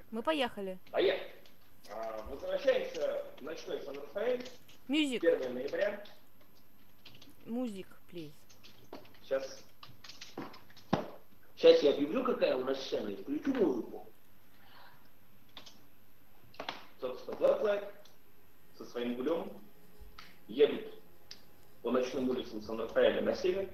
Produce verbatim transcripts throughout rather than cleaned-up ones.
Мы поехали. Поехали. А, возвращаемся в ночной Сан-Рафаэль. Music. первое ноября. Music, please. Сейчас. Сейчас я объявлю, какая у нас сцена, и включу музыку. Собственно, Blacklight со своим гулем едут по ночным улицам Сан-Рафаэля на север.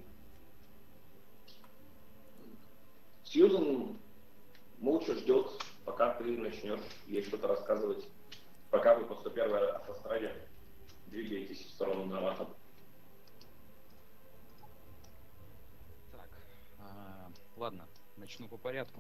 Сьюзан молча ждет, пока ты начнешь ей что-то рассказывать, пока вы после первой автостраде двигаетесь в сторону Наваха. Так, а, ладно, начну по порядку.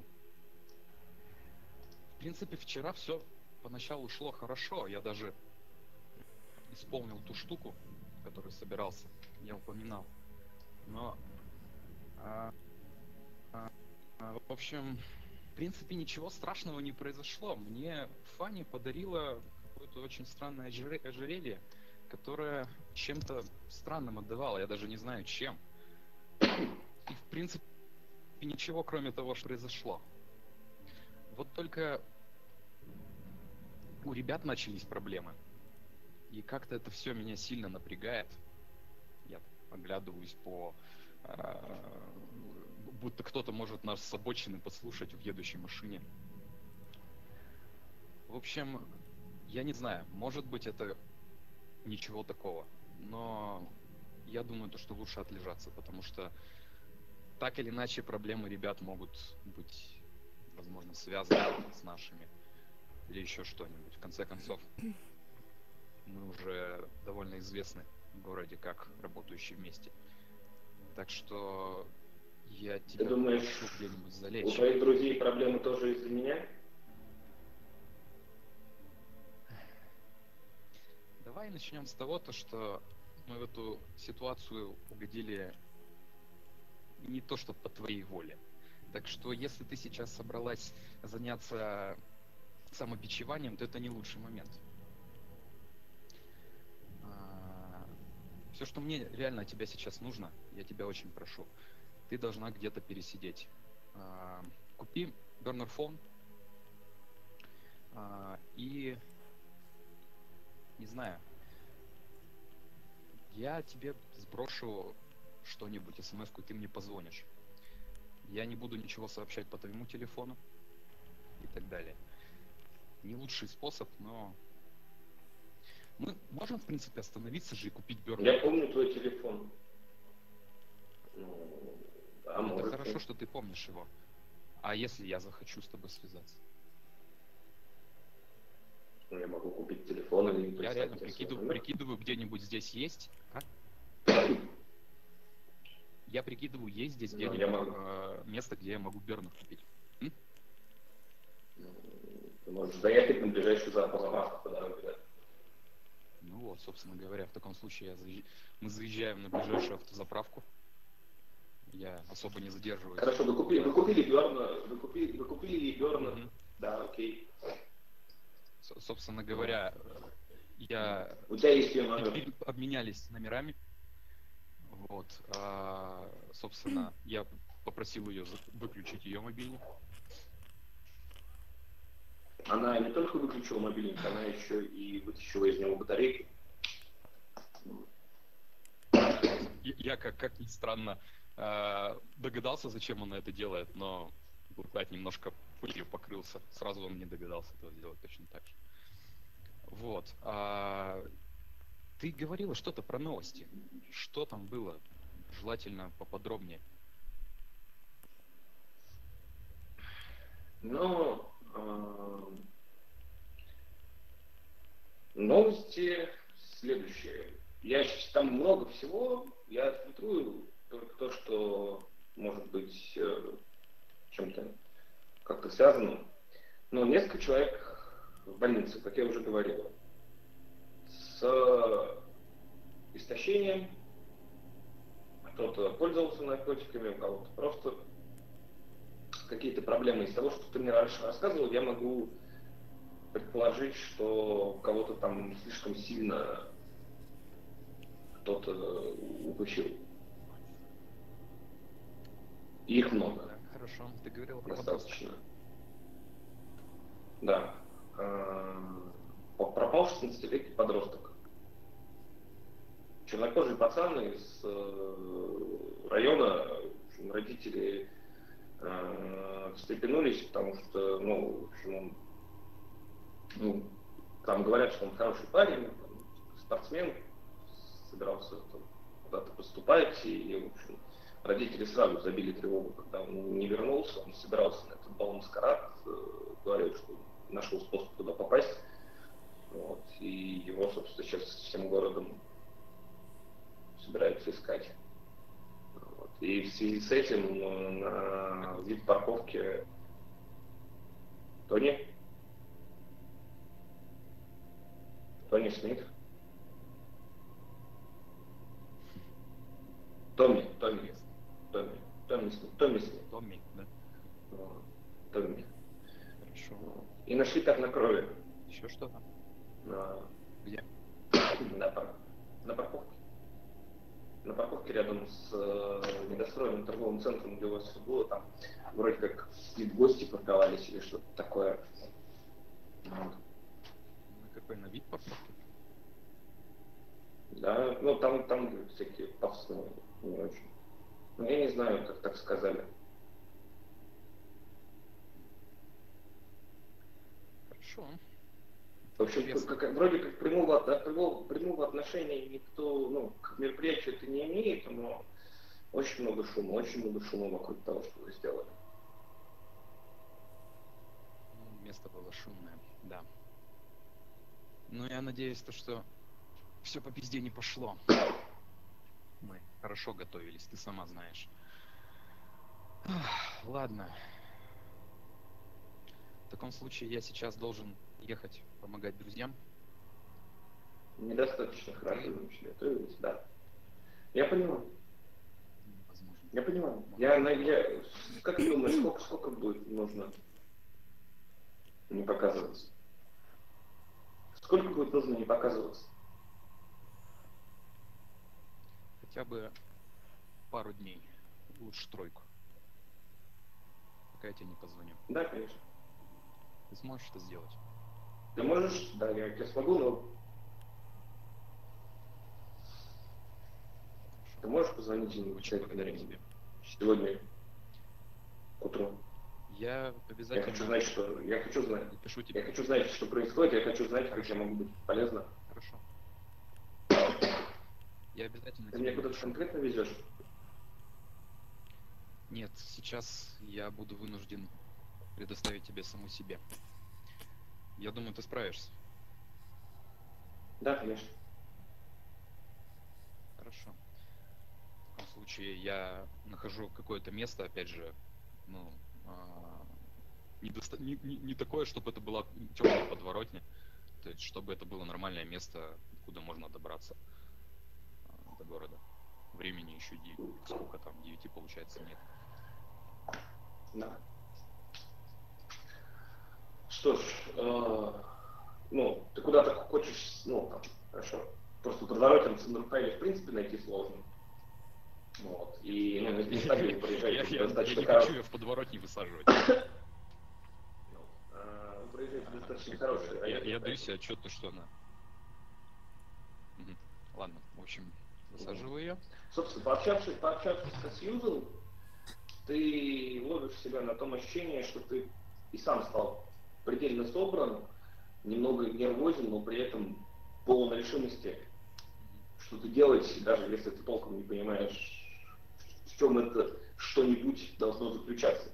В принципе, вчера все поначалу шло хорошо. Я даже исполнил ту штуку, которую собирался, я упоминал. Но, а, а, а, в общем, в принципе, ничего страшного не произошло. Мне Фанни подарила какое-то очень странное ожерелье, которое чем-то странным отдавало. Я даже не знаю, чем. И, в принципе, ничего, кроме того, что произошло. Вот только у ребят начались проблемы. И как-то это все меня сильно напрягает. Я оглядываюсь по... Э, будто кто-то может нас с обочины подслушать в едущей машине. В общем, я не знаю, может быть, это ничего такого. Но я думаю, то, что лучше отлежаться, потому что так или иначе проблемы ребят могут быть, возможно, связаны с нашими. Или еще что-нибудь. В конце концов, мы уже довольно известны в городе как работающие вместе. Так что я тебя Ты думаешь, прошу где-нибудь залечь. У твоих друзей проблемы тоже из-за меня? Давай начнем с того, то, что мы в эту ситуацию угодили не то, что по твоей воле. Так что если ты сейчас собралась заняться самобичеванием, то это не лучший момент. Все, что мне реально от тебя сейчас нужно, я тебя очень прошу, ты должна где-то пересидеть. Купи burner phone и, не знаю, я тебе сброшу что-нибудь, смс-ку, ты мне позвонишь. Я не буду ничего сообщать по твоему телефону и так далее. Не лучший способ, но мы можем, в принципе, остановиться же и купить burner. Я помню твой телефон. Ну, да, это может, хорошо, быть. что ты помнишь его. А если я захочу с тобой связаться? Я могу купить телефон или Я реально прикидываю, прикидываю, где-нибудь здесь есть. А? Я прикидываю, есть здесь где-нибудь э, место, где я могу бернер купить. М? Ты можешь заехать на ближайшую заправку по дороге, да? Ну вот, собственно говоря, в таком случае я заезж... мы заезжаем на ближайшую автозаправку. Я особо не задерживаюсь. Хорошо, вы купили, вы купили бернер, вы купили, вы купили бернер, mm-hmm. Да, окей. С- собственно говоря, я... У тебя есть ее номер? Обменялись номерами. Вот, а, собственно, я попросил ее выключить ее мобильник. Она не только выключила мобильник, она еще и вытащила из него батарейки. Я, как, как ни странно, догадался, зачем она это делает, но Blacklight немножко пылью покрылся. Сразу он не догадался этого сделать точно так же. Вот. А, ты говорила что-то про новости. Что там было? Желательно поподробнее. Ну, э, новости следующие. Я сейчас там много всего, я фильтрую только то, что может быть э, чем-то как-то связано. Но несколько человек в больнице, как я уже говорил, с истощением. Кто-то пользовался наркотиками, у кого-то просто какие-то проблемы. Из того, что ты мне раньше рассказывал, я могу предположить, что кого-то там слишком сильно кто-то упустил. И их много. Хорошо, ты говорил про достаточно. Да. Э, Пропал шестнадцатилетний подросток. Чернокожий пацан из э, района, в общем, родители э, встрепенулись, потому что, ну, в общем, он, ну, там говорят, что он хороший парень, там, спортсмен, собирался там куда-то поступать, и, в общем, родители сразу забили тревогу, когда он не вернулся, он собирался на этот бал-маскарад, э, говорил, что нашел способ туда попасть, вот, и его, собственно, сейчас всем городом собираются искать. Вот. И в связи с этим на вид парковки Тони Тони Смит Томми, Томми, Томми, Томми Смит, Томми Смит. Томми, да? Вот. Томми. Хорошо. И нашли пятна крови. Еще что-то? На... Где? На, пар... на парковке. На парковке рядом с э, недостроенным торговым центром, где у вас все было, там вроде как гости парковались или что-то такое. Вот. На какой, на вид парковки? Да, ну там, там всякие пафосные, не очень. Ну я не знаю, как так сказали. Хорошо. В общем, Интересно. как, вроде как прямого, да, прямого, прямого отношения никто, ну, к мероприятию это не имеет, но очень много шума, очень много шума вокруг того, что вы сделали. Ну, место было шумное, да. Ну, я надеюсь, то, что все по пизде не пошло. Мы хорошо готовились, ты сама знаешь. Ах, ладно. В таком случае я сейчас должен ехать помогать друзьям. Недостаточно хорошо начали, готовились, да. Я понимаю, Возможно. я понимаю. Я, на- я, как ты думаешь, сколько, сколько будет нужно не показываться? Сколько будет нужно не показываться? Хотя бы пару дней. Лучше тройку. Пока я тебе не позвоню. Да, конечно. Ты сможешь это сделать? Ты можешь, да, я тебе смогу, но ты можешь позвонить и Очень написать благодарю мне тебя. сегодня к утру? Я Я обязательно хочу знать, что я хочу знать. напишу Я тебе. хочу знать, что происходит, я хочу знать, как я могу быть полезна. Хорошо. Я обязательно Ты тебе меня куда-то напишу. конкретно везешь? Нет, сейчас я буду вынужден предоставить тебе саму себе. Я думаю, ты справишься. Да, конечно. Хорошо. В таком случае я нахожу какое-то место, опять же, ну, а, не, доста- не- не- не такое, чтобы это была темная подворотня, то есть чтобы это было нормальное место, куда можно добраться а, до города. Времени еще девять, сколько там, девяти получается нет. Да. Что ж, э, ну, ты куда-то хочешь, ну, там, хорошо. Просто подворотен в Михаиле в принципе найти сложно. Вот. И, ну, здесь стабильно Я проезжаете я- я достаточно не хоро- хочу ее в подворотне высаживать. э, вы проезжаете достаточно Как, хороший э, район. Я, я даю поэтому- себе отчет, то, что она. Мгм. Ладно, в общем, высаживаю ее. Собственно, пообщавшись, пообщавшись со Сьюзен, ты ловишь себя на том ощущении, что ты и сам стал предельно собран, немного нервозен, но при этом полон решимости что-то делать, даже если ты толком не понимаешь, в чем это что-нибудь должно заключаться.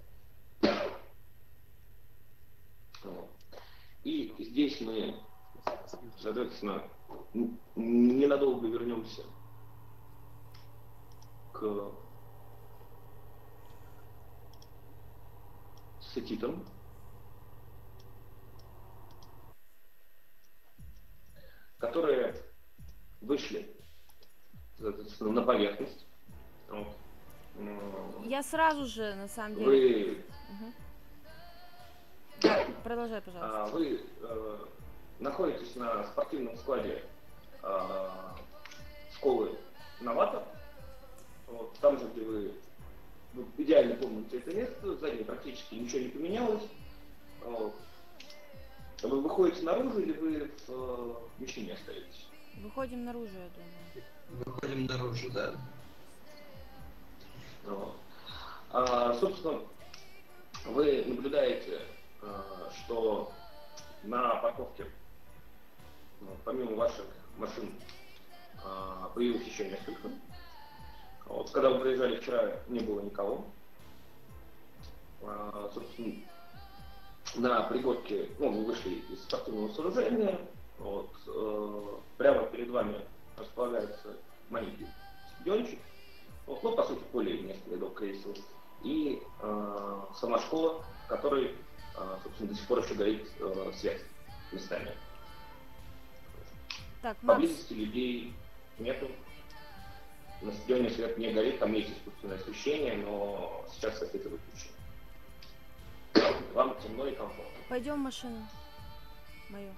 Вот. И здесь мы, соответственно, н- ненадолго вернемся к сетитам, которые вышли, соответственно, на поверхность. Вот. М, Я сразу же, на самом деле... Вы, Мгм. Да, продолжай, пожалуйста. а, вы э, находитесь на спортивном складе э, школы Новатор. Вот, там же, где вы, вы идеально помните это место, сзади практически ничего не поменялось. Вот. выходите наружу или вы в э, машине остаетесь? Выходим наружу, я думаю. Выходим наружу, да. Вот. А, собственно, вы наблюдаете, а, что на парковке, ну, помимо ваших машин, а, появилось еще несколько. Вот, когда вы приезжали вчера, не было никого. А, собственно, на пригорке, ну, вы вышли из спортивного сооружения, вот, э, прямо перед вами располагается маленький стадиончик, вот, ну, по сути, поле несколько рядов кресел, и э, сама школа, в которой, э, собственно, до сих пор еще горит э, свет местами. Так, Макс, Поблизости людей нету. На стадионе свет не горит, там есть искусственное освещение, но сейчас свет это выключено. Вам темно и комфортно. пойдем в машину мою.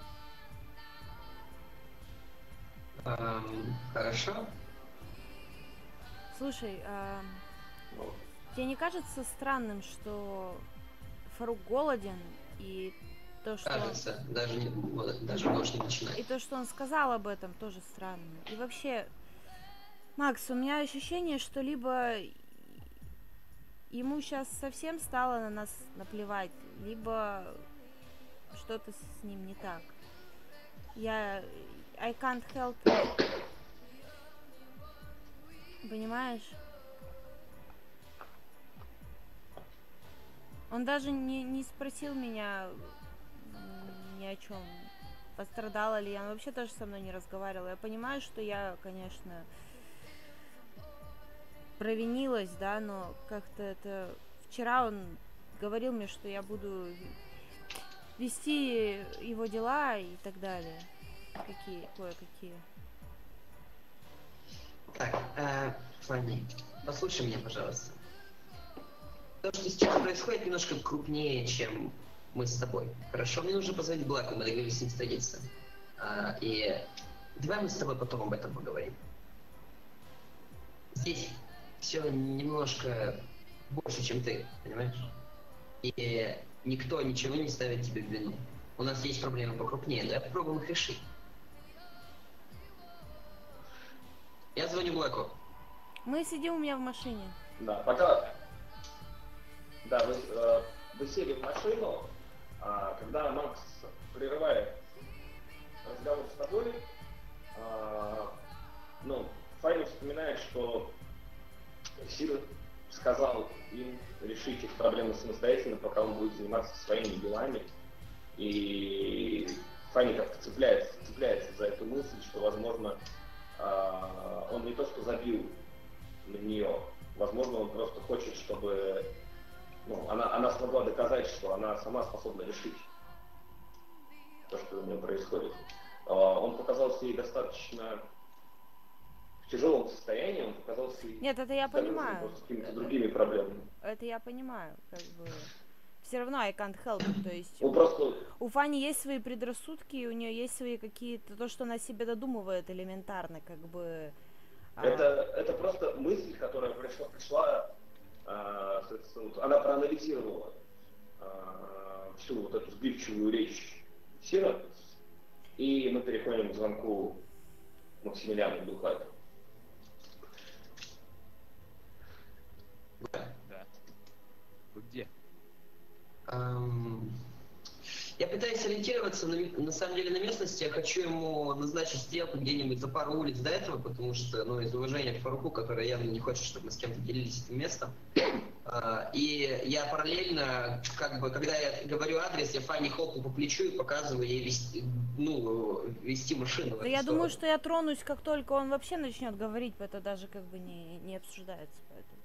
Эм, хорошо. Слушай, а, Вот. тебе не кажется странным, что Фарук голоден, и то, что... Кажется, даже, не, вот, даже можешь не начинать. И то, что он сказал об этом, тоже странно. И вообще, Макс, у меня ощущение, что либо ему сейчас совсем стало на нас наплевать, либо что-то с ним не так. Я... I can't help it. Понимаешь? Он даже не, не спросил меня м, ни о чем. Пострадала ли я. Он вообще тоже со мной не разговаривал. Я понимаю, что я, конечно, провинилась, да, но как-то это... Вчера он говорил мне, что я буду вести его дела и так далее. Какие, кое-какие. Так, э, Фанни, послушай меня, пожалуйста. То, что сейчас происходит, немножко крупнее, чем мы с тобой. Хорошо? Мне нужно позвонить Блэку, мы договорились с ним встретиться. А, и давай мы с тобой потом об этом поговорим. Здесь все немножко больше, чем ты, понимаешь? И никто ничего не ставит тебе в вину. У нас есть проблемы покрупнее, давай попробуем их решить. Я звоню Блэку. Мы сидим у меня в машине. Да, пока. Да, вы, э, вы сели в машину, а, когда Макс прерывает разговор с тобой, а, ну, Файна вспоминает, что Сир сказал им решить их проблемы самостоятельно, пока он будет заниматься своими делами. И Файна как-то цепляется, цепляется за эту мысль, что, возможно, а, он не то что забил на нее, возможно, он просто хочет, чтобы ну, она, она смогла доказать, что она сама способна решить то, что у нее происходит. А, он показался ей достаточно в тяжелом состоянии, он показался ей Нет, это я понимаю. с какими-то другими проблемами. Это я понимаю, как бы. Все равно I can't help it, то есть Он у, просто... у Фани есть свои предрассудки, у нее есть свои какие-то, то, что она себе додумывает элементарно, как бы. а, Это, это просто мысль, которая пришла, пришла а, соответственно, она проанализировала а, всю вот эту сбивчивую речь Сира, и мы переходим к звонку Максимилиану Духату. Да. Вы где? Эм, Я пытаюсь ориентироваться, на, на самом деле, на местности. Я хочу ему назначить сделку где-нибудь за пару улиц до этого, потому что, ну, из уважения к Фаруку, который явно не хочет, чтобы мы с кем-то делились этим местом. А, и я параллельно, как бы, когда я говорю адрес, я Фанни хлопаю по плечу и показываю ей вести, ну, вести машину. Да я думаю, что я тронусь, как только он вообще начнет говорить, это даже как бы не, не обсуждается,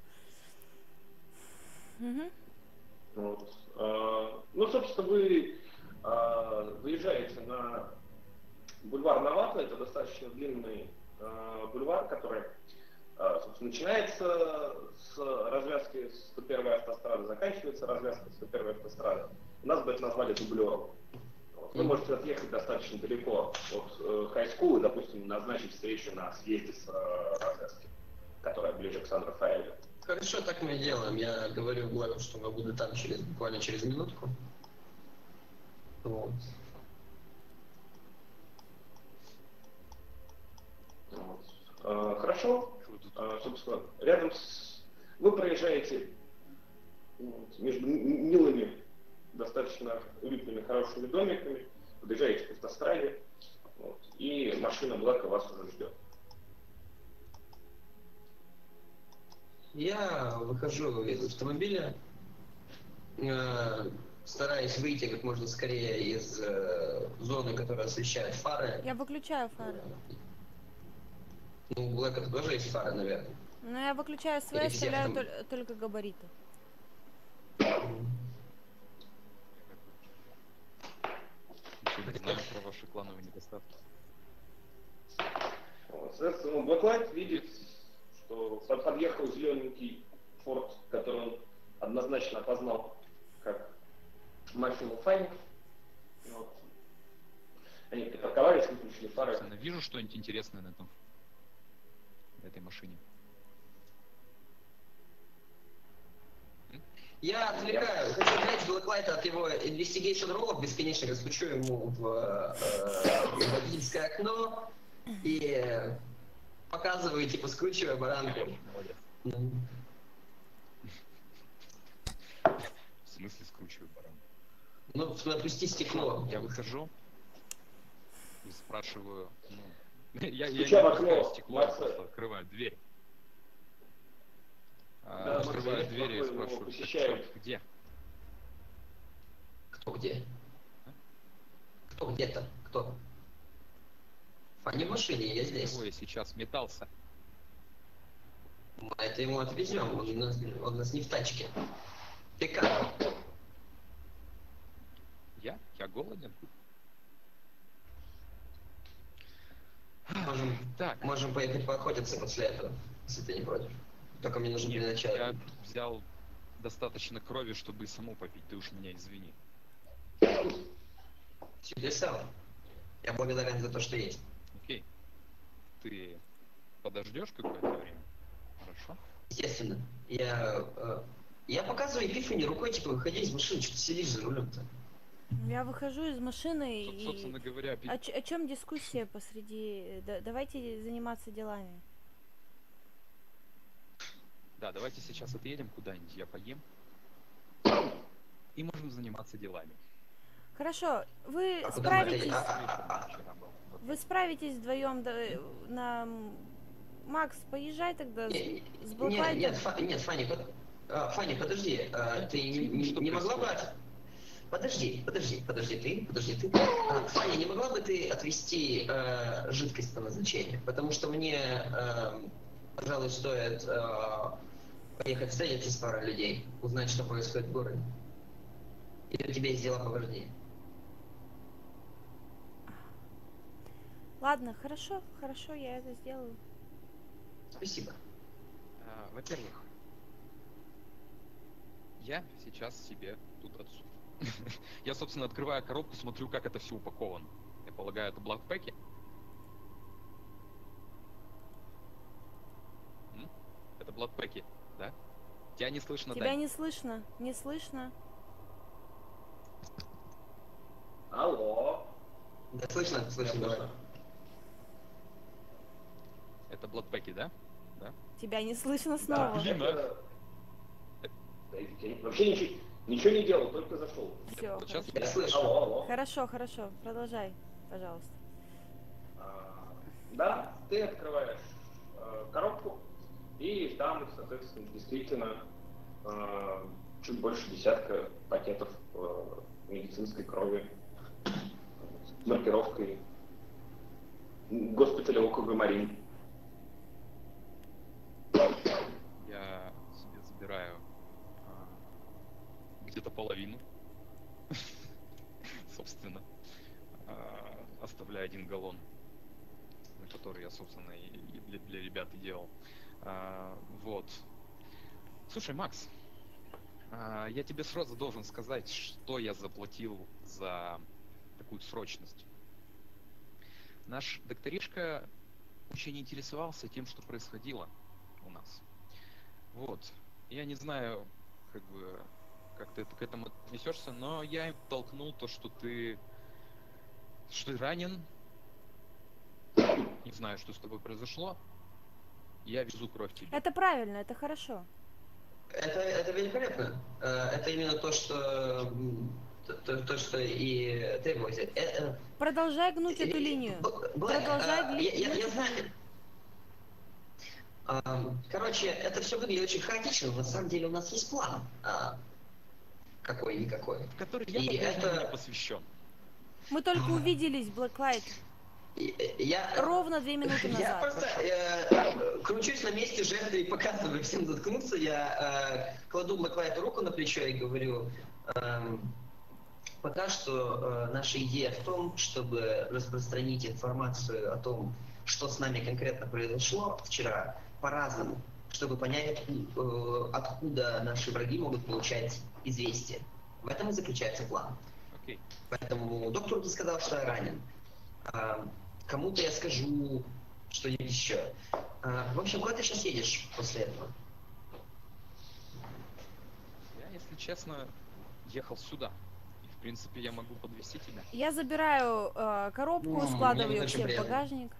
поэтому. Угу. Вот. А, ну, собственно, вы а, выезжаете на бульвар Навата, это достаточно длинный а, бульвар, который, а, собственно, начинается с развязки сто первой автострады, заканчивается развязка сто первой автострады. У нас бы это назвали дублером. Вот. Вы можете отъехать достаточно далеко от э, хай-скула, допустим, назначить встречу на съезде с э, развязки, которая ближе к Сан-Рафаэлю. Хорошо, так мы и делаем. Я говорю Блэку, что мы будем там через, буквально через минутку. Вот. Э, Хорошо. Что тут? Э, Собственно, рядом с... Вы проезжаете вот, между м- милыми, достаточно уютными, хорошими домиками, подъезжаете к автостраде, вот, и машина Блэка вас уже ждет. Я выхожу из автомобиля, э, стараюсь выйти как можно скорее из э, зоны, которая освещает фары. Я выключаю фары. Ну, у Блэка тоже есть фары, наверное. Но я выключаю свои, Или всех оставляю там? тол- только габариты. Ничего не знаю про ваши клановые недостатки. Вот, соответственно, Блэклайт видит, что под- подъехал зелененький Форд, который он однозначно опознал как машину Фанни. Вот. Они припарковались, выключили фары. Собственно, вижу что-нибудь интересное на этом, на этой машине. Я отвлекаю, хочу отвлечь Блэклайта от его investigation роллов, бесконечно стучу ему в, э, в водительское окно и э, показываю, типа, скручивая баранку. Молодец. Ну, В смысле скручиваю баран? Ну, опусти стекло. Я выхожу и спрашиваю, ну, я, я не Стуча в опускаю окно, стекло, я Макса. просто открываю дверь. А, Да, открываю Макса, дверь и спокойно, его спрашиваю, «Так посещают». чё, где? Кто где? Кто где-то? Кто? Фанни в машине, я здесь. Кого я сейчас метался? Мы это ему отвезем, он, у нас- он у нас не в тачке. Ты как? Я? Я голоден? Можем, Так, можем поехать поохотиться после этого, если ты не против. Только мне нужно для нет, начала. я взял достаточно крови, чтобы и саму попить, ты уж меня извини. Чудеса. Я благодарен за то, что есть. Окей. Ты подождешь какое-то время? Хорошо? Естественно. Я, э, я показываю Эпифани рукой, типа, выходи из машины, что ты сидишь за рулем-то. Я выхожу из машины Соб- и... Собственно говоря, пи- О, ч- о чем дискуссия посреди... Да- давайте заниматься делами. да, давайте сейчас отъедем куда-нибудь, я поем. И можем заниматься делами. Хорошо, вы А куда мы справитесь... отъедем? А, а, а, Вчера был. Вы справитесь вдвоем на... м, Макс, поезжай тогда с, Не- с Нет, Блэклайтом. нет, Фа- нет, Фанни, под- а, Фанни, подожди, а, ты не, не- Что не могла бы... происходит? от- Подожди, подожди, подожди, ты, подожди, ты. А, Фанни, не могла бы ты отвести э, жидкость по назначению? Потому что мне, э, пожалуй, стоит э, поехать встретиться с парой людей, узнать, что происходит в городе. Или у тебя есть дела поважнее? Ладно, хорошо, хорошо, я это сделаю. Спасибо. А, Во-первых, я сейчас себе тут отсу. Я, собственно, открываю коробку, смотрю, как это все упаковано. Я полагаю, это блэкпеки. М? Это блэкпеки, да? Тебя не слышно, Тебя Дань? не слышно, не слышно. Алло. Да, слышно, слышно, Я давай. Это блэкпеки, да? Да? Тебя не слышно Да, снова. Блин, это- Да, я вообще ничего, ничего не делал, только зашел. Все, Вот сейчас Я слышу. Алло, алло. хорошо, хорошо, продолжай, пожалуйста. А, Да, ты открываешь э, коробку, и там, соответственно, действительно э, чуть больше десятка пакетов э, медицинской крови с маркировкой госпиталя округа Марин. я себе забираю а, где-то половину. Собственно. А, оставляю один галлон, на который я, собственно, и и для, для ребят и делал. А, вот. Слушай, Макс, а, я тебе сразу должен сказать, что я заплатил за такую срочность. Наш докторишка очень интересовался тем, что происходило у нас. Вот. Я не знаю, как бы, как ты к этому отнесешься, но я им толкнул то, что ты, что ты ранен. Не знаю, что с тобой произошло. Я везу кровь тебе. Это правильно, это хорошо. Это, это великолепно. Э, Это именно то, что м, то, то- то, что и требовалось. Э, э, Продолжай гнуть эту э, линию. Б- Блэк, Продолжай а, гли- я, я- гнуть я эту знаю. линию. А, Короче, это все выглядит очень хаотично, но на самом деле у нас есть план. а, Какой-никакой. В который я И по-прежнему это- не посвящен. Мы только увиделись, Blacklight, И, э, Я, ровно две минуты Я назад. просто э, кручусь на месте жертвы и показываю всем заткнуться. Я э, кладу Блэклайту руку на плечо и говорю, эм, пока что э, наша идея в том, чтобы распространить информацию о том, что с нами конкретно произошло вчера, по-разному, чтобы понять, э, откуда наши враги могут получать известия. В этом и заключается план. Окей. Поэтому доктору ты сказал, что я ранен. А, кому-то я скажу что-нибудь еще. А, в общем, куда ты сейчас едешь после этого? Я, если честно, ехал сюда. И, в принципе, я могу подвезти тебя. Я забираю э, коробку, Ну, складываю мне ее очень все в приятно. багажник.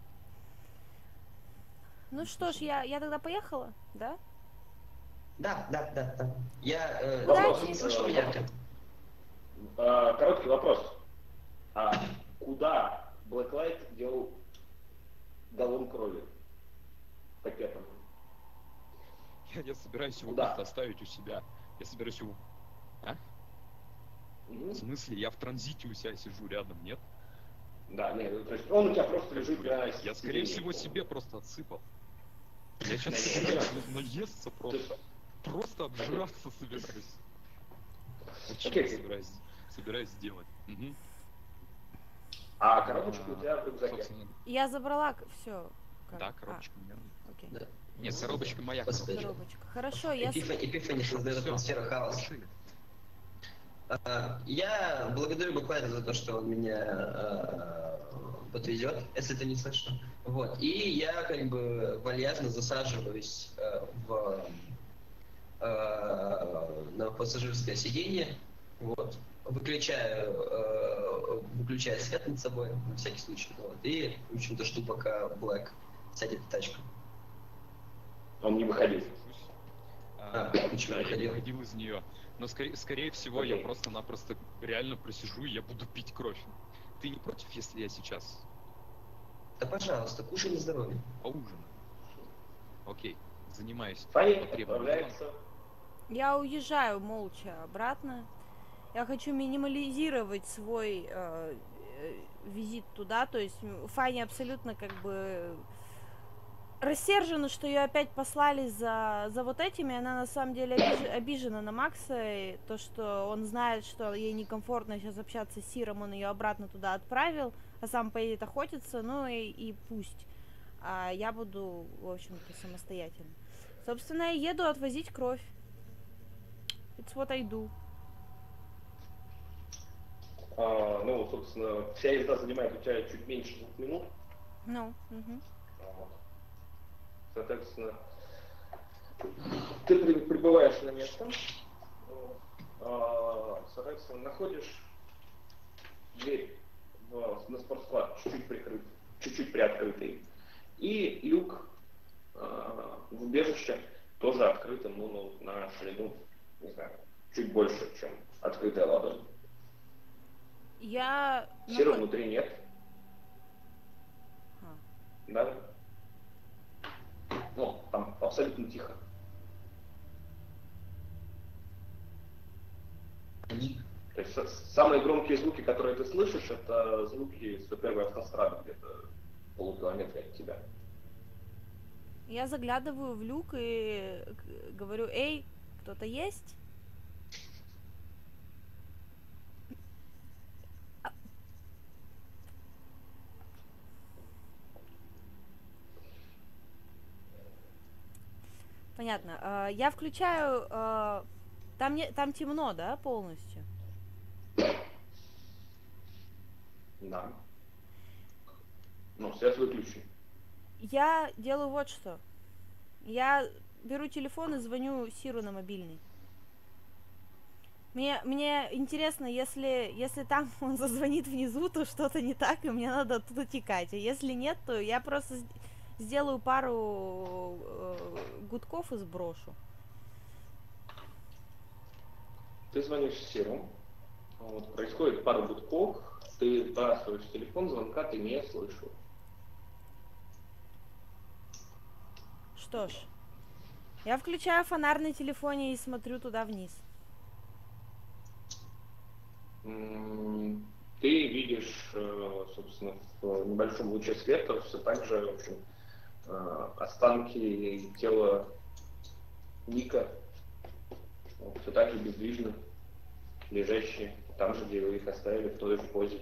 Ну что ж, я, я тогда поехала, да? Да, да, да, да. Я э, Вопрос. не слышал меня? А, короткий вопрос. А куда Blacklight делал галлон крови пакетом? Я не собираюсь его Куда? просто оставить у себя. Я собираюсь его... А? Мгм. В смысле? Я в транзите у себя сижу рядом, нет? Да, нет, ну, то есть он у тебя просто лежит на Я, скорее сиденье. всего, себе просто отсыпал. Я сейчас Да, собираюсь я на- наесться То просто. есть, Просто обжираться собираюсь. Вот что Окей. я собираюсь, собираюсь сделать. Мгм. А коробочка у тебя в рюкзаке. Собственно, Я забрала все. да, коробочка у меня. окей. Да. Нет, коробочка моя. Господи. Коробочка. Хорошо, я... с- Эпифани, Эпифани создает Всё, атмосферу хаоса. решили. А, я благодарю Бэклайта за то, что он меня э, подвезет, если ты не слышно. Вот. И я как бы вальяжно засаживаюсь э, в э, на пассажирское сиденье. Вот. Выключаю, э, выключаю свет над собой, на всякий случай. Вот. И, в общем-то, жду, пока Блэк сядет в тачку. Он не выходил. А, А, почему да, я выходил? выходил из нее. Но скорее, скорее всего, я Окей. просто-напросто реально просижу, и я буду пить кровь. Ты не против, если я сейчас Да, пожалуйста, кушай на здоровье. поужинаю? Окей, занимаюсь Фанни потребным делом. отправляется. Я уезжаю молча обратно. Я хочу минимализировать свой э, э, визит туда. То есть м, Фанни абсолютно как бы рассержена, что ее опять послали за, за вот этими. Она на самом деле обиж- обижена на Макса. И то, что он знает, что ей некомфортно сейчас общаться с Сиром, он ее обратно туда отправил, а сам поедет охотиться, ну и, и пусть. А я буду, в общем-то, самостоятельно. Собственно, я еду отвозить кровь. It's what I do. А, ну, собственно, вся езда занимает у тебя чуть меньше двух минут. Ну, мгм. Вот. Соответственно, ты при- прибываешь на место, а, соответственно, находишь дверь в- на спортсклад чуть-чуть прикрыт, чуть-чуть приоткрытый, и люк а, в убежище тоже открытым, ну, ну, на ширину, не знаю, чуть больше, чем открытая ладонь. Я... Сира наход- внутри нет, А. да? Ну, там абсолютно тихо. Они То есть с- самые громкие звуки, которые ты слышишь, это звуки сто первой автострады, где-то в полукилометре от тебя. Я заглядываю в люк и г- говорю, эй, кто-то есть? А- Понятно. А, Я включаю... а, Там, не... Там темно, да, полностью? Да. Ну, свет выключен. Я делаю вот что. Я беру телефон и звоню Сиру на мобильный. Мне, мне интересно, если, если там он зазвонит внизу, то что-то не так, и мне надо оттуда текать. А если нет, то я просто с- сделаю пару э, гудков и сброшу. Ты звонишь Серому, вот, происходит пара гудков, ты сбрасываешь телефон, звонка ты не слышал. Что ж, я включаю фонарь на телефоне и смотрю туда вниз. М, Ты видишь, э, собственно, в небольшом луче света все так же, в общем, э, останки тела Ника, вот, все так же бездвижно лежащие там же, где вы их оставили, в той же позе.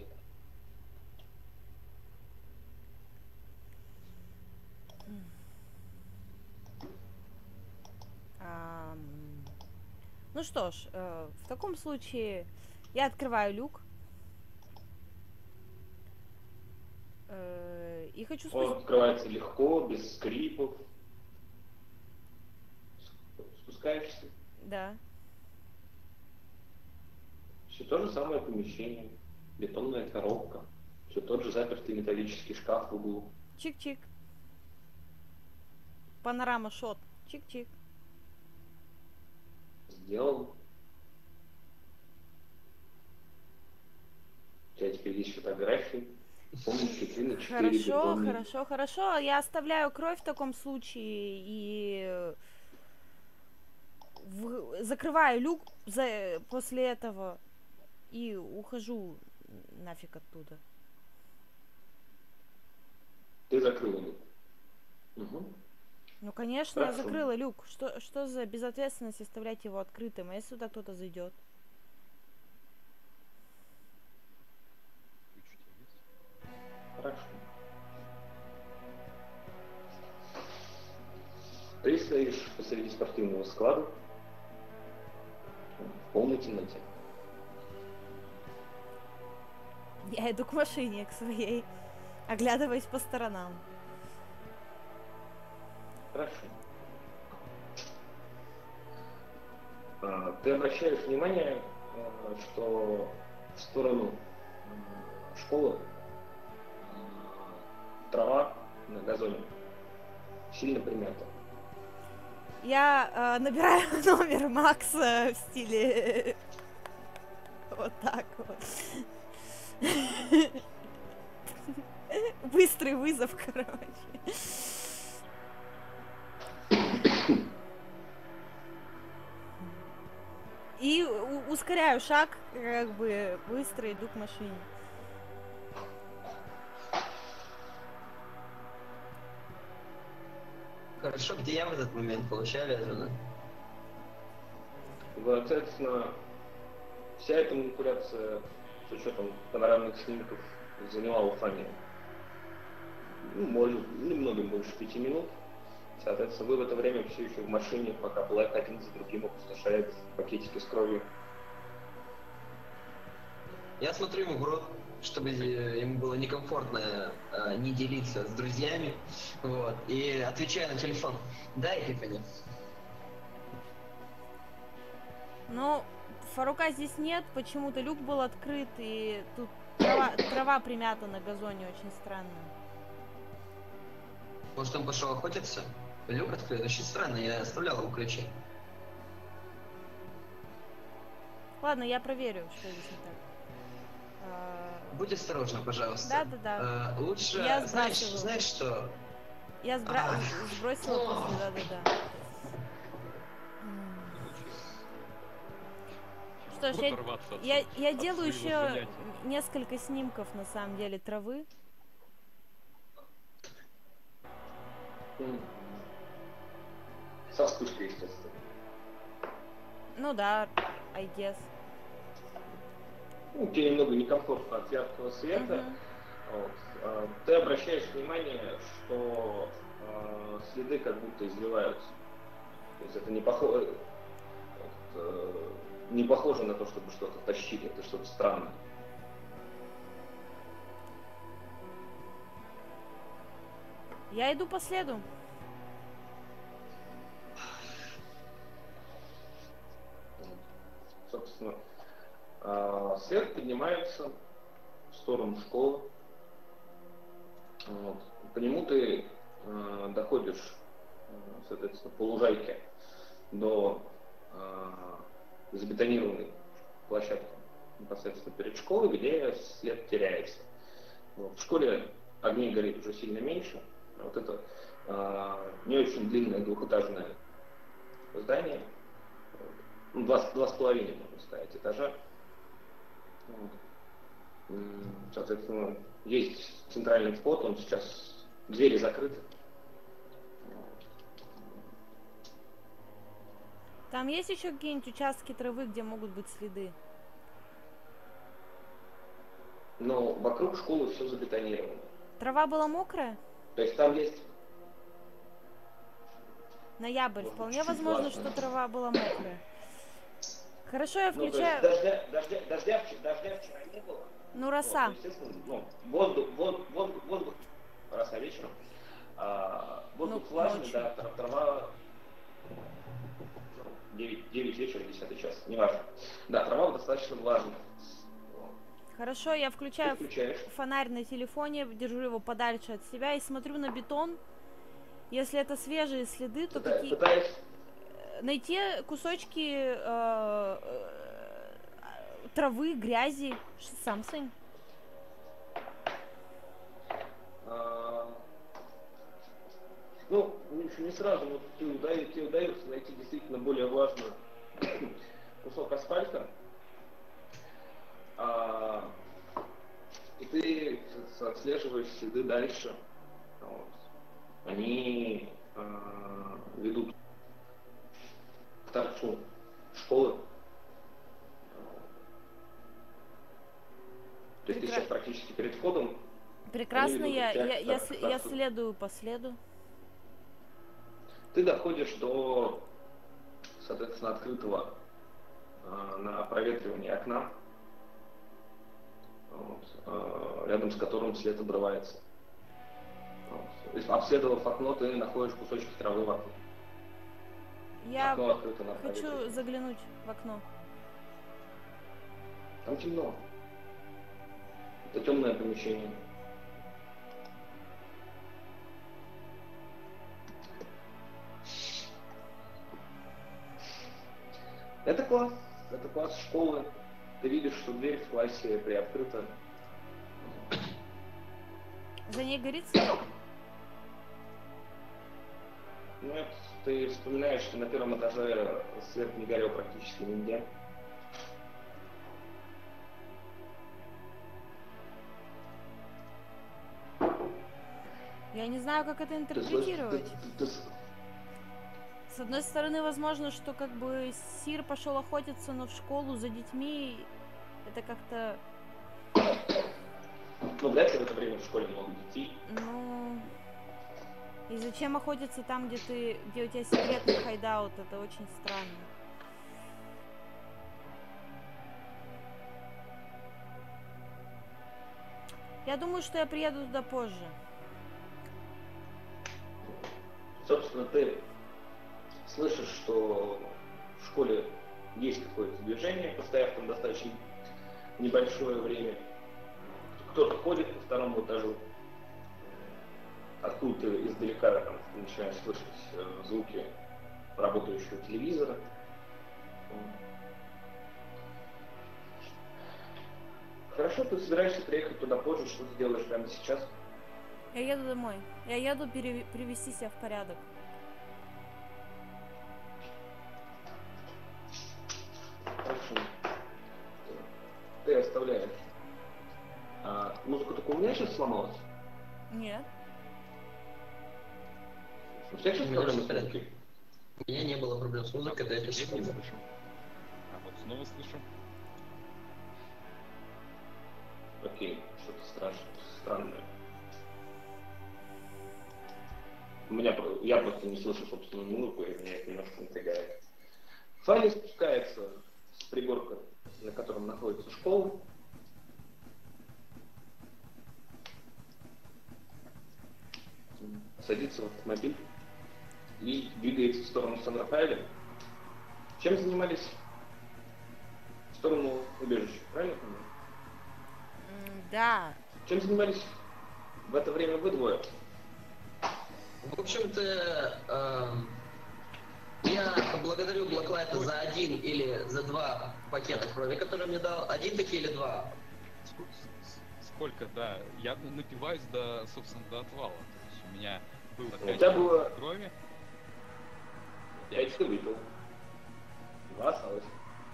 Ам, Ну что ж, э, в таком случае я открываю люк. э, И хочу Он спустить. открывается легко, без скрипов. Спускаешься. Да. Все то же самое помещение. Бетонная коробка. Все тот же запертый металлический шкаф в углу. Чик-чик. Панорама шот. Чик-чик. Сделал. У тебя теперь есть фотографии. Помнишь, ты на четыре Хорошо, бетонные. хорошо, хорошо. Я оставляю кровь в таком случае и в- закрываю люк за... после этого и ухожу нафиг оттуда. Ты закрыл люк. Угу. Ну, конечно, я Хорошо. закрыла люк. Что, что за безответственность оставлять его открытым? А если туда кто-то зайдет? Ключ у тебя есть? Хорошо. Ты стоишь посреди спортивного склада в полной темноте. Я иду к машине, к своей, оглядываясь по сторонам. Хорошо. А, Ты обращаешь внимание, а, что в сторону м, школы а, трава на газоне сильно примята. Я э, набираю номер Макса в стиле вот так вот. Быстрый вызов, короче. И у- ускоряю шаг, как бы быстро иду к машине. Хорошо, где я в этот момент получаю Лезвина? Соответственно, вся эта манипуляция с учетом панорамных снимков занимала Фанни, ну, может, немного больше пяти минут. Соответственно, вы в это время все еще в машине, пока Блэк один за другим опустошает пакетики с кровью. Я смотрю ему в рот, чтобы э, ему было некомфортно э, не делиться с друзьями. Вот. И отвечаю на телефон. Да, Эпифани? Но Фарука здесь нет, почему-то люк был открыт, и тут трава, трава примята на газоне, очень странно. Может, он пошел охотиться? Люк открыт. Очень странно, я оставлял ему ключи. Ладно, я проверю, что здесь не так. А, Будь осторожна, пожалуйста. Да-да-да. Э, лучше, Я знаешь, сбрасываю. знаешь что? Я сбра- А. сбросила после, да-да-да. М. Что ж, я, Оторваться от я, св- я от делаю своего еще занятия. несколько снимков, на самом деле, травы. М. Со вспышкой, естественно. Ну да, I guess. Ну, тебе немного некомфортно от яркого света. Мгм. Вот. А, Ты обращаешь внимание, что а, следы как будто изливаются. То есть это не похоже, не похоже на то, чтобы что-то тащили, это что-то странное. Я иду по следу. Собственно, а, след поднимается в сторону школы. Вот. По нему ты э, доходишь, э, соответственно, по лужайке до э, забетонированной площадки непосредственно перед школой, где след теряется. Вот. В школе огней горит уже сильно меньше. Вот это э, не очень длинное двухэтажное здание, ну, два, два с половиной, можно сказать, этажа. Вот. Соответственно, есть центральный вход, он сейчас, двери закрыты. Там есть еще какие-нибудь участки травы, где могут быть следы? Но вокруг школы все забетонировано. Трава была мокрая? То есть там есть... Ноябрь. Может, Вполне чуть-чуть возможно, влажно. что трава была мокрая. Хорошо, я Ну, то есть включаю... дождя, дождя, дождя, вч- дождя вчера не было. Ну, Вот, роса. естественно, ну, воздух, воздух, воздух, воздух, роса вечером. А, воздух Ну, влажный, ночью. да, тра- трава девять, девять вечера, десятый час, неважно. Да, трава достаточно влажная. Вот. Хорошо, я Ты включаю включаешь. фонарь на телефоне, держу его подальше от себя и смотрю на бетон. Если это свежие следы, то Пыта- какие... Пытаюсь, Найти кусочки э, э, травы, грязи, something. а, ну, не, не сразу, вот тебе, удается, тебе удается найти действительно более влажный кусок асфальта. А, и ты отслеживаешь следы дальше. Вот. Они а, ведут к торцу школы. То есть ты Прекра- сейчас практически перед входом. Прекрасно, Они ведут я, тебя я, к я, тор- с- к я торцу. следую по следу. Ты доходишь до, соответственно, открытого а, на проветривание окна, вот, а, рядом с которым свет обрывается. Вот. То есть, обследовав окно, ты находишь кусочки травы в окне. Я Окно открыто на хочу проветривание. заглянуть в окно. Там темно. Это темное помещение. Это класс. Это класс школы. Ты видишь, что дверь в классе приоткрыта. За ней горит свет? Ну, это ты вспоминаешь, что на первом этаже свет не горел практически нигде. Я не знаю, как это Ты слышишь- интерпретировать. ты- ты- ты- С одной стороны, возможно, что как бы Сир пошел охотиться, но в школу за детьми это как-то, Ну, вряд ли в это время в школе много детей. ну... И зачем охотиться там, где ты, где у тебя секретный хайдаут? Это очень странно. Я думаю, что я приеду туда позже. Собственно, ты слышишь, что в школе есть какое-то движение, постояв там достаточно небольшое время. Кто-то ходит по второму этажу. Откуда-то издалека там, ты начинаешь слышать э, звуки работающего телевизора. Хорошо, ты собираешься приехать туда позже, что ты делаешь прямо сейчас? Я еду домой. Я еду пере- привести себя в порядок. Хорошо. Ты оставляешь. А, музыка только у меня сейчас сломалась? Нет. У тебя сейчас У меня проблемы всё с в порядке. музыкой? У меня не было проблем с музыкой, до Я этой не секунды. слышу. А вот снова слышу. Окей, что-то страшное, странное. У меня, про- я просто не слышу собственную музыку, и меня это немножко напрягает. Фанни спускается с пригорка, на котором находится школа. Садится в автомобиль и двигается в сторону Сан-Рафаэля. Чем занимались? В сторону убежища, правильно понимаю? М, Да. Чем занимались в это время вы двое? В общем-то, эм, я поблагодарю Блэклайта за один или за два пакета крови, которые мне дал. Один таки или два? Сколько, да. Я напиваюсь до, собственно, до отвала. То есть у меня было У пять тебя было крови. пять ты выпил. Два осталось.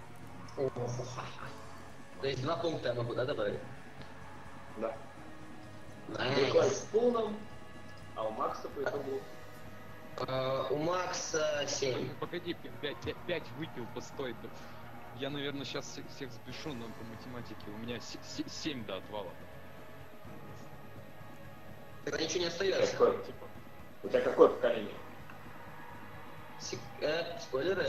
То есть два пункта я могу, да, добавить? Да. Найс. Блэклайт в полном, а у Макса по итогу... Э, У Макса семь. Погоди, пять выпил, постой. Я, наверное, сейчас всех, всех сбешу, но по математике у меня семь до отвала. Тогда ничего не У тебя остается. какое, типа? У тебя какое поколение? Сек... Э, спойлеры.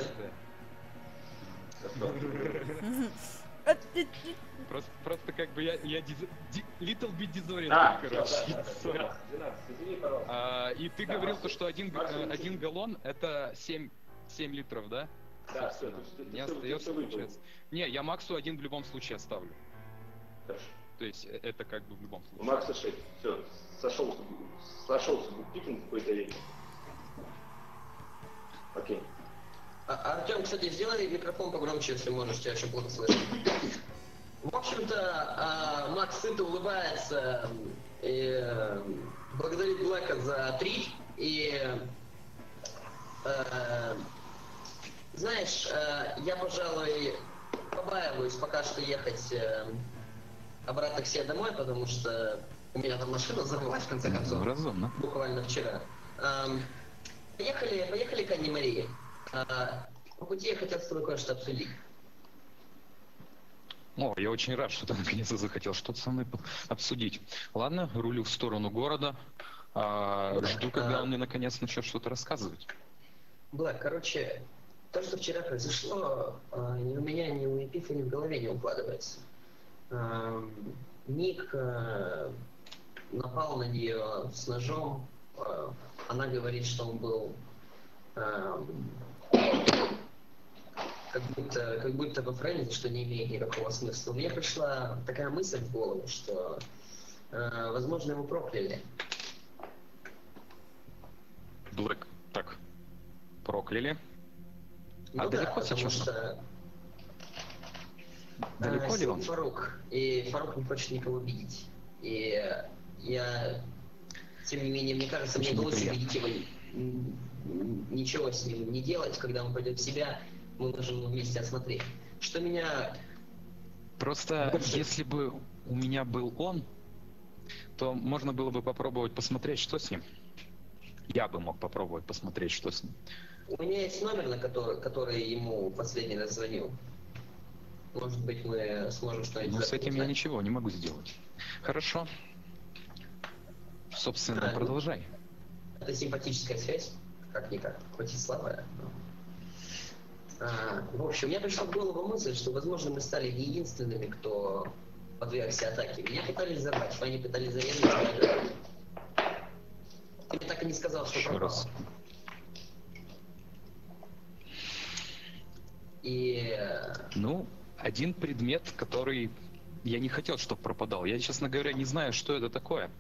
Просто, просто как бы я, я диз... ди... little bit disoriented, А, короче. всё, да, да, Sorry. двенадцать, двенадцать, извини, пожалуйста. А, и ты Да, говорил Макс, то, что один, Макс, э, ничего. один галлон это семь, семь литров, да? Да, все, Собственно. ты, ты, Не ты, остается, ты выпил. получается. Не, я Максу один в любом случае оставлю. Хорошо. То есть э, это как бы в любом У случае. Макса шесть. Все, сошелся, сошелся букпикинг какой-то вечер. Окей. А, Артем, кстати, сделай микрофон погромче, если можешь, тебя очень плохо слышно. В общем-то, а, Макс сыто улыбается и э, благодарит Блэка за три. И э, знаешь, э, я, пожалуй, побаиваюсь пока что ехать э, обратно к себе домой, потому что у меня там машина взорвалась, в конце концов. Разумно. Буквально вчера. Эм, поехали, поехали к Анне Марии. Э, по пути я хотел с тобой кое-что обсудить. О, я очень рад, что ты наконец-то захотел что-то со мной обсудить. Ладно, рулю в сторону города. А, жду, когда он мне наконец начнет что-то рассказывать. Блэк, короче, то, что вчера произошло, э, ни у меня, ни у Эпифани в голове не укладывается. Э, Ник э, напал на нее с ножом. Э, она говорит, что он был э, как будто, как будто во френде, что не имеет никакого смысла. Мне пришла такая мысль в голову, что, э, возможно, его прокляли. Блэк, так, прокляли. Ну А да, далеко потому сейчас? что Далеко э, ли он? Фарук, и Фарук не хочет никого видеть. И э, я, тем не менее, мне кажется, мне Очень удалось неприятно. убедить его н- н- ничего с ним не делать. Когда он пойдет в себя, мы можем его вместе осмотреть. Что меня... Просто Больше- если бы у меня был он, то можно было бы попробовать посмотреть, что с ним. Я бы мог попробовать посмотреть, что с ним. У меня есть номер, на который, который ему последний раз звонил. Может быть, мы сможем что-нибудь... Но с этим я узнать. ничего не могу сделать. Хорошо. Собственно, А, ну- продолжай. Это симпатическая связь, как-никак, хоть и слабая. но- А, в общем, мне пришла в голову мысль, что, возможно, мы стали не единственными, кто подвергся атаке. Меня пытались взорвать, Фанни пытались зарезать. меня. Ты мне так и не сказал, что Еще пропал. раз. И э, Ну, один предмет, который я не хотел, чтобы пропадал. Я, честно говоря, не знаю, что это такое.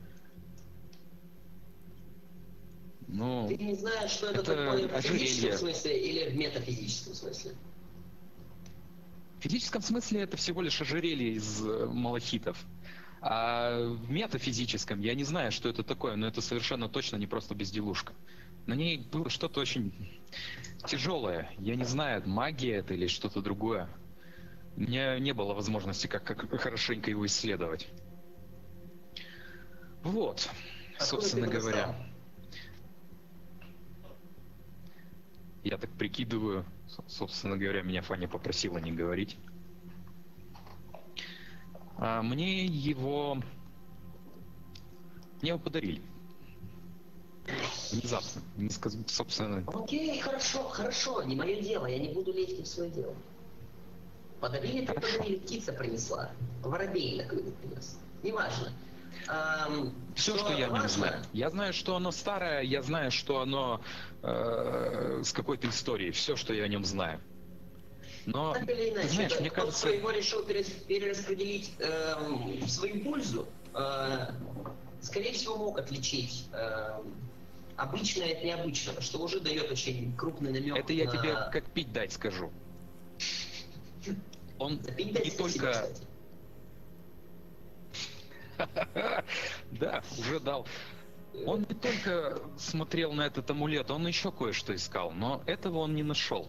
Ну, ты не знаешь, что это, это такое в физическом ожерелье. смысле или в метафизическом смысле? в физическом смысле это всего лишь ожерелье из э, малахитов. А в метафизическом я не знаю, что это такое, но это совершенно точно не просто безделушка. На ней было что-то очень тяжелое. Я не знаю, магия это или что-то другое. У меня не было возможности как, как хорошенько его исследовать. Вот, Откуда собственно ты его говоря. достал? Я так прикидываю, со- собственно говоря, меня Фаня попросила не говорить. А мне его... Мне его подарили. Внезапно. Не сказ- Собственно, Окей, хорошо, хорошо, не мое дело, я не буду лезть не в свое дело. Подарили, так Хорошо. подарили, птица принесла. Воробей на какой-то принес. Неважно. Ам, все, что я о нем важно, знаю. Я знаю, что оно старое, я знаю, что оно э, с какой-то историей. Все, что я о нем знаю. Но, Так или иначе, ты знаешь, это мне тот, кажется... кто его решил перес- перераспределить эм, в свою пользу, э, скорее всего, мог отличить эм, обычное от необычного, что уже дает очень крупный намек. Это я на... тебе как пить дать скажу. Он Пить не дать спасибо, только... кстати. Да, уже дал. Он не только смотрел на этот амулет, он еще кое-что искал, но этого он не нашел.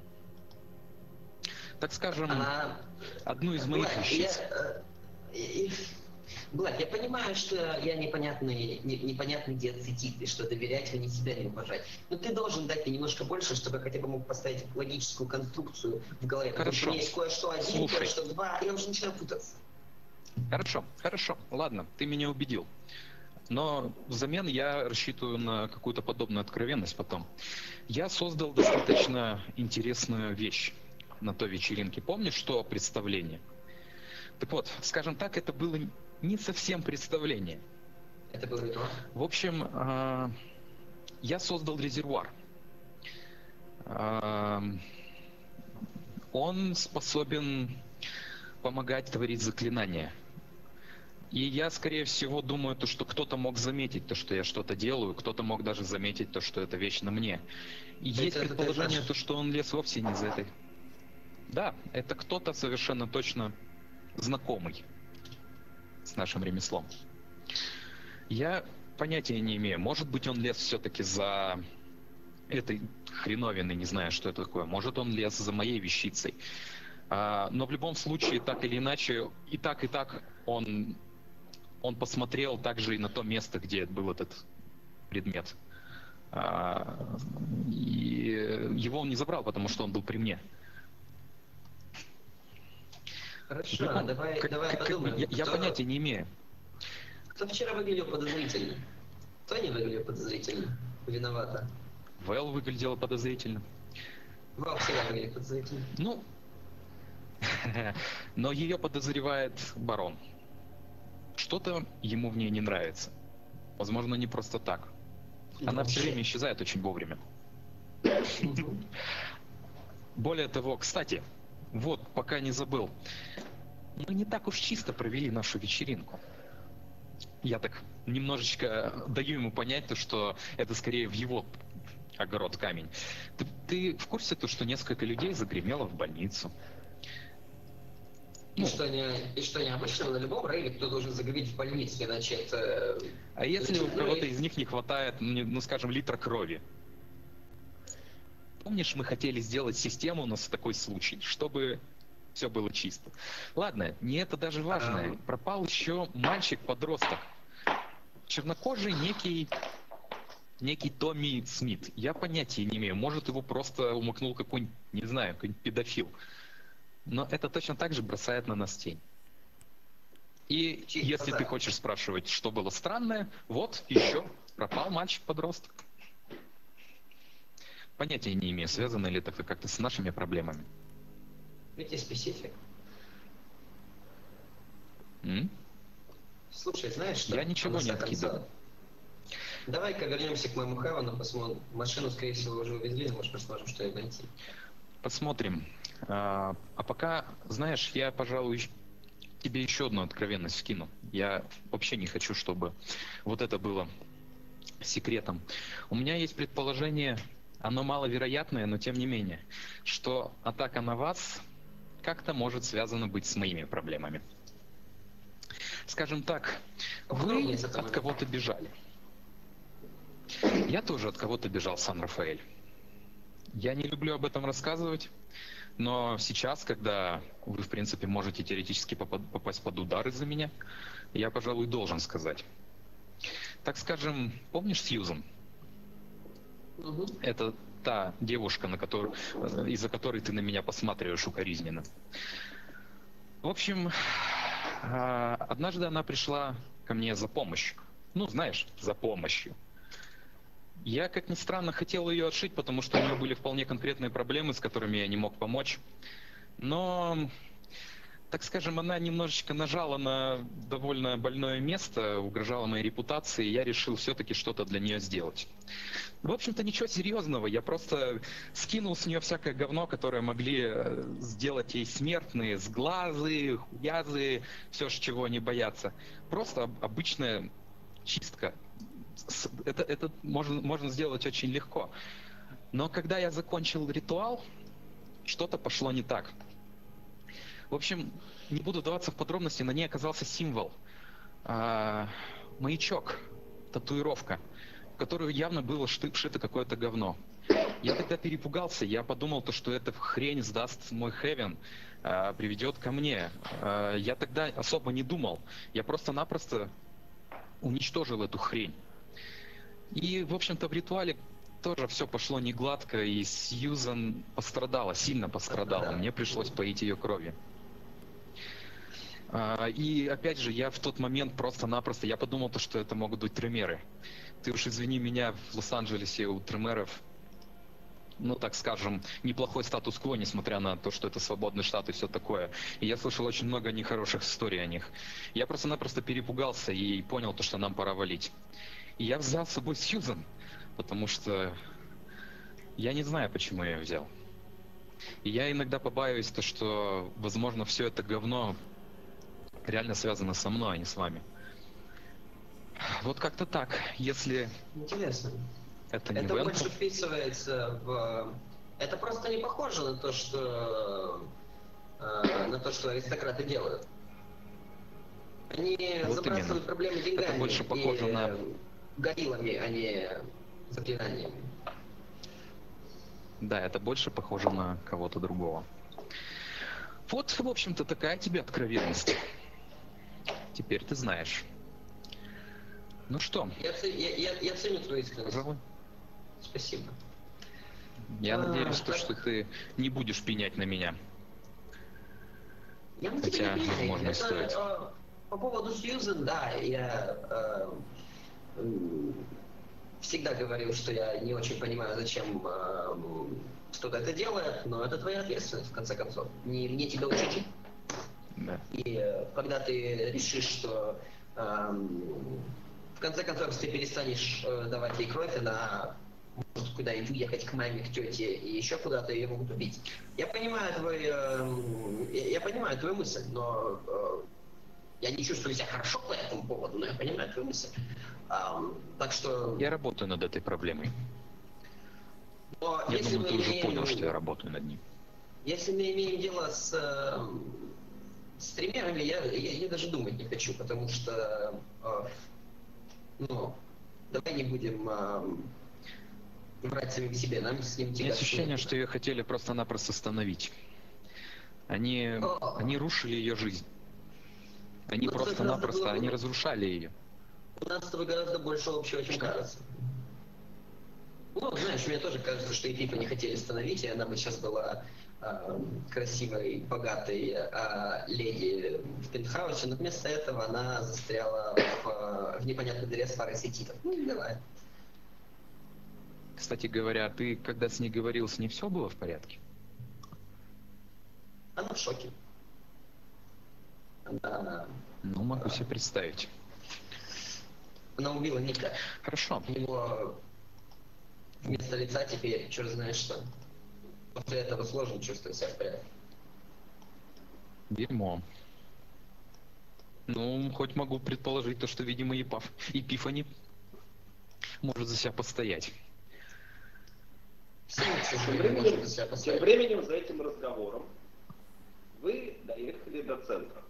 Так скажем, А, одну из моих Блэк, вещиц. я, э, и- Блэк, я понимаю, что я непонятный, не- непонятный дед Сетит, и что доверять мне себя не уважать. Но ты должен дать мне немножко больше, чтобы я хотя бы мог поставить логическую конструкцию в голове. Потому что Хорошо. у меня есть кое-что один, Слушай. кое-что два, и я уже начинаю путаться. Хорошо, хорошо, ладно, ты меня убедил. Но взамен я рассчитываю на какую-то подобную откровенность потом. Я создал достаточно интересную вещь на той вечеринке. Помнишь, что представление? Так вот, скажем так, это было не совсем представление. Это было не то. В общем, а, я создал резервуар. А, Он способен помогать творить заклинания. И я, скорее всего, думаю, то, что кто-то мог заметить то, что я что-то делаю, кто-то мог даже заметить то, что это вещь на мне. И То есть есть это ты предположение, знаешь? то, что он лез вовсе не за этой. Да, это кто-то совершенно точно знакомый с нашим ремеслом. Я понятия не имею. Может быть, он лез все-таки за этой хреновиной, не знаю, что это такое. Может, он лез за моей вещицей. А, но в любом случае, так или иначе, и так, и так он, он посмотрел также и на то место, где был этот предмет. А, и его он не забрал, потому что он был при мне. Хорошо, Прикол. давай, Как- давай как- подумаем. я, я Кто- понятия не имею. Кто вчера выглядел подозрительно? Кто не выглядел подозрительно? Виновата. Вэл выглядела подозрительно. Вэл всегда выглядит подозрительно. Ну, но ее подозревает барон. Что-то ему в ней не нравится. Возможно, не просто так. Она все время исчезает очень вовремя. Более того, кстати, вот, пока не забыл, мы не так уж чисто провели нашу вечеринку. Я так немножечко даю ему понять, то, что это скорее в его огород камень. Ты, ты в курсе, то, что несколько людей загремело в больницу? И что, не, и что необычного, на любом рейде кто должен заговорить в больницу, иначе это... А если у Ну, кого-то и- из них не хватает, ну, не- ну, скажем, литра крови? Помнишь, мы хотели сделать систему у нас в такой случай, чтобы все было чисто. Ладно, не это даже важно. Ам. Пропал еще мальчик-подросток. Чернокожий некий некий Томми Смит. Я понятия не имею. Может, его просто умыкнул какой-нибудь, не знаю, какой-нибудь педофил. Но это точно так же бросает на нас тень. И Чисто, если да. ты хочешь спрашивать, что было странное, вот еще пропал мальчик-подросток. Понятия не имею, связано ли это как-то с нашими проблемами. Ведь есть специфик. М? Слушай, знаешь что? Я ничего В конце не откидываю. концов, давай-ка вернемся к моему Хевану, посмотрим. Машину, скорее всего, уже увезли, но может, мы сможем что-то найти. Посмотрим. А, а пока, знаешь, я, пожалуй, щ- тебе еще одну откровенность скину. Я вообще не хочу, чтобы вот это было секретом. У меня есть предположение, оно маловероятное, но тем не менее, что атака на вас как-то может связана быть с моими проблемами. Скажем так, вы Попробуй с этого. от кого-то бежали. Я тоже от кого-то бежал в Сан-Рафаэль. Я не люблю об этом рассказывать, но сейчас, когда вы, в принципе, можете теоретически попад- попасть под удар из-за меня, я, пожалуй, должен сказать. Так скажем, помнишь Сьюзан? Мгм. Это та девушка, на которую, э, из-за которой ты на меня посматриваешь укоризненно. В общем, а, однажды она пришла ко мне за помощью. Ну, знаешь, за помощью. Я, как ни странно, хотел ее отшить, потому что у нее были вполне конкретные проблемы, с которыми я не мог помочь. Но, так скажем, она немножечко нажала на довольно больное место, угрожала моей репутации, и я решил все-таки что-то для нее сделать. В общем-то, ничего серьезного, я просто скинул с нее всякое говно, которое могли э, сделать ей смертные, сглазы, хуязы, все, чего они боятся. Просто об- обычная чистка. с- это, это можно, можно сделать очень легко. Но когда я закончил ритуал, что-то пошло не так. В общем, не буду вдаваться в подробности, на ней оказался символ. А, маячок, татуировка, в которую явно было шты- вшито какое-то говно. Я тогда перепугался, я подумал, то, что эта хрень сдаст мой Хевен, а, приведет ко мне. А, я тогда особо не думал, я просто-напросто уничтожил эту хрень. И, в общем-то, в ритуале тоже все пошло не гладко, и Сьюзан пострадала, сильно пострадала. Мне пришлось поить ее кровью. А, И опять же, я в тот момент просто-напросто, я подумал, то, что это могут быть тремеры. Ты уж извини меня, в Лос-Анджелесе у тремеров, ну так скажем, неплохой статус-кво, несмотря на то, что это свободный штат и все такое. И я слышал очень много нехороших историй о них. Я просто-напросто перепугался и понял то, что нам пора валить. И я взял с собой Сьюзан, потому что я не знаю, почему я ее взял. И я иногда побаиваюсь то, что, возможно, все это говно реально связано со мной, а не с вами. Вот как-то так. Если Интересно. это не Это Вентл, больше вписывается в... Это просто не похоже на то, что э, на то, что аристократы делают. Они Вот забрасывают именно. проблемы деньгами больше похоже и на- э, гориллами, а не заклинаниями. да, это больше похоже на кого-то другого. Вот, в общем-то, такая тебе откровенность. Теперь ты знаешь. Ну что, Я, ц- я, я, я ценю твою искренность. пожалуй. Спасибо. Я А, надеюсь, то, так. что ты не будешь пенять на меня. Я на Хотя, тебя не пеняю. возможно, и Это, стоит. э, по поводу Сьюзен, да, я э, м, всегда говорил, что я не очень понимаю, зачем э, кто-то это делает, но это твоя ответственность, в конце концов. Не мне тебя учить. Да. И э, когда ты решишь, что эм, в конце концов, если ты перестанешь э, давать ей кровь, она может куда-нибудь уехать к маме, к тете и еще куда-то ее могут убить. Я понимаю твой, эм, я, я понимаю твою мысль, но э, я не чувствую себя хорошо по этому поводу, но я понимаю твою мысль. Ам, так что, Я работаю над этой проблемой. но Я если думаю, мы ты уже имеем- понял, что я работаю над ним. Если мы имеем дело с, э, с триммерами, я, я, я даже думать не хочу, потому что, э, ну, давай не будем э, врать самим себе, нам с ним У меня тягаться ощущение, некуда. что ее хотели просто-напросто остановить. Они, О. они рушили ее жизнь. Они Ну, это просто-напросто, гораздо они было- разрушали ее. У нас с тобой гораздо больше общего, чем Что? кажется. Ну, знаешь, мне тоже кажется, что Эпифа не хотели остановить, и она бы сейчас была э, красивой, богатой э, леди в пентхаусе, но вместо этого она застряла в, э, в непонятной дыре с парой сетитов. Ну, не давай. Кстати говоря, ты когда с ней говорил, с ней все было в порядке? Она в шоке. Она, Ну, могу себе представить. она убила Ника. Хорошо. У него вместо лица теперь черт знает что. После этого сложно чувствовать себя в порядке. Дерьмо. Ну, хоть могу предположить то, что, видимо, Епаф... Епифани может за себя постоять. Все, к Тем сожалению, временем, может за себя тем постоять. временем за этим разговором вы доехали до центра.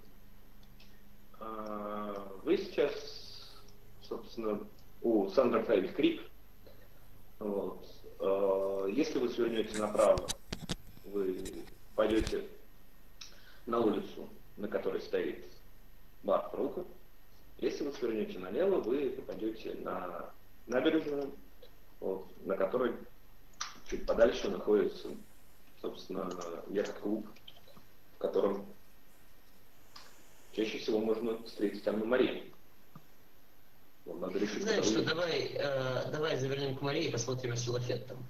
А, Вы сейчас, собственно, у Сандра Фрейд Крик. Вот. А, Если вы свернете направо, вы пойдете на улицу, на которой стоит бар Фрука. Если вы свернете налево, вы попадете на набережную, вот, на которой чуть подальше находится, собственно, яхт-клуб, в котором чаще всего можно встретить Анну Марию. Вам надо решить, Знаешь куда что, вы едете. давай, э, давай завернем к Марии и посмотрим силуэт там.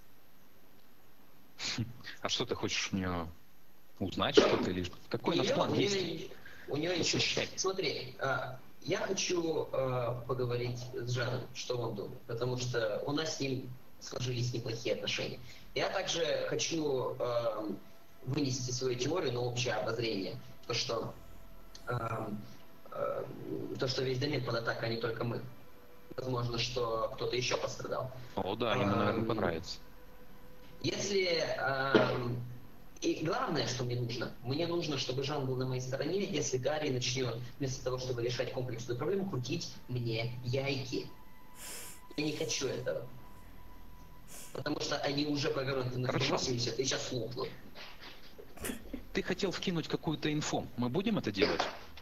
А что ты хочешь у нее узнать что-то или какой у нас Её- план у действий? нее, у нее еще... Посвящай. Смотри, а, я хочу а, поговорить с Жаном, что он думает, потому что у нас с ним сложились неплохие отношения. Я также хочу а, вынести свою теорию на общее обозрение, то что, а, а, то, что весь Домен под атакой, а не только мы. возможно, что кто-то еще пострадал. О, да, ему, наверное, Эм, понравится. Если... эм, И главное, что мне нужно, мне нужно, чтобы Жан был на моей стороне, если Гарри начнет, вместо того, чтобы решать комплексную проблему, крутить мне яйки. Я не хочу этого. Потому что они уже повернуты на Хорошо. сто восемьдесят и сейчас лопнут. Ты хотел вкинуть какую-то инфу. Мы будем это делать?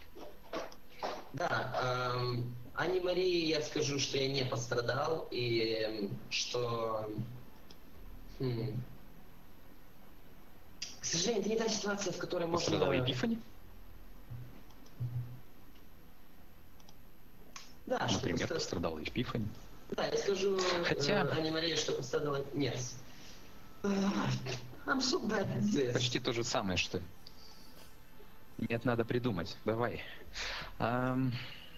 Да, эм, Ане Марии я скажу, что я не пострадал, и эм, что... хм, К сожалению, это не та ситуация, в которой можно... Пострадала Эпифани? Да, что Например, пострадал. пострадала Эпифани. Да, я скажу Хотя- э, Ане Марии, что пострадала... Нет. I'm so bad at this. Почти то же самое, что... Нет, надо придумать. Давай. Ам,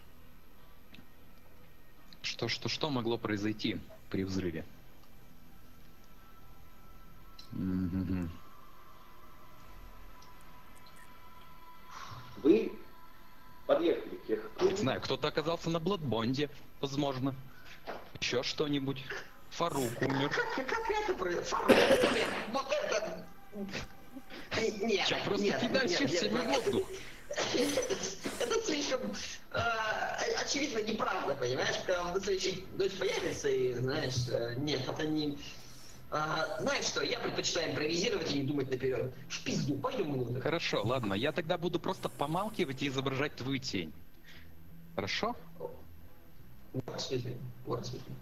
Что, что, что могло произойти при взрыве? Мгм. Вы подъехали к тех... Не знаю, кто-то оказался на Бладбонде, возможно. Еще что-нибудь. Фарук умер. Как, как это произошло? Вот это... Нет, Я просто нет, кидаю нет, всех нет, себе в нет. воздух. Это слишком э, очевидно неправда, понимаешь? Когда на следующий дочь появится и, знаешь, э, нет, это не... А, знаешь что, я предпочитаю импровизировать и не думать наперед. В пизду, пойдем минуту. Хорошо, ладно, я тогда буду просто помалкивать и изображать твою тень. Хорошо? Вот, смотри, вот, смотри.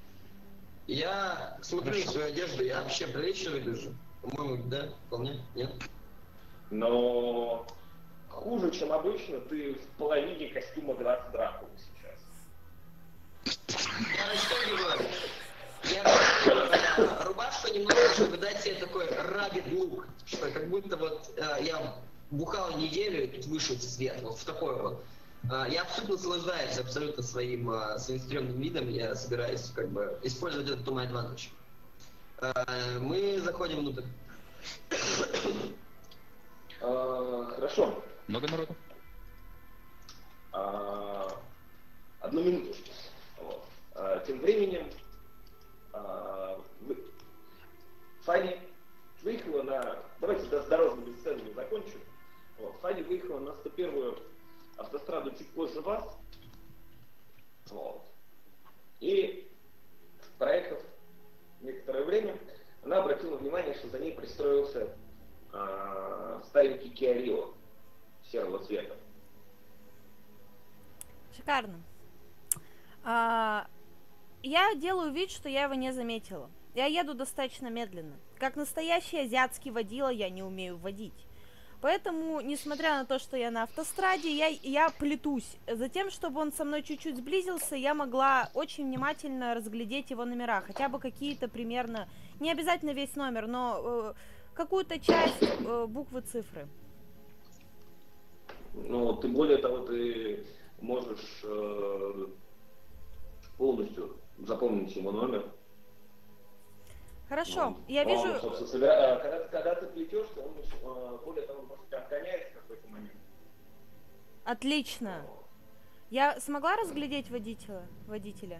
Я смотрю на Хорошо. свою одежду, я вообще прилично выгляжу. По-моему, да, вполне, нет? Но хуже, чем обычно, ты в половине костюма Граца Дракулы сейчас. Я расстегиваю. Я расстегиваю рубашку немного, чтобы дать себе такой rugged look, что как будто вот э, я бухал неделю и тут вышел свет, вот в такой вот. Э, я абсолютно наслаждаюсь абсолютно своим, э, своим стрёмным видом, я собираюсь как бы использовать это to my advantage. Э, мы заходим внутрь. А, хорошо. Много народу? А, одну минуту. Вот. А, тем временем а, вы... Фанни выехала на... Давайте до дорожными сценами закончим. Вот. Фанни выехала на сто первую автостраду чуть позже вас. Вот. И, проехав некоторое время, она обратила внимание, что за ней пристроился а, старенький Kia Rio серого цвета. Шикарно. А, я делаю вид, что я его не заметила. Я еду достаточно медленно. Как настоящий азиатский водила я не умею водить. Поэтому, несмотря на то, что я на автостраде, я, я плетусь. Затем, чтобы он со мной чуть-чуть сблизился, я могла очень внимательно разглядеть его номера. Хотя бы какие-то примерно, не обязательно весь номер, но э, какую-то часть э, буквы, цифры. Ну, ты более того, ты можешь э, полностью запомнить его номер. Хорошо, Ну, я он, вижу... собственно, собира- а, когда, когда ты плетешься, он э, более того, может, тебя отгоняет в какой-то момент. Отлично. Я смогла разглядеть водителя? водителя?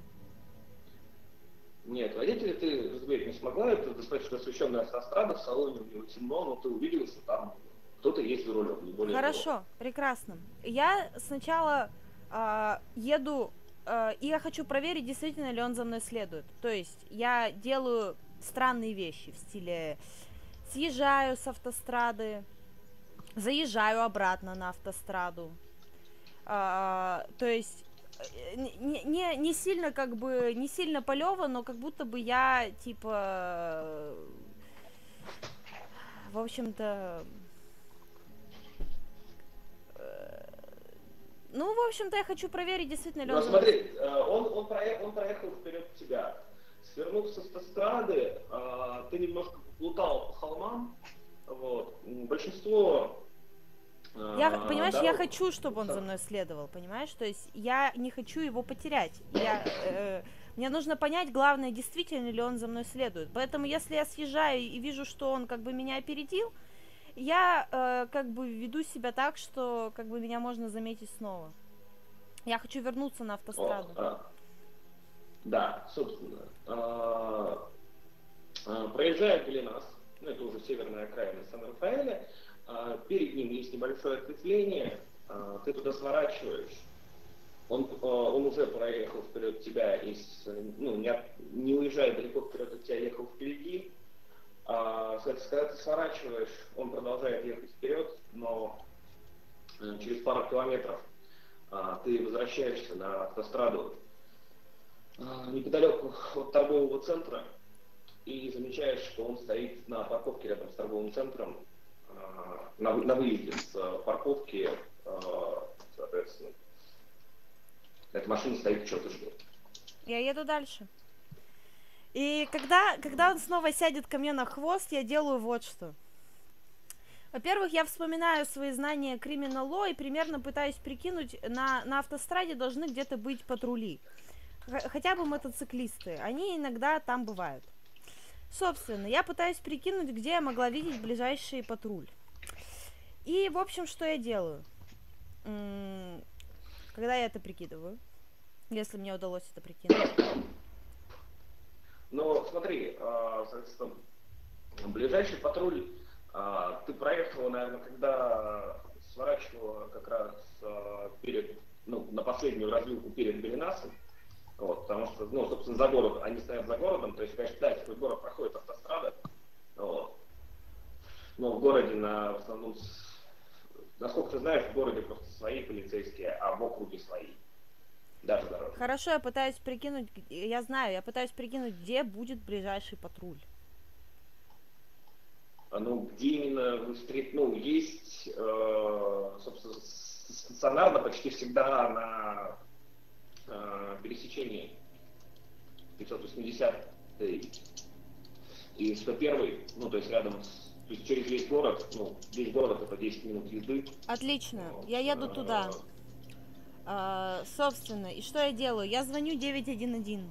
Нет, водителя ты разглядеть не смогла, это достаточно освещенная автострада, в салоне у него темно, но ты увидела, что там кто-то есть за рулем, не более того. Хорошо, прекрасно. Я сначала а, еду, а, и я хочу проверить, действительно ли он за мной следует. То есть я делаю странные вещи в стиле съезжаю с автострады, заезжаю обратно на автостраду. А, то есть не, не, не сильно как бы, не сильно полево, но как будто бы я типа, в общем-то... Ну, в общем-то, я хочу проверить, действительно ли Ну, он... смотри, э, он, он, проехал, он проехал вперед тебя. Свернув с автострады, э, ты немножко плутал по холмам. Вот. Большинство... э, Я, понимаешь, я дорог- хочу, чтобы он за мной следовал, понимаешь? То есть я не хочу его потерять. Я, э, мне нужно понять, главное, действительно ли он за мной следует. Поэтому, если я съезжаю и вижу, что он как бы меня опередил, я э, как бы веду себя так, что как бы меня можно заметить снова. Я хочу вернуться на автостраду. Вот, а. Да, собственно. а, а, Проезжая Голенас, ну это уже северная окраина Сан-Рафаэля, а, перед ним есть небольшое ответвление, а, ты туда сворачиваешь. Он, а, он уже проехал вперед тебя, и с- ну, не, от- не уезжая далеко вперед от тебя, ехал впереди. А, соответственно, когда ты сворачиваешь, он продолжает ехать вперед, но э, через пару километров а, ты возвращаешься на автостраду а, неподалеку от торгового центра и замечаешь, что он стоит на парковке рядом с торговым центром, а, на, вы- на выезде с а, парковки, а, соответственно, эта машина стоит и что-то ждет. Я еду дальше. И когда, когда он снова сядет ко мне на хвост, я делаю вот что. Во-первых, я вспоминаю свои знания Criminal Law и примерно пытаюсь прикинуть, на, на автостраде должны где-то быть патрули. Х- хотя бы мотоциклисты. Они иногда там бывают. Собственно, я пытаюсь прикинуть, где я могла видеть ближайший патруль. И, в общем, что я делаю? М, Когда я это прикидываю, если мне удалось это прикинуть. Но смотри, а, соответственно, ближайший патруль а, ты проехала, наверное, когда сворачивала как раз а, перед, ну, на последнюю развилку перед Голенасом. Вот, потому что, ну, собственно, за город, они стоят за городом, то есть, конечно, да, через город проходит автострада, вот. Но в городе, на, в основном, с- насколько ты знаешь, в городе просто свои полицейские, а в округе свои, даже дороже. Хорошо, я пытаюсь прикинуть, г- я знаю, я пытаюсь прикинуть, где будет ближайший патруль. А, Ну, где именно вы встретите, ну, есть, э, собственно, с- стационарно почти всегда на э, пересечении пятьсот восьмидесятой и сто первой, ну, то есть рядом с, то есть через весь город, ну, весь город это десять минут езды. Отлично, Вот, я еду э, туда. А, собственно, и что я делаю? Я звоню девять один один.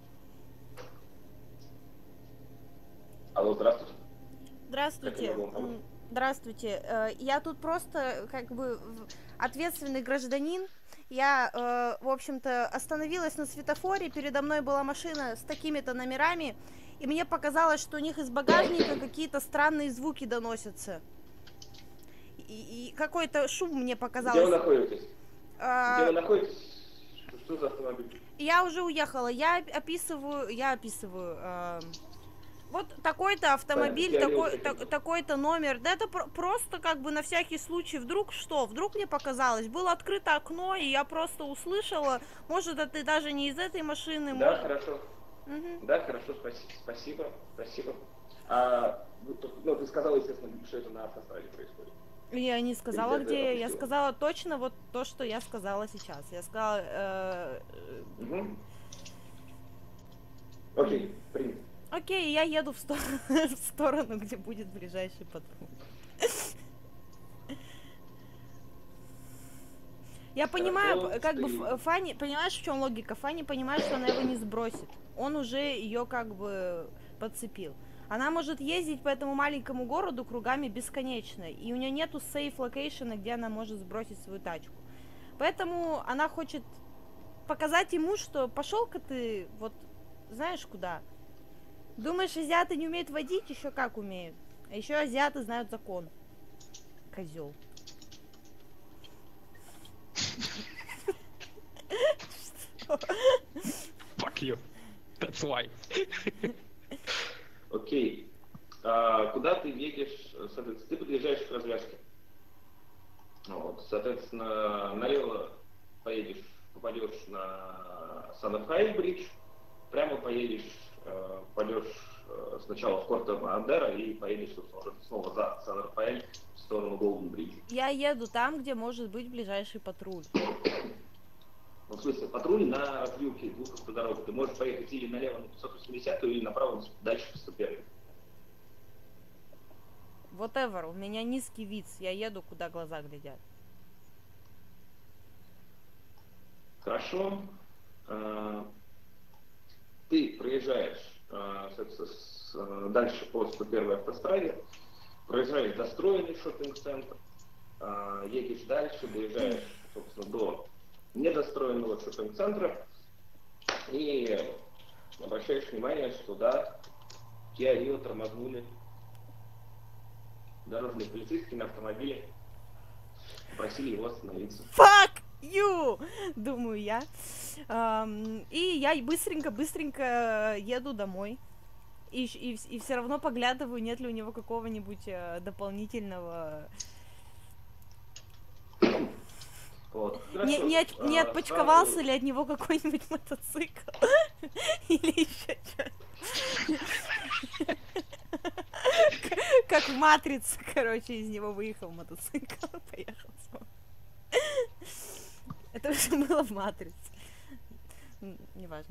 Алло, здравствуйте. Как я Здравствуйте. могу вам помочь? М, Здравствуйте. Э, Я тут просто как бы в- ответственный гражданин. Я, э, в общем-то, остановилась на светофоре. Передо мной была машина с такими-то номерами. И мне показалось, что у них из багажника какие-то странные звуки доносятся. И, и какой-то шум мне Где вы показалось. находитесь? Где А, вы находитесь? Что, что за автомобиль? Я уже уехала. Я оп- описываю, я описываю. эм, Вот такой-то Понятно, автомобиль, Kia такой, Rio так- такой-то номер. Да это про- просто как бы на всякий случай. Вдруг что? Вдруг мне показалось. Было открыто окно, и я просто услышала. Может, это даже не из этой машины. Да, Может... хорошо. Мгм. Да, хорошо, спасибо, спасибо, спасибо. А, вы тут- ну, ты сказала, естественно, что это на автостраде происходит. Я не сказала, Или ты где. Я опустила? сказала точно вот то, что я сказала сейчас. Я сказала... э, э, Угу. Окей, принято. Окей, я еду в, сто- в сторону, где будет ближайший патруль. Я понимаю, Хорошо, п- как бы ты- Ф- Фанни, понимаешь, в чем логика? Фанни понимает, что она его не сбросит. Он уже ее как бы подцепил. Она может ездить по этому маленькому городу кругами бесконечно, и у нее нету сейф локейшена, где она может сбросить свою тачку. Поэтому она хочет показать ему, что пошел-ка ты вот знаешь куда. Думаешь, азиаты не умеют водить? Еще как умеют. А еще азиаты знают закон. Козел. Fuck you. That's why. Окей. А, куда ты едешь? Соответственно, ты подъезжаешь к развязке. Вот, соответственно, налево поедешь, попадешь на Сан-Рафаэль-бридж, прямо поедешь, э, пойдешь э, сначала в Корте-Мадера и поедешь собственно, уже снова за Сан-Рафаэль в сторону Голден-бриджа. Я еду там, где может быть ближайший патруль. Ну, в смысле, патруль на развилке двух автодорог. Ты можешь поехать или налево на пятьсот восьмидесятую, или направо дальше по сто первой. Whatever, у меня низкий вид, я еду, куда глаза глядят. Хорошо. А, Ты проезжаешь а, соответственно, с- а, дальше по сто первой автостраде, проезжаешь достроенный шоппинг-центр, а, едешь дальше, доезжаешь, собственно, до недостроенного шоппинг-центра, И обращаешь внимание, что да, Kia Rio тормознули дорожные полицейские на автомобиле, просили его остановиться. Fuck you! Думаю я. Ам, и я быстренько-быстренько еду домой. И, и, и все равно поглядываю, нет ли у него какого-нибудь э, дополнительного... Вот. Не, Хорошо. не, от- не А, отпочковался сразу- ли от него какой-нибудь мотоцикл? Или еще что? Как в «Матрице», короче, из него выехал мотоцикл, поехал снова. Это уже было в «Матрице». М, Неважно.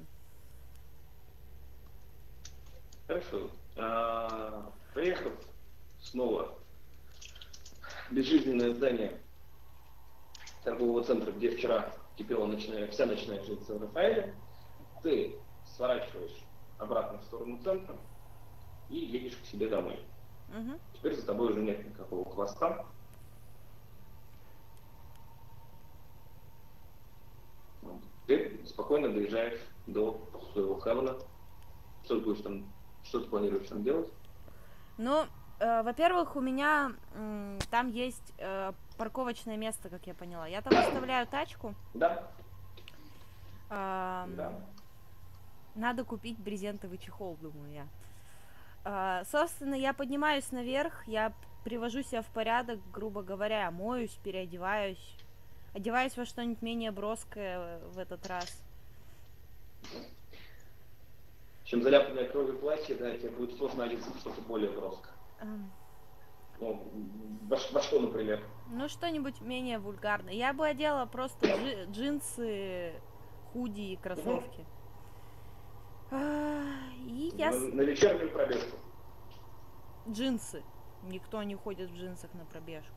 Хорошо. А, Приехав снова в безжизненное здание торгового центра, где вчера кипела ночная, вся ночная жизнь Сан-Рафаэля, ты сворачиваешь обратно в сторону центра и едешь к себе домой. Мгм. Теперь за тобой уже нет никакого хвоста. Вот. Ты спокойно доезжаешь до своего хавна. Что ты будешь там, что ты планируешь там делать? Ну, э, во-первых, у меня м, там есть э, парковочное место, как я поняла. Я там оставляю тачку. Да, Ам, да. Надо купить брезентовый чехол, думаю я. А, собственно, я поднимаюсь наверх, я п- привожу себя в порядок, грубо говоря, моюсь, переодеваюсь, одеваюсь во что-нибудь менее броское в этот раз. Чем заляпанное кровью платье, да, тебе будет сложно одеться в что-то более броское. Ам, Ну, во, ш- во что, например? Ну, что-нибудь менее вульгарное. Я бы одела просто джи- джинсы, худи и кроссовки. А, И я... На, с- на вечернюю пробежку. Джинсы. Никто не ходит в джинсах на пробежку.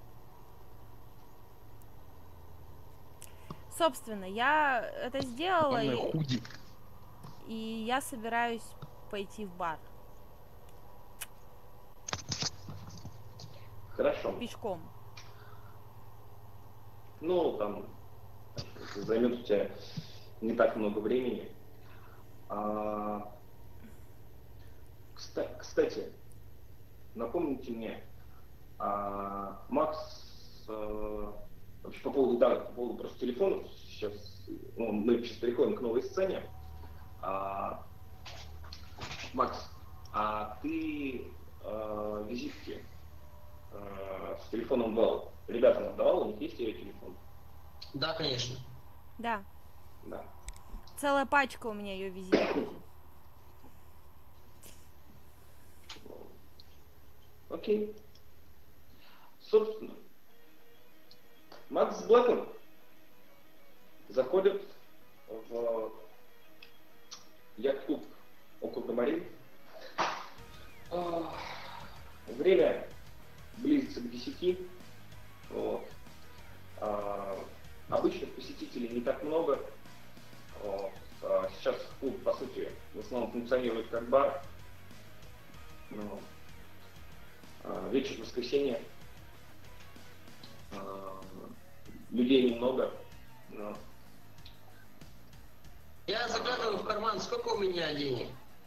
Собственно, я это сделала, Главное, и, худи. и я собираюсь пойти в бар Хорошо. пешком. Ну, там займет у тебя не так много времени. А, кста- кстати, напомните мне, а, Макс, а, вообще по поводу, да, по поводу просто телефонов, сейчас, ну, мы сейчас переходим к новой сцене. А, Макс, а ты а, визитки а, с телефоном давал? Ребятам отдавал, у них есть ее телефон? Да, конечно. Да, Да. целая пачка у меня ее визиток лежит. Окей. Собственно, Макс с Блэком заходит в яхт-клуб около Марин. А, Время близится к десяти. Вот. А, Обычных посетителей не так много. Вот. А Сейчас клуб, по сути, в основном функционирует как бар. Ну, а, Вечер воскресенья. А, Людей немного. Но Я заглядываю в карман, сколько у меня денег?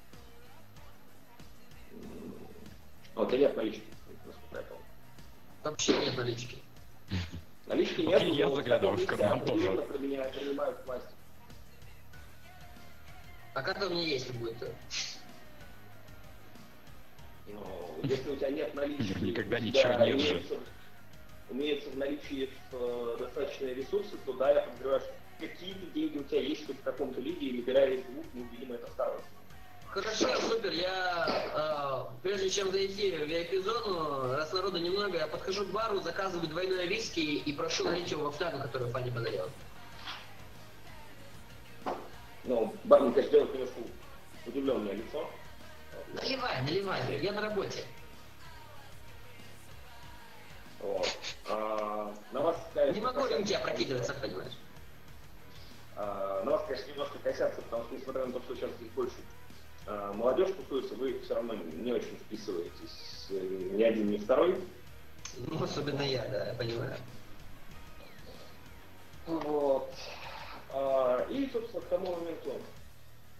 Вот, и нет налички, насколько я помню. Вообще нет налички. Налички Вот нет, и я но заглядываю в карман тоже. определенно применяют, принимают пластик. А как у меня есть будет-то? Но если у тебя нет налички, Никогда у тебя ничего нет же. имеется, имеется в наличии э, достаточные ресурсы, то да, я подозреваю, что какие-то деньги у тебя есть хоть в каком-то виде, и набирая из двух, неудивимо это второе. Хорошо, супер. Я, э, прежде чем зайти в ви ай пи-зону, раз народу немного, я подхожу к бару, заказываю двойное виски и прошу налить его во флягу, которую Фанни подарила. Ну, бармен, конечно, делает немножко удивленное лицо. Наливай, наливай, я на работе. Вот. А, на вас, конечно, Не могу косятся- рюмки опрокидывать, сам понимаешь. А, на вас, конечно, немножко косятся, потому что, несмотря на то, что сейчас здесь больше а, молодежь тусуется, вы все равно не очень вписываетесь, э, ни один, ни второй. Ну, особенно я, да, я понимаю. Вот. А, и, собственно, к тому моменту,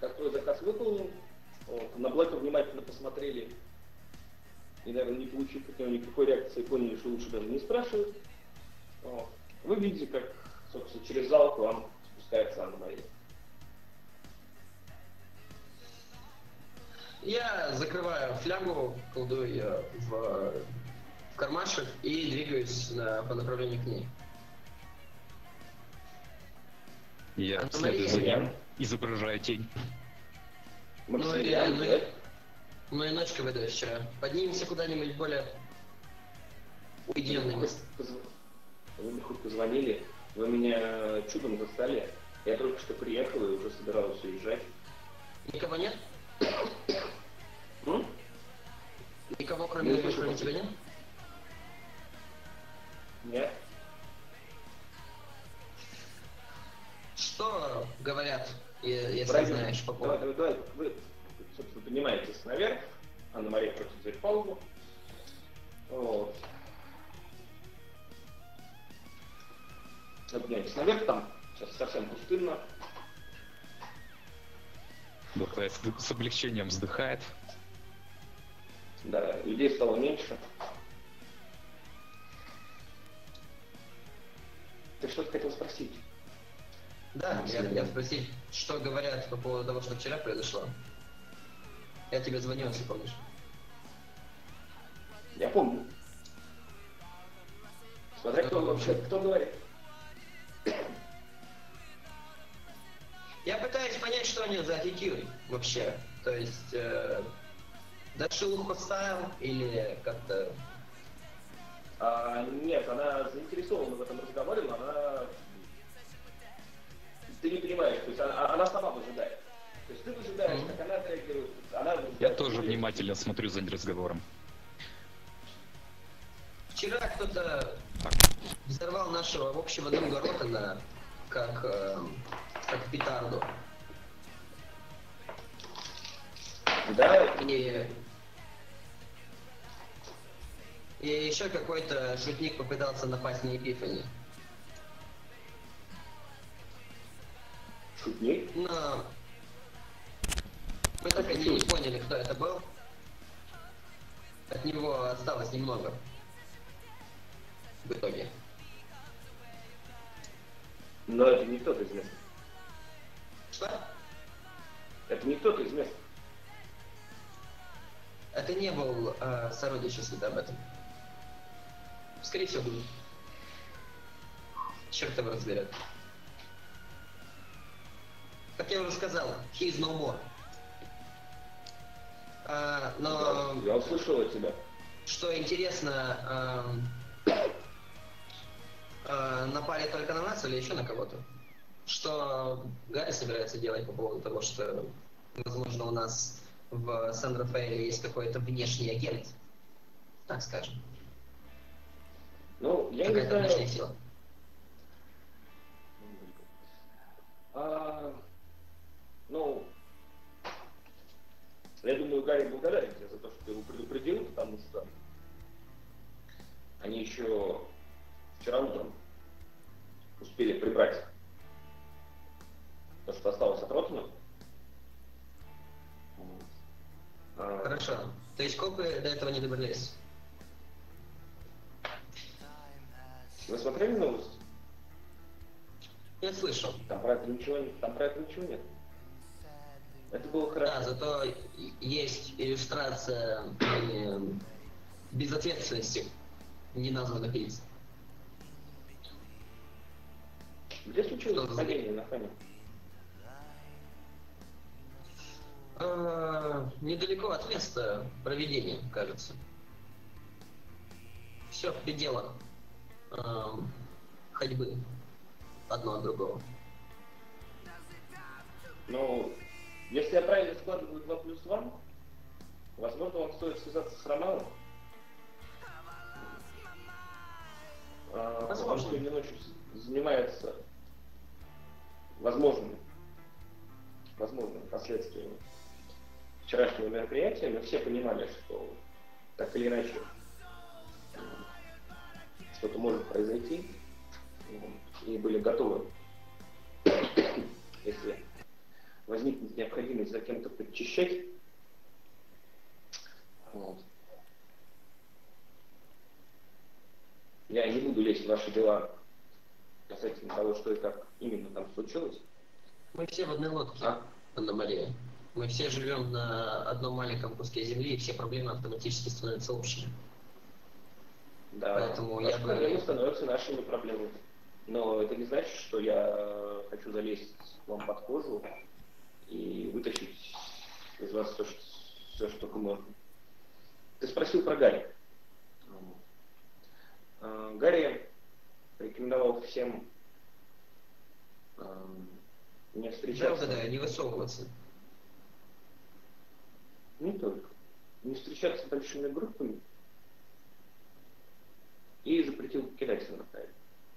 как твой заказ выполнен, вот, на Блэка внимательно посмотрели и, наверное, не получив от него никакой реакции, поняли, что лучше даже не спрашивать. Вот. Вы видите, как, собственно, через зал к вам спускается Анна-Мария. Я закрываю флягу, кладу ее в, в кармашек и двигаюсь на, по направлению к ней. Я Анна следую за Мария. ним, изображая тень. Ну и, Максимилиан, ну, да? и, ну и ночка выдаю вчера. Поднимемся куда-нибудь более уединенное место. Вы мне хоть позвонили, вы меня чудом застали. Я только что приехал и уже собирался уезжать. Никого нет? М? Никого кроме, Не слышу, кроме как тебя нет? Нет? Что говорят, е- если Правильно. знаешь по Давай, поводу? давай, давай, вы, собственно, поднимаетесь наверх. Анна-Мария просит взять паузу. Вот. Поднимаетесь наверх, там сейчас совсем пустынно. Духая с, с облегчением вздыхает. Да, людей стало меньше. Ты что-то хотел спросить? Да, я хотел спросить, что говорят по поводу того, что вчера произошло. Я тебе звонил, если помнишь. Я помню. Смотря кто вообще, кто говорит. Я пытаюсь понять, что они за attitude вообще. То есть, э, Дашил Хостайл или как-то... А, нет, она заинтересована в этом разговоре, но она... Ты не понимаешь, то есть она, она сама выжидает. То есть ты выжидаешь, Mm-hmm. как она отреагирует, она выжидает. Я тоже внимательно смотрю за разговором. Вчера кто-то Так. взорвал нашего общего друга Ротана как, э, как петарду. Да, И, и еще какой-то шутник попытался напасть на Эпифани. шутник. Но мы так и не поняли, кто это был. От него осталось немного. В итоге. Но это не кто-то из местных. Что? Это не кто-то из местных. Это не был э, сородич, если ты об этом. Скорее всего, был. Черт его разберет. Как я уже сказал, he is no more. А, но Я услышал от тебя. что интересно, эм, э, напали только на нас или еще на кого-то? Что Гарри собирается делать по поводу того, что, возможно, у нас в Сан-Рафаэле есть какой-то внешний агент, так скажем. Ну, я не Какая-то знаю. внешняя сила. А, ну, я думаю, Гарри благодарен тебе за то, что ты его предупредил, потому что они еще вчера утром успели прибрать то, что осталось от Ротана. А, Хорошо. То есть копы до этого не добрались? Вы смотрели новости? Я слышал. Там про это ничего, там про это ничего нет. Это было хорошо. Да, зато и- есть иллюстрация э, безответственности неназванных лиц. Где случилось Что за- нападение на Хане? Э, недалеко от места проведения, кажется. Все в пределах э, ходьбы одно от другого. Ну, если я правильно складываю два плюс два, возможно, вам стоит связаться с Романом. А, Возможно. Он сегодня ночью с- занимается возможными, возможными последствиями вчерашнего мероприятия. Мы все понимали, что так или иначе что-то может произойти, вот, и были готовы, если возникнет необходимость необходимость за кем-то подчищать. Вот. Я не буду лезть в ваши дела касательно того, что и как именно там случилось. Мы все в одной лодке, А? Анна Мария. Мы все живем на одном маленьком куске земли, и все проблемы автоматически становятся общими. Да, Поэтому наши я бы- проблемы становятся нашими проблемами. Но это не значит, что я хочу залезть вам под кожу и вытащить из вас все, что, все, что только можно. Ты спросил про Гарри. А, Гарри рекомендовал всем а, не Да, встречаться. угадаю, не высовываться. Не только. Не встречаться с большими группами. И запретил кидаться на тайм.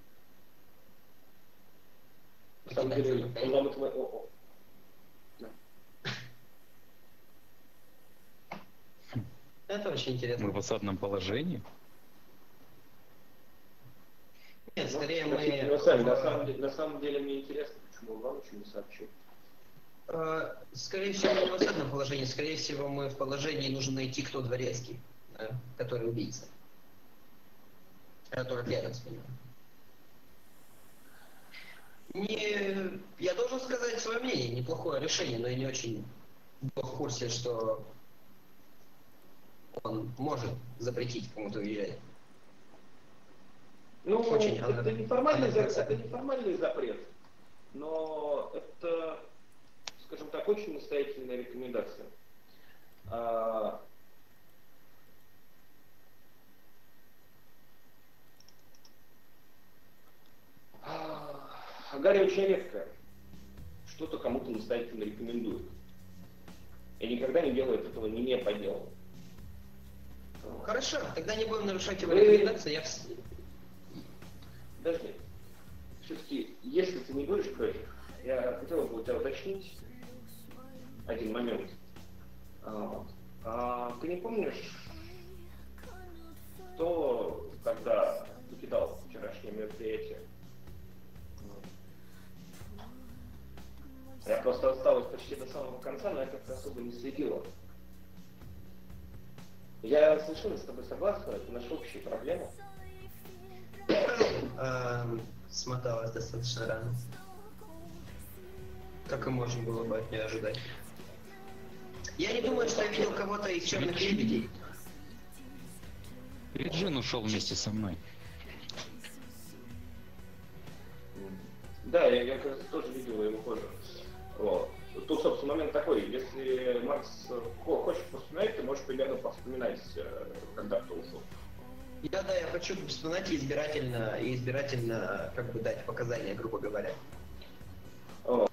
На самом Кидаться деле, на тайм? он вам это... о- о. Да. Это очень интересно. Мы в осадном положении. Нет, Ну, скорее спросите мы... его сами. На в- самом деле, на самом деле мне интересно, почему он вам еще не сообщил. Э, Скорее всего, мы не в осадном положении. Скорее всего, мы в положении нужно найти, кто дворецкий, да, который убийца. Который рядом с ним. Не... Я должен сказать свое мнение. Неплохое решение, но я не очень был в курсе, что он может запретить кому-то уезжать. Ну, Очень это, она- неформальный, она за- красавица. это неформальный запрет, но это, скажем так, очень настоятельная рекомендация. А, а Гарри очень редко что-то кому-то настоятельно рекомендует. И никогда не делает этого не не по делу. Хорошо, тогда не будем нарушать его Вы- рекомендации. Я... вс- Подожди. Все-таки, если ты не будешь против, я хотел бы у тебя уточнить один момент. А, вот. А, ты не помнишь, кто, когда покидал вчерашнее мероприятие? Я просто осталась почти до самого конца, но я как-то особо не следила. Я совершенно с тобой согласна, это наша общая проблема. Эм, смоталась достаточно рано. Как и можно было бы от нее ожидать. Я не думаю, что я видел кого-то из черных лебедей. Реджин ушел вместе со мной. Да, я, я кажется, тоже видел его позже. Вот. Тут, собственно, момент такой, если Макс хо- хочет вспоминать, ты можешь примерно повспоминать, э, когда кто ушел. Я, да, я хочу вспоминать и избирательно, и избирательно, как бы, дать показания, грубо говоря. Вот.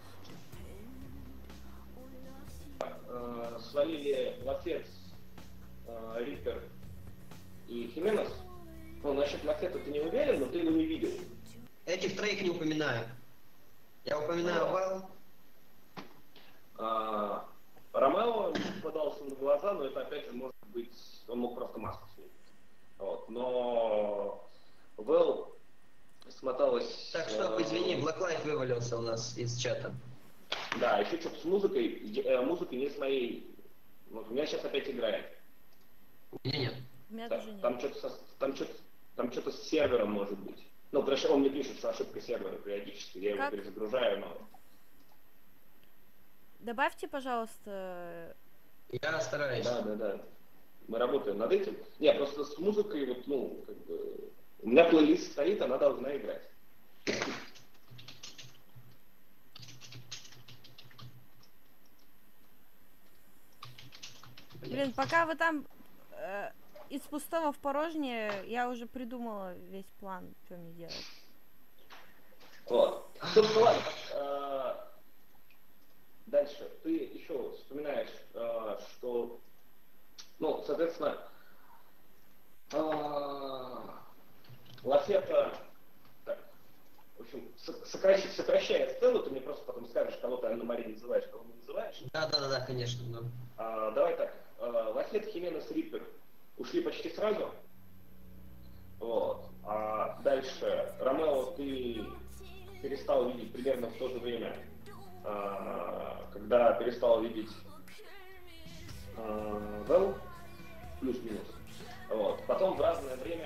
Э, свалили Лафет, э, Риппер и Хименес. Ну, насчет Лафета ты не уверен, но ты его не видел. Этих троих не упоминаю. Я упоминаю Вал. А, Ромео не попадался на глаза, но это опять же может быть, он мог просто маску снять. Вот. Но Вэл смоталась... Так что, э, извини, Blacklight вывалился у нас из чата. Да, еще что-то с музыкой. Э, музыка не с моей... Вот, у меня сейчас опять играет. Нет, нет. У меня Да, тоже нет. там что-то со- там что-то там что-то с сервером может быть. Ну, потому что он мне пишет, что ошибка сервера периодически, я его Как? перезагружаю, но... Добавьте, пожалуйста, Я стараюсь. Да, да, да. Мы работаем над этим. Не, просто с музыкой, вот, ну, как бы... У меня плейлист стоит, она должна играть. блин, пока вы там э, из пустого в порожнее, я уже придумала весь план, что мне делать. Вот. Собственно, ладно. э, Дальше. Ты еще вспоминаешь, э, что, ну, соответственно, э, Лафета, так, в общем, со- сокращ- сокращая сцену, ты мне просто потом скажешь, кого ты Анна Мария называешь, кого не называешь. Да, да, да, да, конечно. Но... А, давай так. А, Лафет, Хименес, Риппер ушли почти сразу. Вот. А дальше Ромео ты перестал видеть примерно в то же время, а, когда я перестал видеть э, Вэл, плюс-минус. Вот. Потом в разное время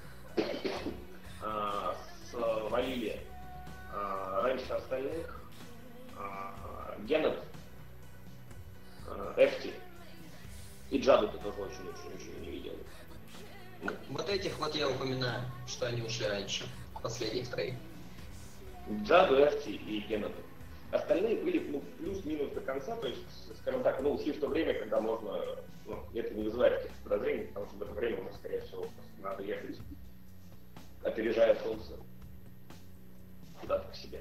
э, свалили э, раньше остальных э, Геннет, э, Эфти и Джаду ты тоже очень-очень-очень не видел. Вот этих вот я упоминаю, что они ушли раньше, последних троих. Джаду, Эфти и Геннет. Остальные были ну, плюс-минус до конца, то есть, скажем так, ну, ушли в то время, когда можно, ну, это не вызывает каких-то подозрений, потому что в это время уже, скорее всего, просто надо ехать, опережая солнце, куда-то к себе.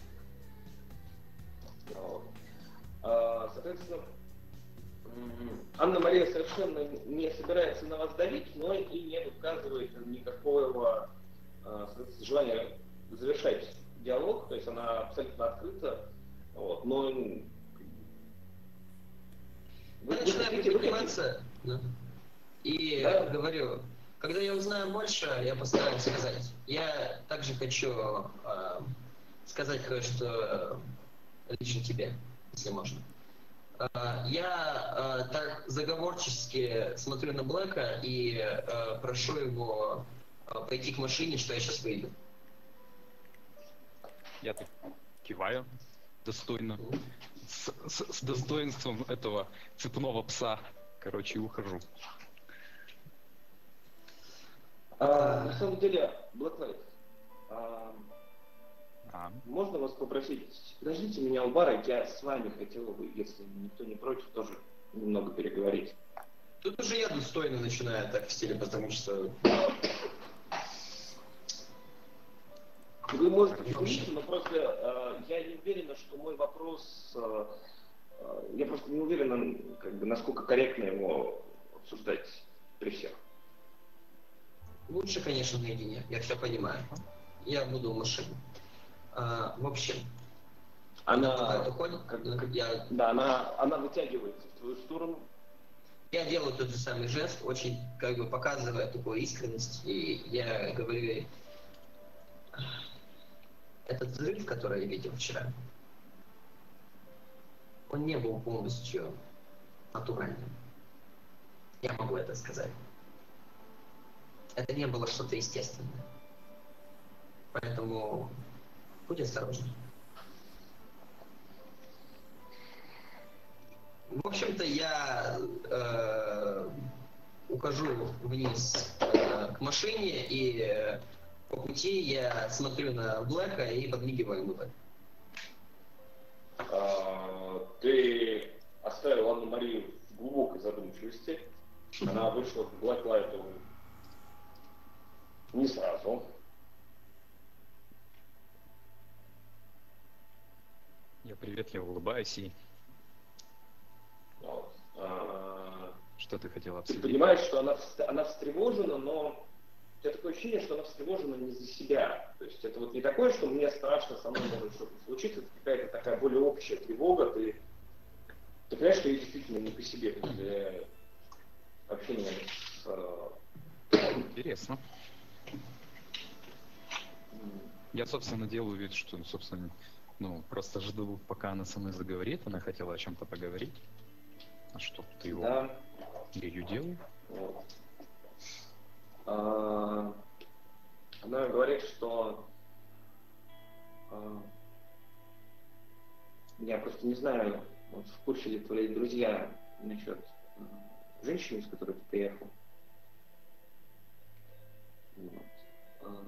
Вот. А, соответственно, Анна-Мария совершенно не собирается на вас давить, но и не выказывает никакого а, желания завершать диалог, то есть она абсолютно открыта, вот, но вы, Я начинаю прикрываться, да. И да? говорю, когда я узнаю больше, я постараюсь сказать. Я также хочу э, сказать кое-что лично тебе, если можно. Э, я э, так заговорчески смотрю на Блэка и э, прошу его э, пойти к машине, что я сейчас выйду. Я так киваю достойно, с, с, с достоинством этого цепного пса, короче, ухожу. А, на самом деле, Блэклайт, а, А. можно вас попросить, подождите меня у бара, я с вами хотел бы, если никто не против, тоже немного переговорить. Тут уже я достойно начинаю так в стиле, потому что... Вы можете говорить, но просто э, я не уверен, что мой вопрос, э, э, я просто не уверен, как бы, насколько корректно его обсуждать при всех. Лучше, конечно, наедине, я все понимаю. Я буду в машине. А, в общем, Она, уходит, как, да, как, я, да, она, она вытягивается в твою сторону. я делаю тот же самый жест, очень как бы показывая такую искренность, и я говорю ей, этот взрыв, который я видел вчера, он не был полностью натуральным. Я могу это сказать. Это не было что-то естественное. Поэтому будь осторожен. В общем-то, я э, ухожу вниз э, к машине, и э, по пути я смотрю на Блэка и подмигиваю ему. А, ты оставил Анну-Марию в глубокой задумчивости. Она вышла к Блэклайту не сразу. Я приветливо улыбаюсь и... Вот. А, Что ты хотел ты обсудить? понимаешь, что она, она встревожена, но у тебя такое ощущение, что она встревожена не за себя. То есть это вот не такое, что мне страшно, со мной может что-то случиться, это какая-то такая более общая тревога. Ты, ты понимаешь, что ей действительно не по себе после общения с... Интересно. Я, собственно, делаю вид, что, собственно, ну, просто жду, пока она со мной заговорит. Она хотела о чем-то поговорить. А что, ты его... Да. Я ее делаю? Вот. А, она говорит, что а, я просто не знаю, вот, в курсе ли твои друзья насчет а, женщины, с которой ты приехал. Вот. А,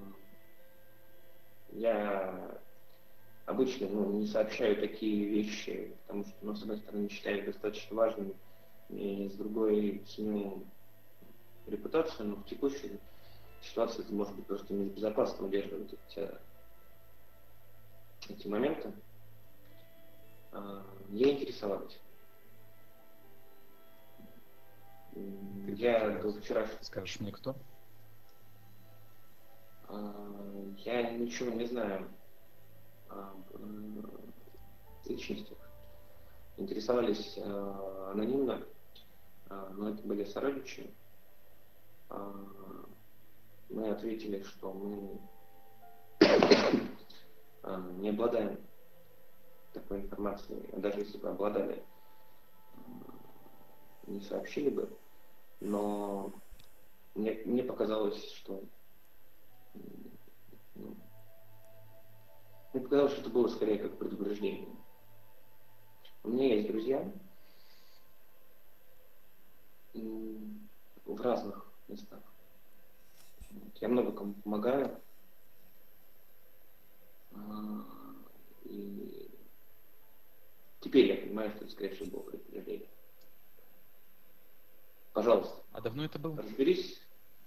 я обычно ну, не сообщаю такие вещи, потому что, ну, с одной стороны, считаю их достаточно важными, и с другой ценю репутацию, но в текущей ситуации это может быть просто небезопасно удерживать эти, эти моменты. А, я интересовалась. Ты Я до вчера... Скажешь мне кто? А, я ничего не знаю об э, личностях. Интересовались э, анонимно, э, но это были сородичи. Э, мы ответили, что мы э, не обладаем такой информации, даже если бы обладали, не сообщили бы, но мне, мне показалось, что ну, мне показалось, что это было скорее как предупреждение. У меня есть друзья в разных местах. Я много кому помогаю. И теперь я понимаю, что это, скорее всего, было предупреждение. Пожалуйста. А давно это было? Разберись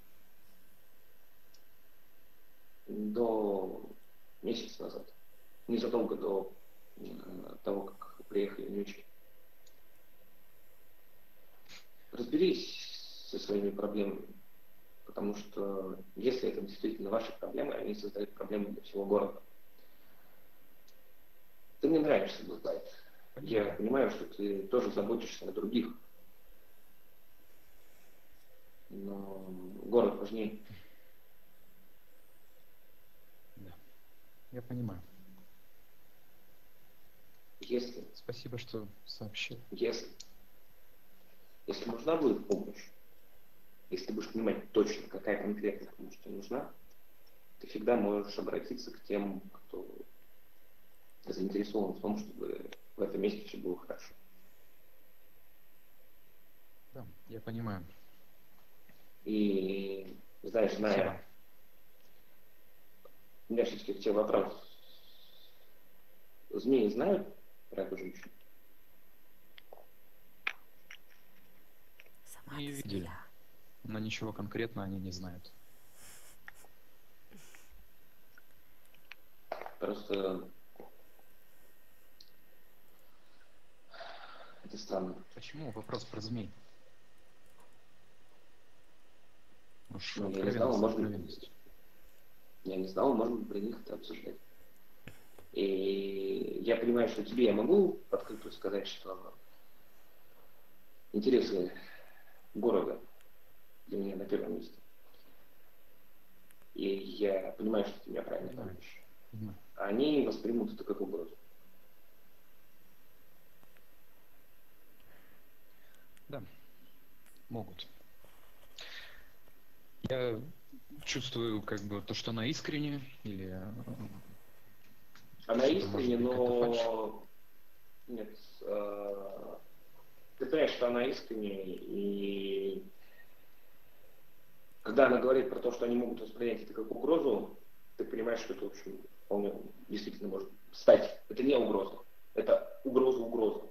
до месяца назад. Незадолго до э, того, как приехали внучки. Разберись со своими проблемами. Потому что если это действительно ваши проблемы, они создают проблемы для всего города. Ты мне нравишься, Блэкбайт. Я понимаю, что ты тоже заботишься о других. Но город важнее. Да, я понимаю. Если, Спасибо, что сообщил. если, если нужна будет помощь, если ты будешь понимать точно, какая конкретная помощь тебе нужна, ты всегда можешь обратиться к тем, кто заинтересован в том, чтобы в этом месте все было хорошо. Да, я понимаю. И, знаешь, зная... Спасибо. У меня все-таки к тебе вопрос. Змеи знают про эту женщину? Сама Не ты видели. змея. Но ничего конкретно они не знают. Просто... Это странно. Почему вопрос про змей? Уж Ну, я не знал, откровенность, можно... откровенность. Я не знал, можно при них это обсуждать. И я понимаю, что тебе я могу открыто сказать, что интересы города для меня на первом месте. И я понимаю, что ты меня правильно Понимаю. поймешь. Понимаю. Они воспримут это как угрозу. Да, могут. Я чувствую, как бы, то, что она искренне, или... э, Она что-то, может искренне, быть, какая-то фальшь. но... Нет. э, Ты понимаешь, что она искренне, и... Когда она говорит про то, что они могут воспринять это как угрозу, ты понимаешь, что это, в общем, вполне действительно может стать. Это не угроза. Это угроза-угроза.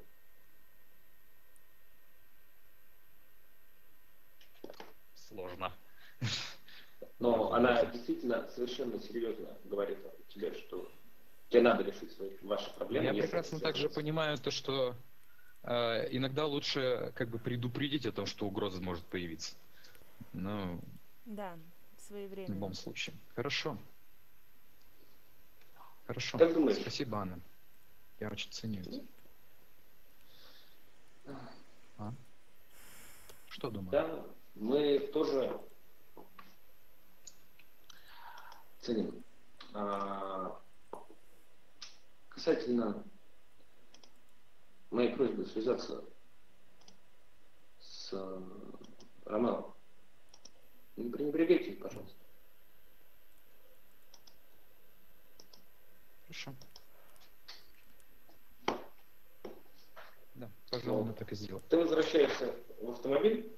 Сложно. Но она действительно совершенно серьезно говорит тебе, что тебе надо решить свои, ваши Но проблемы. я если прекрасно это также связано с- понимаю то, что э, иногда лучше как бы предупредить о том, что угроза может появиться. Ну, Да, в своевременно. любом случае. Хорошо. Хорошо. Как думаешь? Спасибо, Анна. Я очень ценю это. А? Что думаешь? Да, мы тоже ценим. А, касательно моей просьбы связаться с э, Ромео, не пренебрегайте их, пожалуйста. Хорошо. Да, пожалуй, Ну, мы так и сделаем. Ты возвращаешься в автомобиль.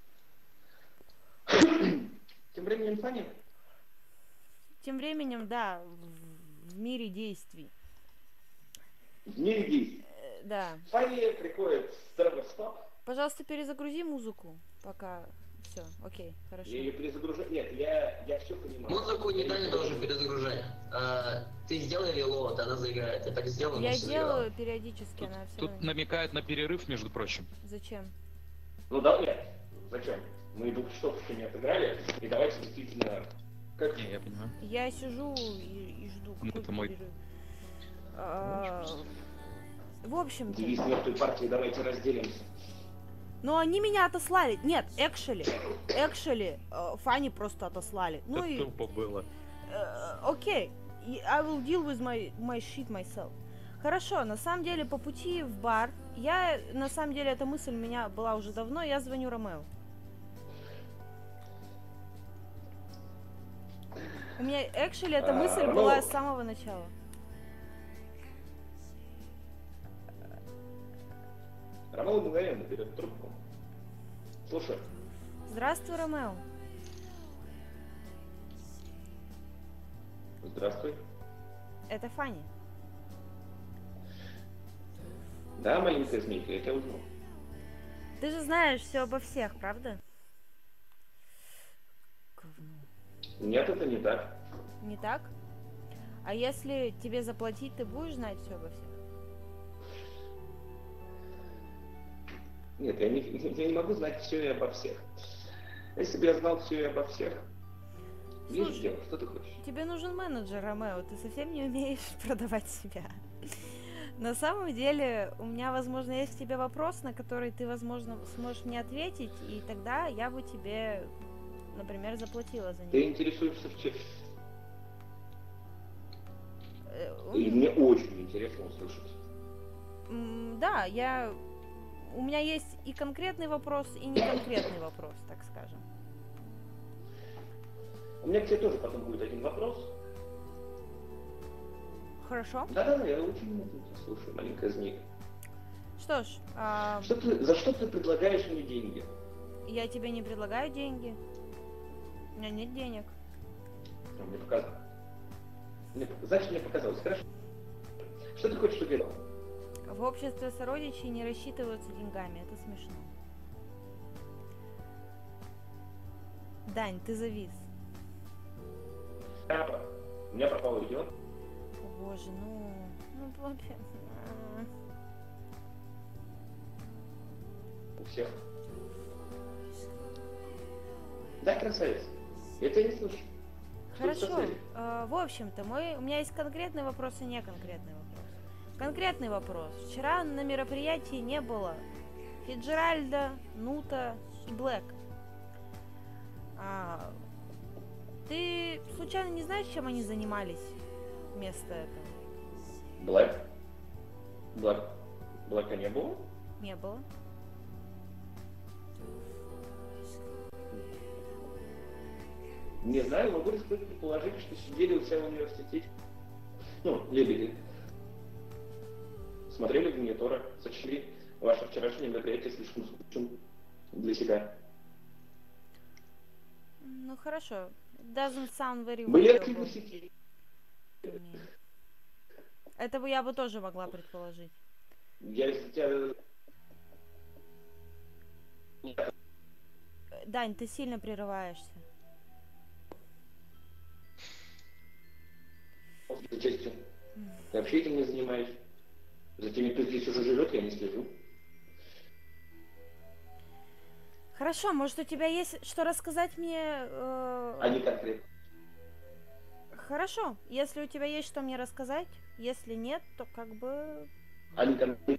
Тем временем, Фанни, Тем временем, да, в, в мире действий. в мире действий. Э, да. Фанни приходит в термостоп. Пожалуйста, перезагрузи музыку, пока все, окей, хорошо. Я ее перезагружаю. Нет, я, я все понимаю. Музыку не дали тоже перезагружать. А, ты сделай релоад, она заиграет. Я так сделал, Я но всё делаю периодически, Тут, она все тут равно... намекает на перерыв, между прочим. Зачем? Ну да, нет. Зачем? Мы двух часов еще не отыграли, и давайте действительно... Как... Не, я понимаю. Я сижу и, и жду. Ну, какой это мой- перерыв. А, В общем-то, Девиз мертвой партии «Давайте разделимся». но они меня отослали. Нет, экшели, экшели, э, Фанни просто отослали. Ну Это и, тупо было. э, окей, и I will deal with my, my shit myself. Хорошо, на самом деле по пути в бар, я, на самом деле, эта мысль у меня была уже давно, я звоню Ромео. У меня, actually, эта А, мысль Ромео. была с самого начала. Ромео мгновенно берет трубку. Слушай, Здравствуй, Ромео. здравствуй. Это Фанни. Да, маленькая змейка, я тебя узнал. Ты же знаешь все обо всех, правда? Говно. Нет, это не так. Не так? А если тебе заплатить, ты будешь знать все обо всех? Нет, я не, я не могу знать все и обо всех. Если бы я знал все и обо всех, видишь, Слушай, дело, что ты хочешь? тебе нужен менеджер, Ромео. Ты совсем не умеешь продавать себя. На самом деле, у меня, возможно, есть к тебе вопрос, на который ты, возможно, сможешь мне ответить, и тогда я бы тебе, например, заплатила за Ты него. интересуешься в чем? Э, у И м- мне очень интересно услышать. м, Да, я... У меня есть и конкретный вопрос, и неконкретный вопрос, так скажем. У меня к тебе тоже потом будет один вопрос. Хорошо? Да-да, я очень внимательно слушаю, маленькая змейка. Что ж, а, Что ты, за что ты предлагаешь мне деньги? я тебе не предлагаю деньги. У меня нет денег. Ну, Мне показалось. Мне, значит, мне показалось. Хорошо. Что ты хочешь, чтобы я делал? В обществе сородичей не рассчитываются деньгами. Это смешно. Дань, ты завис. Я- У меня пропал ребенок. О боже, ну... Ну, папе... а. У всех. Да, красавец. Я тебя не слышу. Что ты со Хорошо. связью? э, В общем-то, мой... у меня есть конкретный вопрос и неконкретный вопрос. Конкретный вопрос. Вчера на мероприятии не было Фиджеральда, Нута и Блэк. А, ты случайно не знаешь, чем они занимались вместо этого? Блэк? Блэк? Блэка не было? Не было. Не знаю, могу рискнуть предположить, что сидели у себя в университете. Ну, лебеди. Смотрели в монитора, сочли ваше вчерашнее мероприятие слишком скучным для себя. Ну хорошо. Doesn't sound very Были valuable активны в сети. to me. Это бы я бы тоже могла предположить. Я из тебя... Э, Дань, ты сильно прерываешься. За частью. Ты вообще этим не занимаюсь. За теми, кто здесь уже живет, я не слежу. Хорошо, может у тебя есть что рассказать мне? э, А не конкретно. Хорошо, если у тебя есть что мне рассказать, если нет, то как бы... А не конкретно.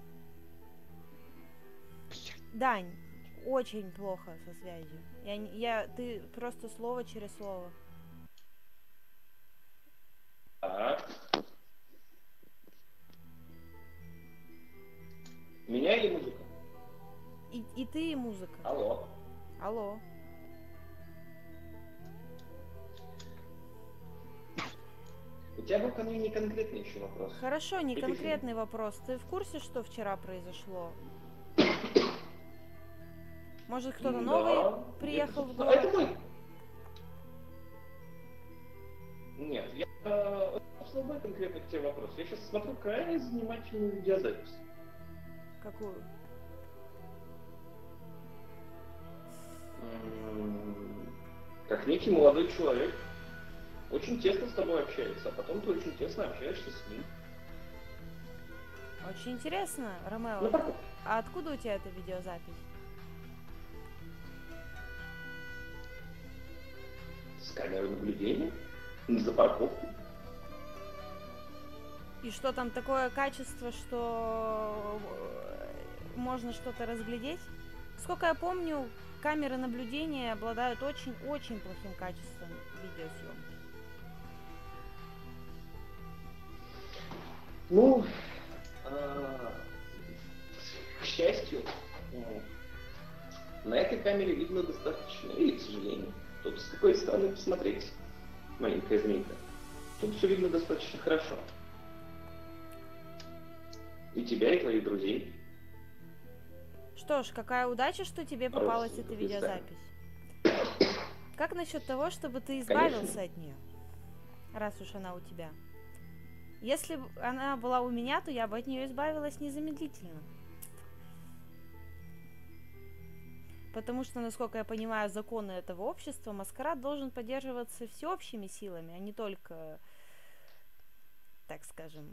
Дань, очень плохо со связью. Я, не- я, ты просто слово через слово. Так. Меня или музыка? И, и ты, и музыка. Алло. Алло. У тебя был ко мне не конкретный еще вопрос. Хорошо, не Или конкретный вопрос. Ты в курсе, что вчера произошло? Может, кто-то Да. новый приехал в Это- город? Это мой. Нет, я э, особо конкретно к тебе вопрос. Я сейчас смотрю крайне занимательную видеозапись. Какую? М, Как некий молодой человек очень тесно с тобой общается, а потом ты очень тесно общаешься с ним. Очень интересно, Ромео. Ну, парковке. А откуда у тебя эта видеозапись? С камерой наблюдения? За парковкой? И что там такое качество, что э, можно что-то разглядеть? Сколько я помню, камеры наблюдения обладают очень-очень плохим качеством видеосъемки. Ну, а, к счастью, м, на этой камере видно достаточно, или к сожалению. Тут с какой стороны посмотреть, маленькая змейка. Тут все видно достаточно хорошо. И тебя, и твоих друзей. Что ж, какая удача, что тебе попалась эта Родственников, не знаю. видеозапись. Как насчет того, чтобы ты избавился от нее, раз уж она у тебя? Если бы она была у меня, то я бы от нее избавилась незамедлительно. Потому что, насколько я понимаю законы этого общества, маскарад должен поддерживаться всеобщими силами, а не только, так скажем...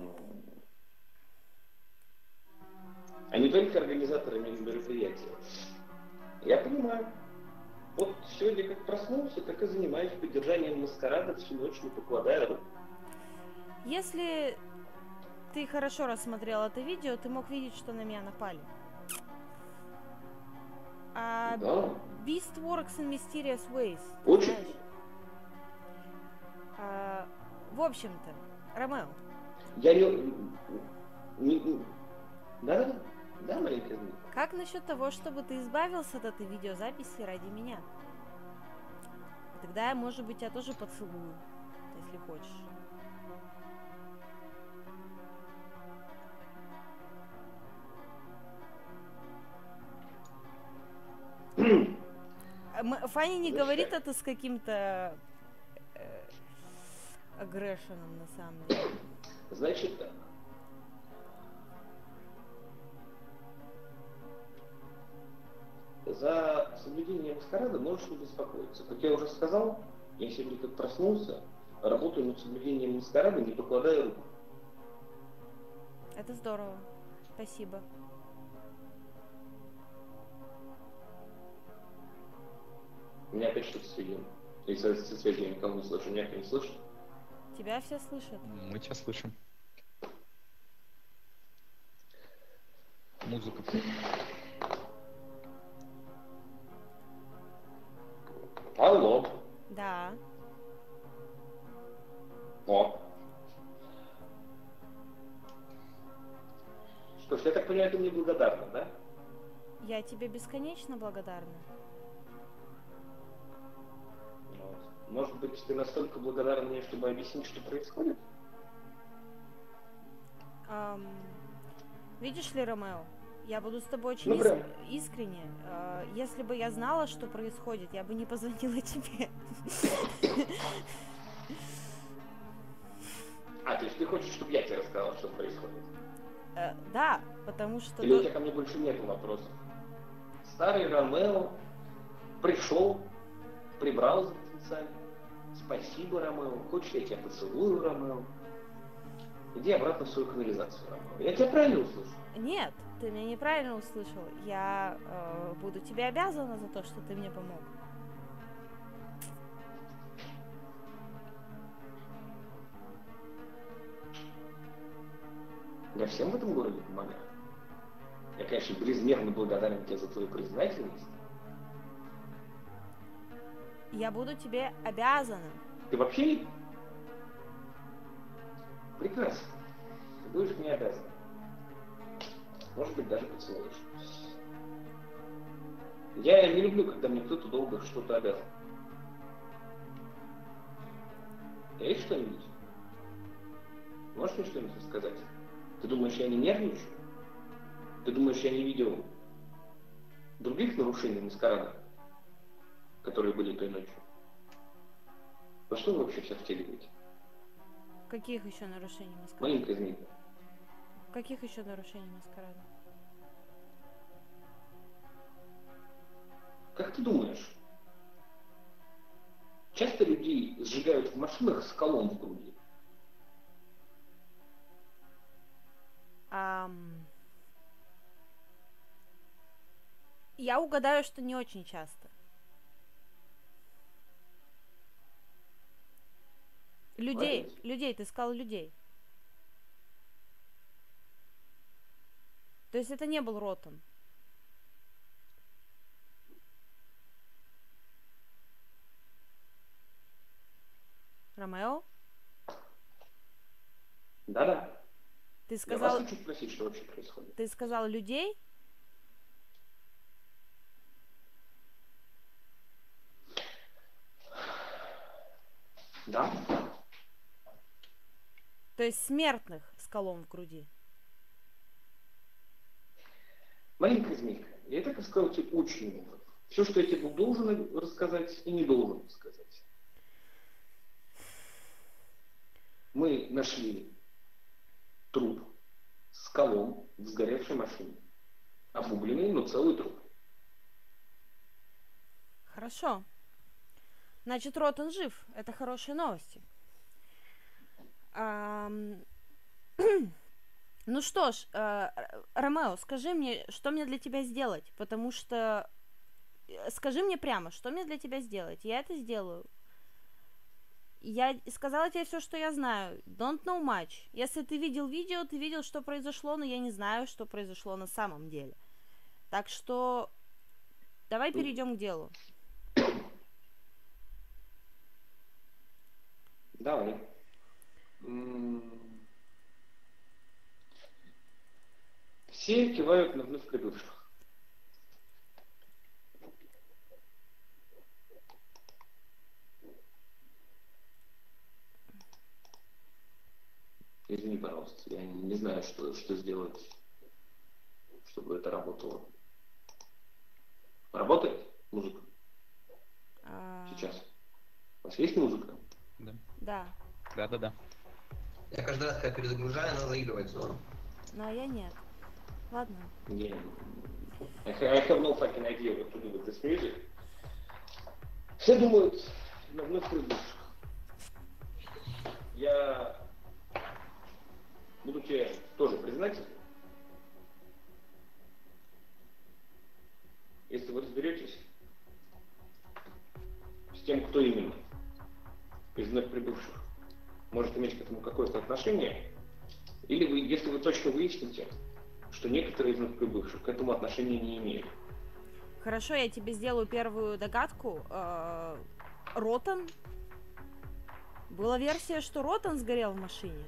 А не только организаторами мероприятия. Я понимаю. Вот сегодня как проснулся, так и занимаюсь поддержанием маскарада всю ночь, не покладая рук. Если ты хорошо рассмотрел это видео, ты мог видеть, что на меня напали. А Да. Beast works in mysterious ways. Очень. Знаешь? А, в общем-то, Ромео, Я не... не- не- Да, да, маленькая змейка. как насчет того, чтобы ты избавился от этой видеозаписи ради меня? И тогда я, может быть, тебя тоже поцелую, если хочешь. М- Фанни не За говорит что? это с каким-то э, агрессионом, на самом деле. Значит так. За соблюдение маскарада можешь не беспокоиться. Как я уже сказал, я сегодня как проснулся, работаю над соблюдением маскарада, не покладая рук. Это здорово. Спасибо. У меня опять что-то с видео. И со, со связью я никого не слышу. Меня кто не слышит? Тебя все слышат. Мы тебя слышим. Музыка. Алло. Да. О. Что ж, я так понимаю, ты мне благодарна, да? Я тебе бесконечно благодарна. Вот. Может быть, ты настолько благодарна мне, чтобы объяснить, что происходит? Ам, видишь ли, Ромео, я буду с тобой очень Ну, ис- прям. искренне. А, если бы я знала, что происходит, я бы не позвонила тебе. А, то есть ты хочешь, чтобы я тебе рассказал, что происходит? Э, Да, потому что... Или у то- тебя ко мне больше нет вопросов? Старый Ромео пришел, прибрал за птенцами. Спасибо, Ромео. Хочешь, я тебя поцелую, Ромео? Иди обратно в свою канализацию, Ромео. Я тебя правильно услышу? Нет, ты меня неправильно услышал. Я э, буду тебе обязана за то, что ты мне помог. Я всем в этом городе помогаю. Я, конечно, безмерно благодарен тебе за твою признательность. Я буду тебе обязана. Ты вообще не... Прекрасно. Ты будешь мне обязан. Может быть, даже поцелуешь. Я не люблю, когда мне кто-то долго что-то обязан. Есть что-нибудь? Можешь мне что-нибудь рассказать? Ты думаешь, я не нервничаю? Ты думаешь, я не видел других нарушений маскарада, которые были той ночью? Во что вы вообще все втягиваете? Каких еще нарушений маскарада? Маленькая змейка. Каких еще нарушений маскарада? Как ты думаешь, часто людей сжигают в машинах с колом в груди? Ам, Я угадаю, что не очень часто. Людей, Молодец. людей, ты сказал людей. То есть это не был Ротан. Ромео? Да-да. Ты Я вас сказал, хочу спросить, что вообще происходит. ты сказал людей? Да? То есть смертных с колом в груди? Маленькая змейка, я и так рассказал тебе очень много. Все, что я тебе был должен рассказать и не должен рассказать. Мы нашли труп с колом в сгоревшей машине. Обугленный, но целый труп. Хорошо. Значит, Ротан жив. Это хорошие новости. Ам, Ну что ж, э, Ромео, скажи мне, что мне для тебя сделать? Потому что... э, Скажи мне прямо, что мне для тебя сделать? Я это сделаю. Я сказала тебе все, что я знаю. Don't know much. Если ты видел видео, ты видел, что произошло, но я не знаю, что произошло на самом деле. Так что давай перейдем к делу. Давай. М, Все кивают на вновь прибывших. Извини, пожалуйста, я не знаю, что, что сделать, чтобы это работало. Работает музыка А, сейчас? У вас есть музыка? Да. Да, Да-да-да. Я каждый раз, когда перезагружаю, она заигрывает снова. но я нет. Ладно. Не. I ha- I have no fucking idea what to do with this music. Все думают на вновь прибывших. Я буду тебе тоже признателен, если вы разберетесь с тем, кто именно из вновь прибывших может иметь к этому какое-то отношение, или вы, если вы точно выясните, что некоторые из вновь прибывших к этому отношения не имеют. Хорошо, я тебе сделаю первую догадку. Э, Ротан. Была версия, что Ротан сгорел в машине.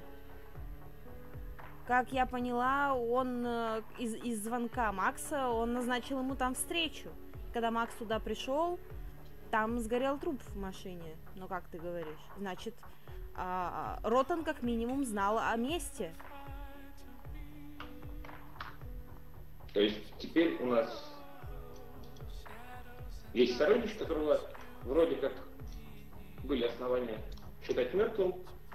Как я поняла, он э, из, из звонка Макса, он назначил ему там встречу. Когда Макс туда пришел, там сгорел труп в машине. Ну, как ты говоришь. Значит, э, Ротан как минимум знал о месте. То есть теперь у нас есть сородич, которого вроде как были основания считать мертвым.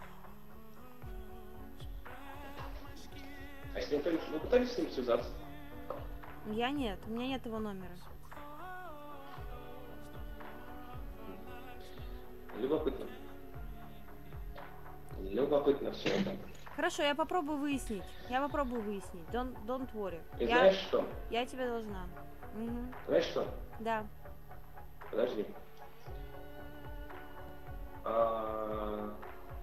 А с ним, конечно, вы пытались с ним связаться? Я нет, у меня нет его номера. Любопытно. Любопытно все это. Хорошо, я попробую выяснить. Я попробую выяснить. Don't, don't worry. И Я, знаешь что? я тебе должна. Мгм. Знаешь что? Да. Подожди. А...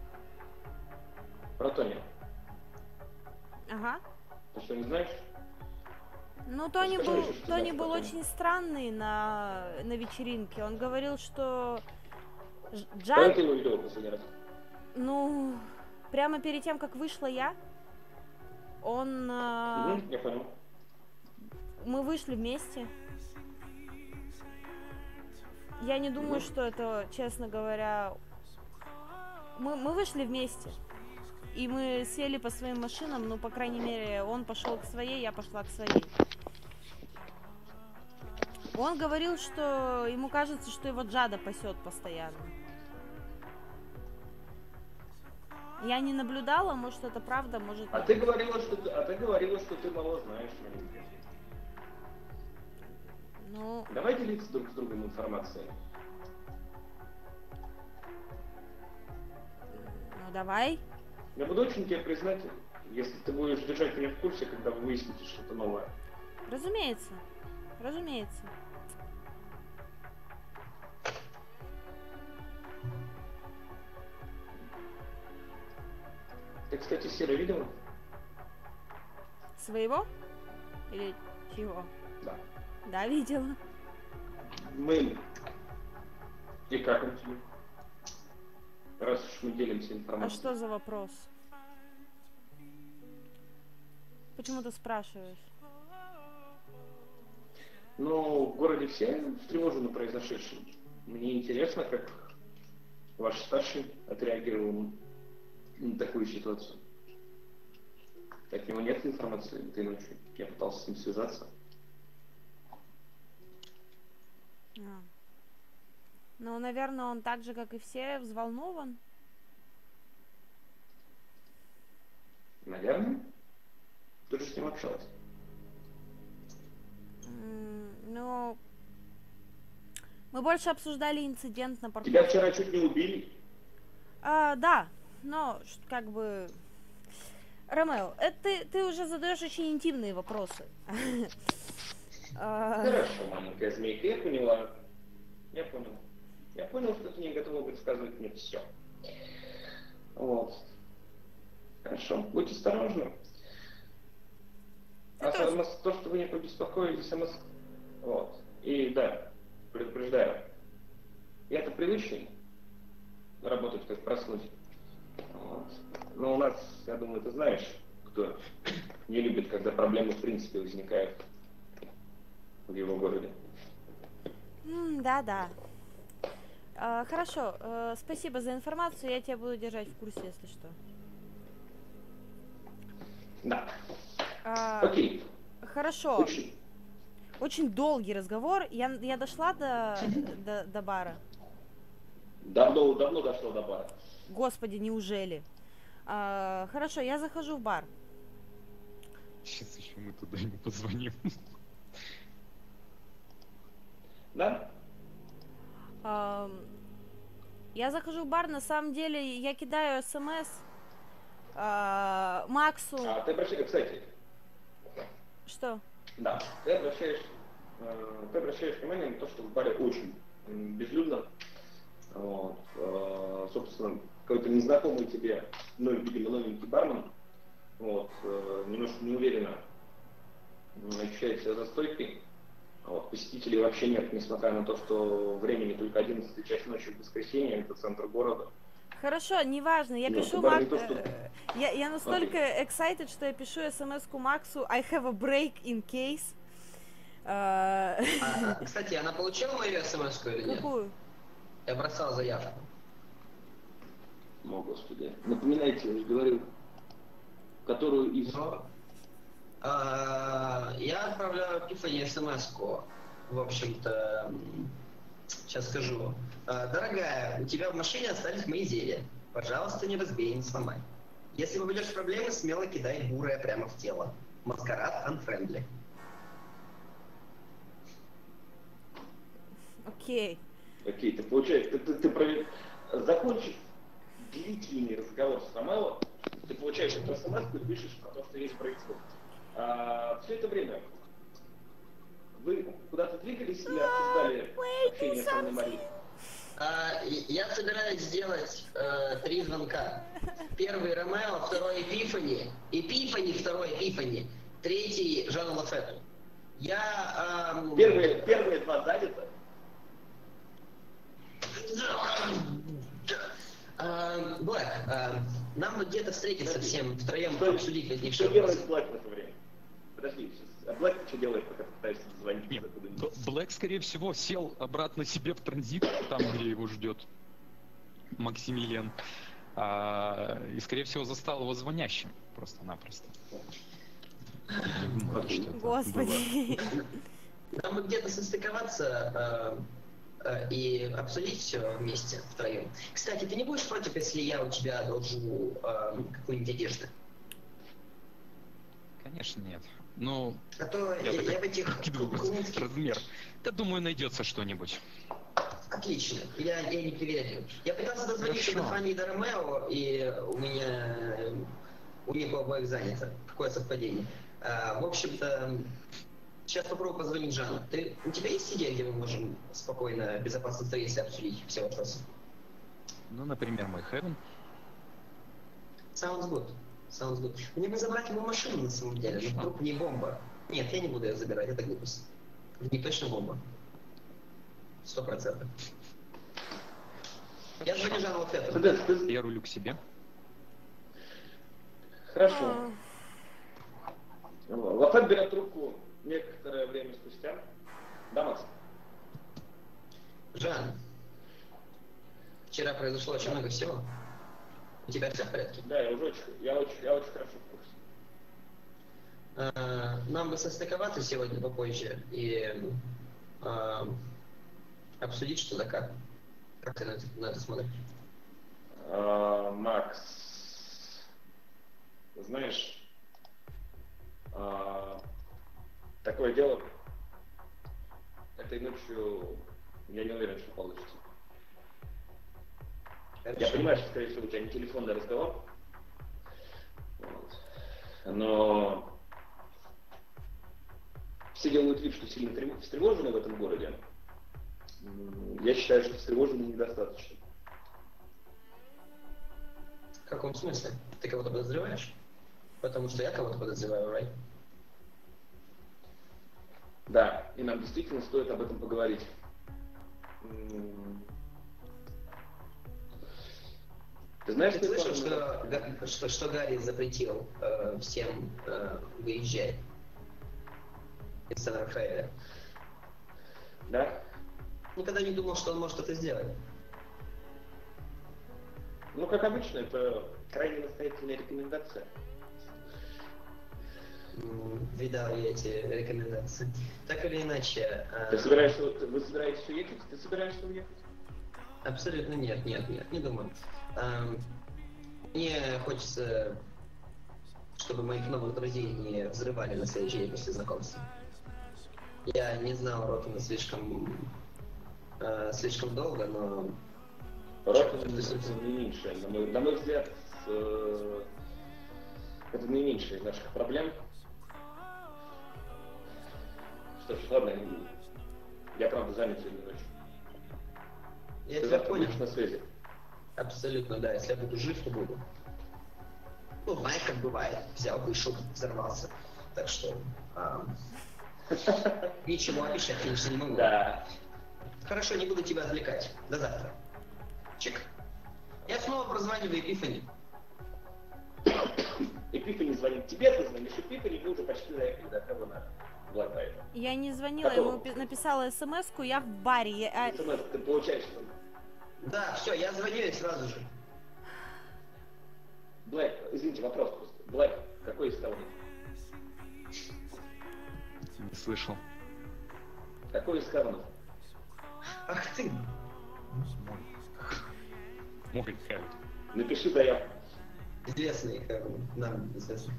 Про Тони. Ага. Ты что, не знаешь? Ну, Тони Расскажи был, еще, что Тони знаешь был про Тони. очень странный на, на вечеринке. Он говорил, что Ж- Когда Джад, ты его видел последний раз? ну, прямо перед тем, как вышла я, он, а, Мгм, я понял. мы вышли вместе. Я не думаю, что это, честно говоря, мы, мы вышли вместе. И мы сели по своим машинам, ну, по крайней мере, он пошел к своей, я пошла к своей. Он говорил, что ему кажется, что его Джада пасет постоянно. Я не наблюдала, может, это правда, может... А ты говорила, что ты, а ты говорила, что ты мало знаешь, маленькая. Ну, Давай делиться друг с другом информацией. ну, давай. Я буду очень тебе признателен, если ты будешь держать меня в курсе, когда вы выясните что-то новое. Разумеется. Разумеется. Ты, кстати, Серый видел? Своего? Или чего? Да. Да, видела. Мы. И как он тебе? Раз уж мы делимся А информацией. что за вопрос? почему ты спрашиваешь? Ну, в городе все встревожены произошедшим. Мне интересно, как ваш старший отреагировал на такую ситуацию. От него нет информации этой ночью. Я пытался с ним связаться. А. Ну, наверное, он так же, как и все, взволнован. Наверное. Ты же с ним общалась. М, Ну, мы больше обсуждали инцидент на Тебя парковке. вчера чуть не убили. А, да, но ш- как бы... Ромео, это ты, ты уже задаешь очень интимные вопросы. А, Хорошо, маленькая змейка, я поняла. Я понял. Я понял, что ты не готова высказывать мне все. Вот. Хорошо, будь осторожна. Ты А тоже. сама то, что вы не побеспокоились, сама... Вот. И да, предупреждаю. Я-то привычный работать как проснуть. Вот. Но у нас, я думаю, ты знаешь, кто не любит, когда проблемы в принципе возникают в его городе. м, Да-да. А, Хорошо, э, спасибо за информацию, я тебя буду держать в курсе, если что. Да. А, Окей. Хорошо, Очень. очень долгий разговор. Я, я дошла до, до, до бара. Давно, давно дошло до бара. Господи, неужели? А, Хорошо, я захожу в бар. Сейчас еще мы туда не позвоним. Да? Ам, Я захожу в бар, на самом деле я кидаю смс а, Максу. А ты обращаешь, кстати, Что? да, ты обращаешь, э, ты обращаешь внимание на то, что в баре очень м, безлюдно. Вот, э, собственно, какой-то незнакомый тебе, ну, видимо, новенький бармен, вот, э, немножко неуверенно м, ощущает себя за стойкой. Вот, посетителей вообще нет, несмотря на то, что времени только одиннадцатая часть ночи в воскресенье, это центр города. Хорошо, неважно, я Ну, пишу бар Мак... не то, что- э, я, я настолько excited, что я пишу смс-ку Максу I have a break in case. А, А, а, кстати, она получила мою смс-ку или нет? Какую? Я бросал заявку. О, Господи, напоминайте, я же говорю, которую из... Но, а, я отправляю Тиффани смс-ку. В общем-то, сейчас скажу. А, дорогая, у тебя в машине остались мои зелья. Пожалуйста, не разбей, не сломай. Если попадешь в проблемы, смело кидай бурое прямо в тело. Маскарад unfriendly. Окей. Окей, ты получаешь, ты, ты, ты провед... закончив длительный разговор с Ромео, ты получаешь эту смс и пишешь про то, что есть происходит. А, все это время вы куда-то двигались или обсуждали общение с Анной Марией? А, и- я собираюсь сделать э, три звонка. Первый Ромео, второй Эпифани, Эпифани, второй Эпифани, третий Жану Лафету. Я... эм, Первые, первые два заняты. Эм, Блэк, эм, нам бы где-то встретиться Подожди. всем втроем, Что- обсудить Что возникшие делает вопросы. Блэк в это время? Подожди, сейчас. А Блэк что делает, пока ты пытаешься звонить Нет, куда-нибудь? Б- Блэк, скорее всего, сел обратно себе в транзит, там, где его ждет Максимилиан. А, и, скорее всего, застал его звонящим просто-напросто. Не думаю, что это было. Господи. Нам бы где-то состыковаться э, э, и обсудить все вместе втроем. Кстати, ты не будешь против, если я у тебя одолжу э, какую-нибудь одежду? Конечно, нет. Ну, А то я, я я так в этих прикидываю кумынских- размер. Да, думаю, найдется что-нибудь. Отлично, я, я не приверяю. Я пытался дозвониться Хорошо. до Фанни и до Ромео, и у меня э, у них у обоих занято. Какое совпадение. А, в общем-то, сейчас попробую позвонить Жанну. Ты, у тебя есть идея, где мы можем спокойно, безопасно встретиться и обсудить все вопросы? Ну, например, мой Heaven. Sounds good. Sounds good. Мне бы забрать его машину на самом деле, но Хорошо. вдруг не бомба. Нет, я не буду ее забирать, это глупость. Не точно бомба. Сто процентов. Я звоню Жанну Лафету. Ты- ты- Я рулю к себе. Хорошо. Лафет берет трубку некоторое время спустя. Да, Макс? Жан, вчера произошло очень много всего. У тебя все в порядке? Да, я уже очень, я очень, я очень хорошо в курсе. А, нам бы состыковаться сегодня попозже и а, обсудить что да как. Как ты на это, на это смотришь? А, Макс, знаешь, а, такое дело, этой ночью я не уверен, что получится. Хорошо. Я понимаю, что, скорее всего, у тебя не телефонный разговор, вот. Но все делают вид, что сильно трев- встревожены в этом городе. М, Я считаю, что встревожены недостаточно. В каком смысле? Ты кого-то подозреваешь? Потому что я кого-то подозреваю, right? Да, и нам действительно стоит об этом поговорить. М, Ты знаешь, Ты что слышал, это- что, Га- что, что Гарри запретил э, всем э, выезжать из Сан-Рафаэля? Да? Никогда не думал, что он может это сделать. Ну, как обычно, это крайне настоятельная рекомендация. М, Видал я эти рекомендации. Так или иначе, э, Ты собираешься, ты- вы собираетесь уехать? Ты собираешься уехать? абсолютно нет, нет, нет, не думаю. Эм, Мне хочется, чтобы моих новых друзей не взрывали на следующий день после знакомства. Я не знал Рокина слишком, э, слишком долго, но Рок это наименьшее, на мой, на мой взгляд, э, это наименьшая из наших проблем. Что ж, ладно, я правда занят сегодня ночью. я Ты тебя завтра понял. будешь на связи. Абсолютно, да. Если я буду жив, то буду. Ну, знаешь, как бывает. Взял, вышел, взорвался. Так что а, ничего обещать, конечно, не могу. Да. Хорошо, не буду тебя отвлекать. До завтра. Чик. Я снова прозваниваю Эпифани. Эпифани звонит тебе, ты звонишь Эпифани, мы уже почти доехали до Хевена Блэкбайта. Я не звонила, Какого? ему пи- написала смс-ку, я в баре. Я- а, СМС ты получаешь. Да, все, я звоню ей сразу же. Блэк, извините, вопрос просто. Блэк, какой из того? Не слышал. Какой из Хевенов? Ах ты. Мой. Мой Хэви. Напиши заявку. Известный, э, нам известный.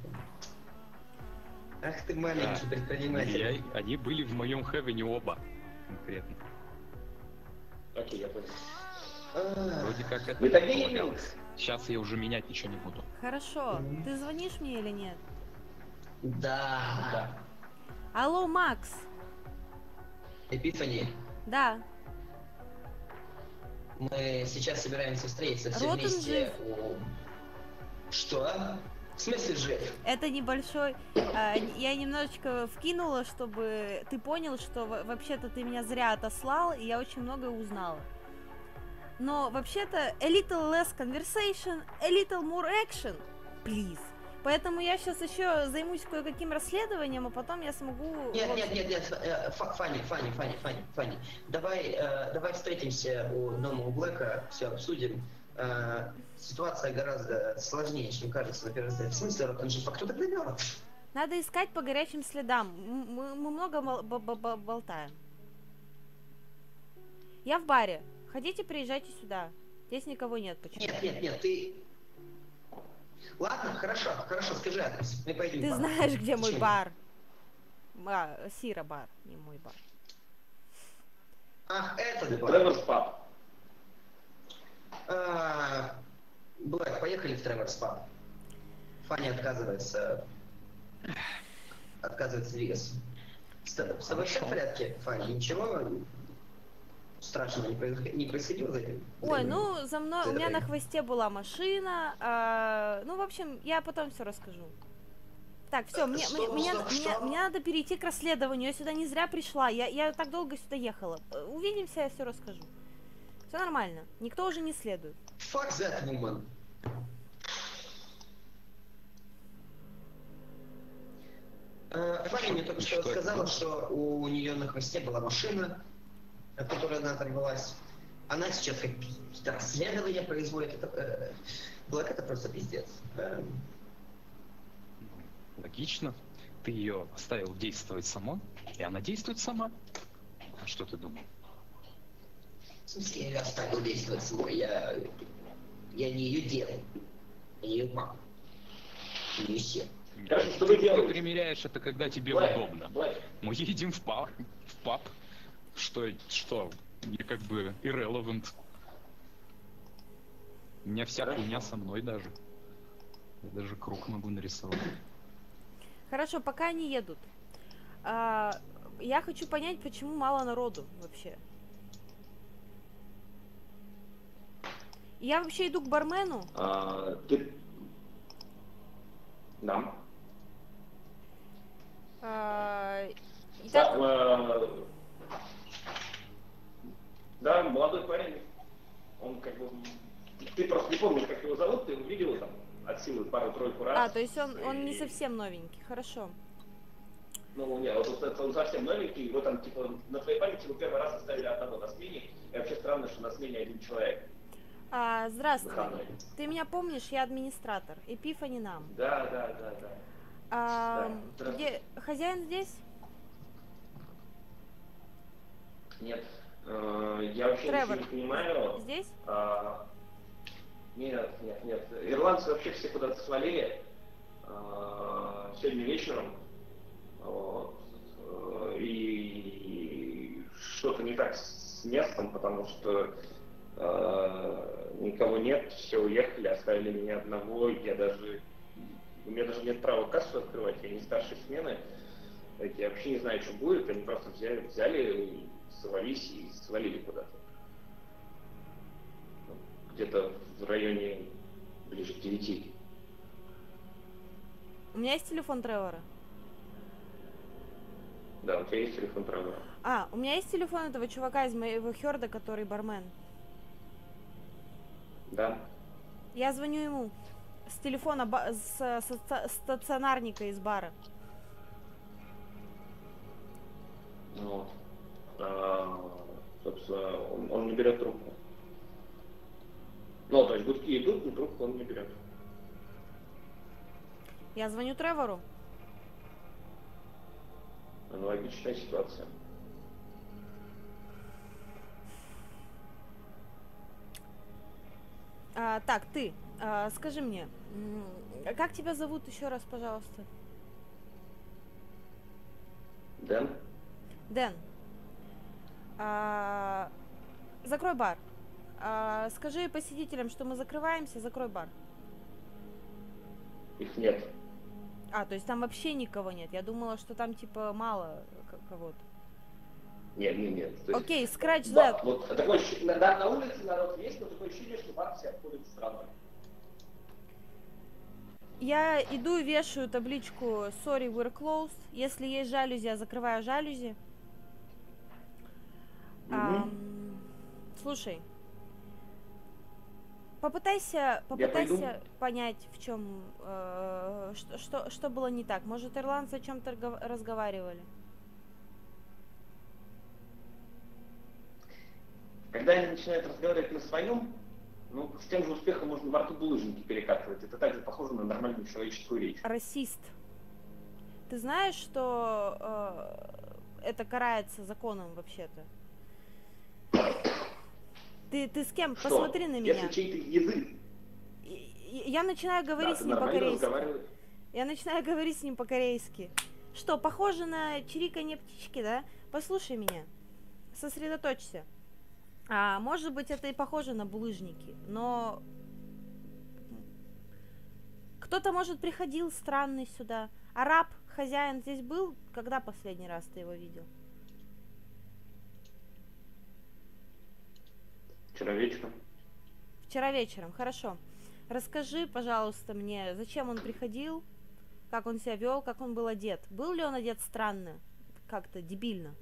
Ах ты маленький Да. предприниматель. Я- они были в моем Хэвене оба. Конкретно. Окей, я понял. А, Вроде как это Вы такие предполагалось. Сейчас я уже менять ничего не буду. Хорошо. Ты звонишь мне или нет? Да. Да. Алло, Макс. Эпифани. Да. Мы сейчас собираемся встретиться все Ротан вместе жив. у... Что? В смысле жив? Это небольшой... а, я немножечко вкинула, чтобы ты понял, что во- вообще-то ты меня зря отослал, и я очень многое узнала. Но вообще-то a little less conversation, a little more action, please. Поэтому я сейчас еще займусь кое-каким расследованием, а потом я смогу... Нет, в нет, общем- нет, нет, э, Фа- Фанни, Фанни, Фанни, Фанни, Фанни. Давай, э, давай встретимся у дома у Блэка, все обсудим. Э, ситуация гораздо сложнее, чем кажется на первый взгляд. В смысле, Ротан жив? А кто тогда мертв? Надо искать по горячим следам. М- Мы, мы много мол- бо- бо- бо- болтаем. Я в баре. Хотите, приезжайте сюда. Здесь никого нет почему. Нет, нет, нет, ты... Ладно, хорошо, хорошо, скажи адрес. Мы поедем в Ты бар. знаешь, где мой Почему? бар. А, Сира бар, не мой бар. Ах, этот бар. Треворс паб. А, Блэк, поехали в Треворс паб. Фанни отказывается... Отказывается двигаться. С, с тобой все в порядке, Фанни? Ничего страшного не, происход- не происходило за этим? Ой, ну за мной, у меня на Ты- хвосте была машина. а, ну, в общем, я потом все расскажу. Так, все, мне, Что, мне, что, мне, что? мне надо перейти к расследованию. Я сюда не зря пришла. Я, я так долго сюда ехала. Э, Увидимся, я все расскажу. Все нормально. Никто уже не следует. Fuck that woman. Э, Ваня мне только что Что это рассказала, было? что у нее на хвосте была машина, от которой она оторвалась. Она сейчас какие-то расследования производит. Это, э, Блэк, это просто пиздец. Эм, Ну, логично. Ты ее оставил действовать сама, и она действует сама. А что ты думал? В смысле, я ее оставил действовать самой. Я, я не ее делал. Я не ее папа. Не все. Хорошо, Ты, что вы ты делаете? примеряешь это, когда тебе Блэк, удобно. Блэк, Мы едем в паб, в паб. Что, что, мне как бы irrelevant. У меня вся Хорошо. хуйня со мной даже. Я даже круг могу нарисовать. Хорошо, пока они едут. А, я хочу понять, почему мало народу вообще. Я вообще иду к бармену. а, ты... Да. А, Да, итак, э, да, молодой парень. Он как бы... Ты просто не помнишь, как его зовут, ты его видел там от силы пару-тройку раз. а, то есть он, он не И- совсем новенький. Хорошо. Ну, нет, вот, вот он совсем новенький, его там, типа, на твоей памяти его первый раз оставили одного на смене, и вообще странно, что на смене один человек. А, здравствуй. Выходной. Ты меня помнишь? Я администратор. Эпифани нам. Да, да, да, да. А, Да, здравствуй. где хозяин здесь? Нет, э, я вообще Тревор. ничего не понимаю. Здесь? А, нет, нет, нет. Ирландцы вообще все куда-то свалили а, сегодня вечером. Вот. Э, И что-то не так с местом, потому что э, никого нет, все уехали, оставили меня одного. Я даже, у меня даже нет права кассу открывать, я не старшей смены. Я вообще не знаю, что будет. Они просто взяли, взяли, сорвались и свалили куда-то. Где-то в районе ближе к девяти. У меня есть телефон Тревора. Да, у тебя есть телефон Тревора? А, у меня есть телефон этого чувака из моего херда, который бармен. Да. Я звоню ему с телефона ба- с, со ста- стационарника из бара. Вот. А, собственно, он, он не берет трубку. Ну, то есть гудки идут, но трубку он не берет. Я звоню Тревору. Аналогичная ситуация. А, так, ты, а, скажи мне, м, как тебя зовут еще раз, пожалуйста? Дэн? Дэн. А, закрой бар. А, скажи посетителям, что мы закрываемся, закрой бар. Их нет. А, то есть там вообще никого нет. Я думала, что там типа мало к- кого-то. Нет, нет, нет. То есть, Окей, scratch ба- that. Вот такое ощущение, да, на улице народ есть, но такое ощущение, что бар все обходят страной. Я иду и вешаю табличку Sorry, we're closed. Если есть жалюзи, я закрываю жалюзи. Ам, слушай, попытайся, попытайся понять, в чем, э, что, что, что было не так. Может, ирландцы о чем-то рго- разговаривали? Когда они начинают разговаривать на своем, ну, с тем же успехом можно во рту булыжники перекатывать. Это также похоже на нормальную человеческую речь. Расист. Ты знаешь, что э, это карается законом вообще-то? Ты, ты с кем? Что? Посмотри на меня. Если чей-то язык, И- и- Я начинаю говорить да, с ты ним нормально по-корейски. разговариваешь. Я начинаю говорить с ним по-корейски. Что, похоже на чириканье птички, да? Послушай меня. Сосредоточься. А, может быть, это и похоже на булыжники, но... Кто-то, может, приходил странный сюда. Араб, хозяин здесь был? Когда последний раз ты его видел? Вчера вечером. Вчера вечером, хорошо. Расскажи, пожалуйста, мне, зачем он приходил, как он себя вел, как он был одет. Был ли он одет странно, как-то дебильно?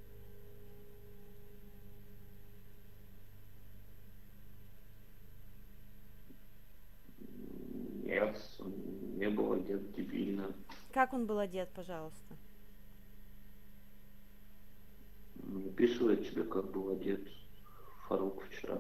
Нет, не было где-то дебильно. Как он был одет, пожалуйста? приписывает тебе, как был одет Фарук вчера.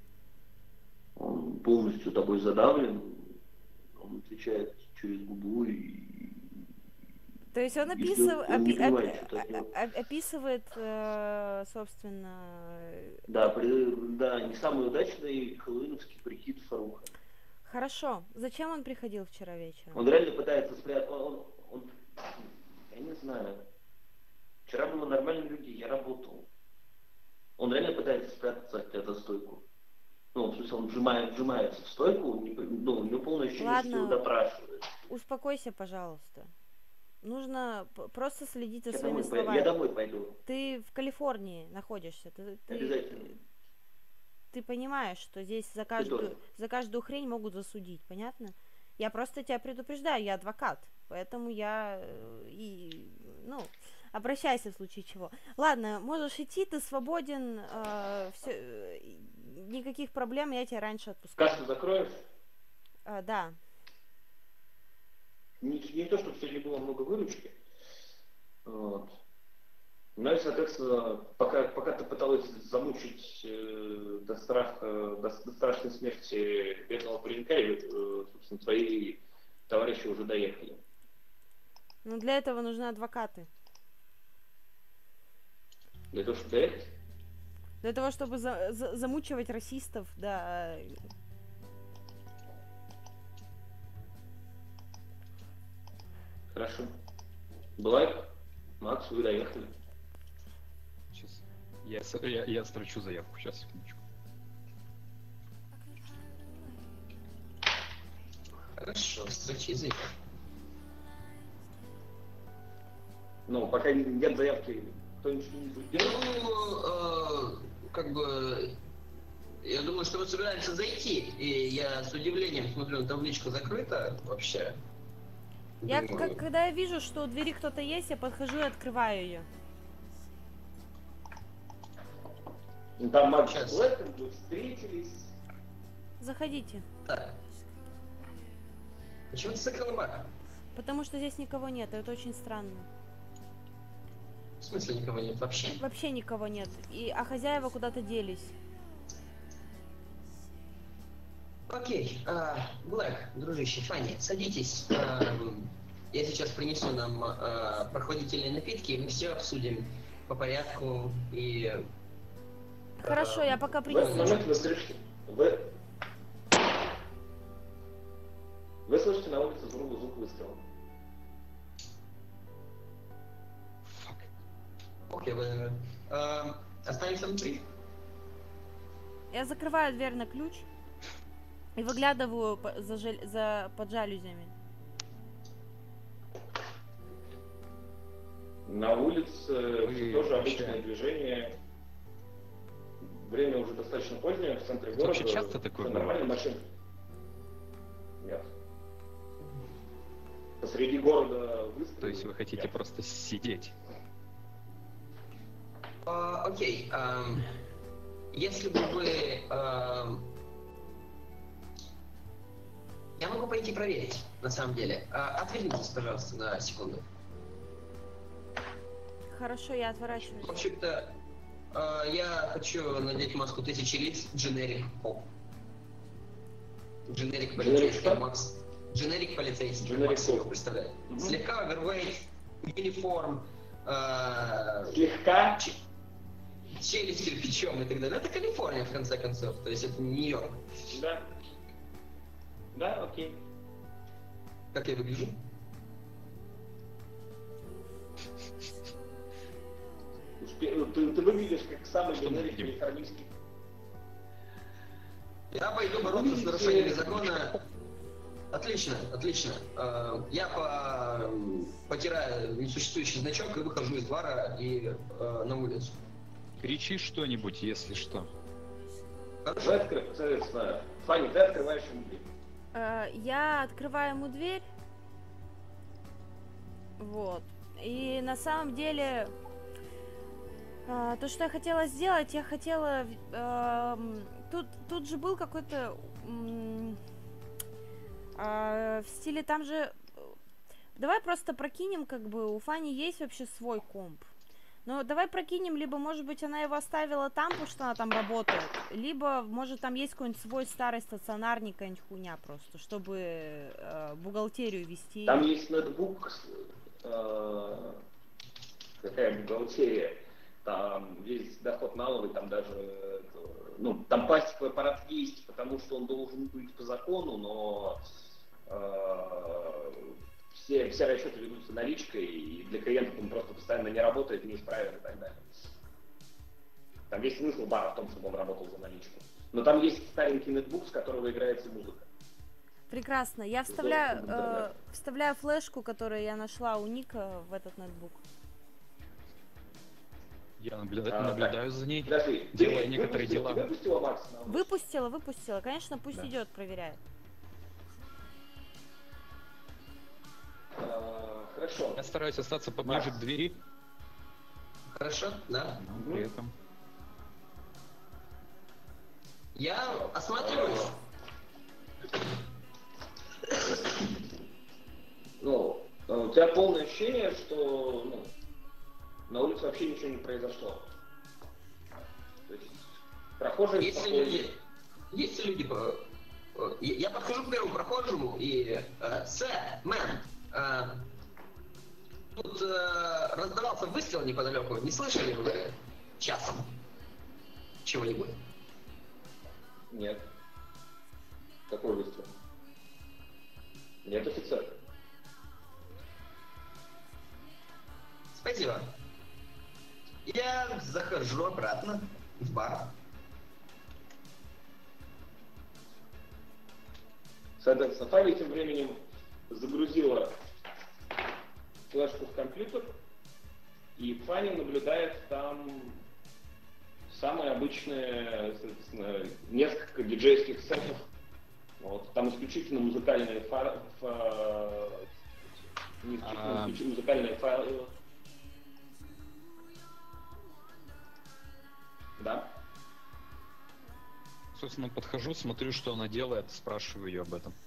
Он полностью тобой задавлен, он отвечает через губу и... То есть он, Если описыв... он не опи- понимает, оп- что это делать. о- описывает, э, собственно... Да, при- да, не самый удачный хэллоуиновский приход Фарука. Хорошо. Зачем он приходил вчера вечером? Он реально пытается спрятать... Он, он, он- Я не знаю. Вчера было нормальные люди, я работал. Он реально пытается спрятаться от тебя за стойку. Ну, в смысле, он вжимает, вжимается в стойку, не, ну, у него полное ощущение, что его Ладно. допрашивают. Успокойся, пожалуйста. Нужно п- просто следить за Я своими домой, пой- словами. я домой пойду. Ты в Калифорнии находишься. Ты, ты, Обязательно. ты понимаешь, что здесь за каждую, тоже. за каждую хрень могут засудить, понятно? Я просто тебя предупреждаю, я адвокат. Поэтому я э, и, ну, обращайся в случае чего. Ладно, можешь идти, ты свободен, э, всё, э, никаких проблем, я тебя раньше отпускаю. Кассу закроешь? А, да. Не, не то, чтобы сегодня было много выручки. Вот. Ну и, соответственно, пока, пока ты пыталась замучить э, до, страха, до, до страшной смерти бедного паренька, и, э, собственно, твои товарищи уже доехали. Ну, для этого нужны адвокаты. Для того, чтобы доехать? Для того, чтобы за- за- замучивать расистов, да. Хорошо. Блэк, Макс, вы доехали. Сейчас. Я, с- я, я строчу заявку, сейчас, секундочку. Хорошо, строчи заявку. Ну, пока нет заявки, кто-нибудь что-нибудь делает? Ну, э, как бы, я думаю, что мы собираемся зайти, и я с удивлением смотрю, на табличку закрыта вообще. Я, Думаю, как, когда я вижу, что у двери кто-то есть, я подхожу и открываю ее. Ну, там Макс с Сейчас. Блэком вы встретились. Заходите. Так. Почему ты закрыла бар? Потому что здесь никого нет, и это очень странно. В смысле никого нет вообще? Вообще никого нет. И, а хозяева куда-то делись. Окей, а, Блэк, дружище, Фанни, садитесь. А, я сейчас принесу нам а, прохладительные напитки, и мы все обсудим по порядку и... Хорошо, а, я пока В этот принесу. момент вы слышите, вы, вы слышите на улице звук, звук выстрела. Фак. Окей, вы... а, останемся внутри? Я закрываю дверь на ключ и выглядываю по- за, жал- за под жалюзями. На улице Вы тоже вообще- обычное движение. Время уже достаточно позднее, в центре Это города. вообще часто такое всё нормально, бывает? машин. Нет. Посреди города выстрелы. То есть вы хотите Нет. просто сидеть? А, окей, ам, если бы вы... ам, я могу пойти проверить, на самом деле. А, отвернитесь, пожалуйста, на секунду. Хорошо, я отворачиваюсь. В общем-то, а, я хочу надеть маску тысячи лиц Generic Cop. Generic полицейский, что? Макс. Generic полицейский, Generic Макс его Cop. представляет. Мгм. Слегка овервейт, униформ, а, Слегка. ч- челюсть кирпичом и так далее. Это Калифорния, в конце концов, то есть это не Нью-Йорк. Да. Да, окей. Как я выгляжу? Успе- Ты, ты выглядишь как самый Что мы генерик видим? калифорнийский. Я пойду бороться с нарушениями закона. Отлично, отлично. Э, Я по- потираю несуществующий значок и выхожу из бара и э, на улицу. Кричи что-нибудь, если что. Вы Хорошо? откры- соответственно, Фанни, ты открываешь ему дверь. Э, я открываю ему дверь. Вот. И на самом деле, э, то, что я хотела сделать, я хотела... эм, тут, тут же был какой-то... м, э, в стиле там же... Давай просто прокинем, как бы, у Фани есть вообще свой комп. Ну, давай прокинем, либо, может быть, она его оставила там, потому что она там работает, либо, может, там есть какой-нибудь свой старый стационарник, какая-нибудь хуйня просто, чтобы э, бухгалтерию вести. Там есть ноутбук, э, какая бухгалтерия, там весь доход налоговый, там даже, э, ну, там пластиковый аппарат есть, потому что он должен быть по закону, но э, все, все расчеты ведутся наличкой, и для клиентов он просто постоянно не работает, неисправен и так далее. Там весь смысл бара в том, чтобы он работал за наличку. Но там есть старенький ноутбук, с которого играется музыка. Прекрасно. Я вставляю, э, вставляю флешку, которую я нашла у Ника, в этот ноутбук. Я наблюда... А, наблюдаю так. за ней, Подожди, делая ты некоторые выпустила, дела. Выпустила Макс на улицу? Выпустила, выпустила. Конечно, пусть Да. идет, проверяет. А, хорошо. Я стараюсь остаться поближе Макс. к двери, Хорошо, да. но при этом... Я осматриваюсь. Ну, у тебя полное ощущение, что ну, на улице вообще ничего не произошло. То есть прохожие Если спокойны. люди, если люди, по- э, я я подхожу к первому прохожему и, э, сэр, мэн, э, тут э, раздавался выстрел неподалеку, не слышали вы часом чего-нибудь? Нет. Какой выстрел? Нет, офицер. Спасибо. Я захожу обратно в бар. Соответственно, Фаня тем временем загрузила флешку в компьютер, и Фаня наблюдает там самые обычные, соответственно, несколько диджейских сетов. Вот, там исключительно музыкальные фа... фа... не исключительно, А. исключительно музыкальные файлы. Да. Собственно, подхожу, смотрю, что она делает, спрашиваю ее об этом.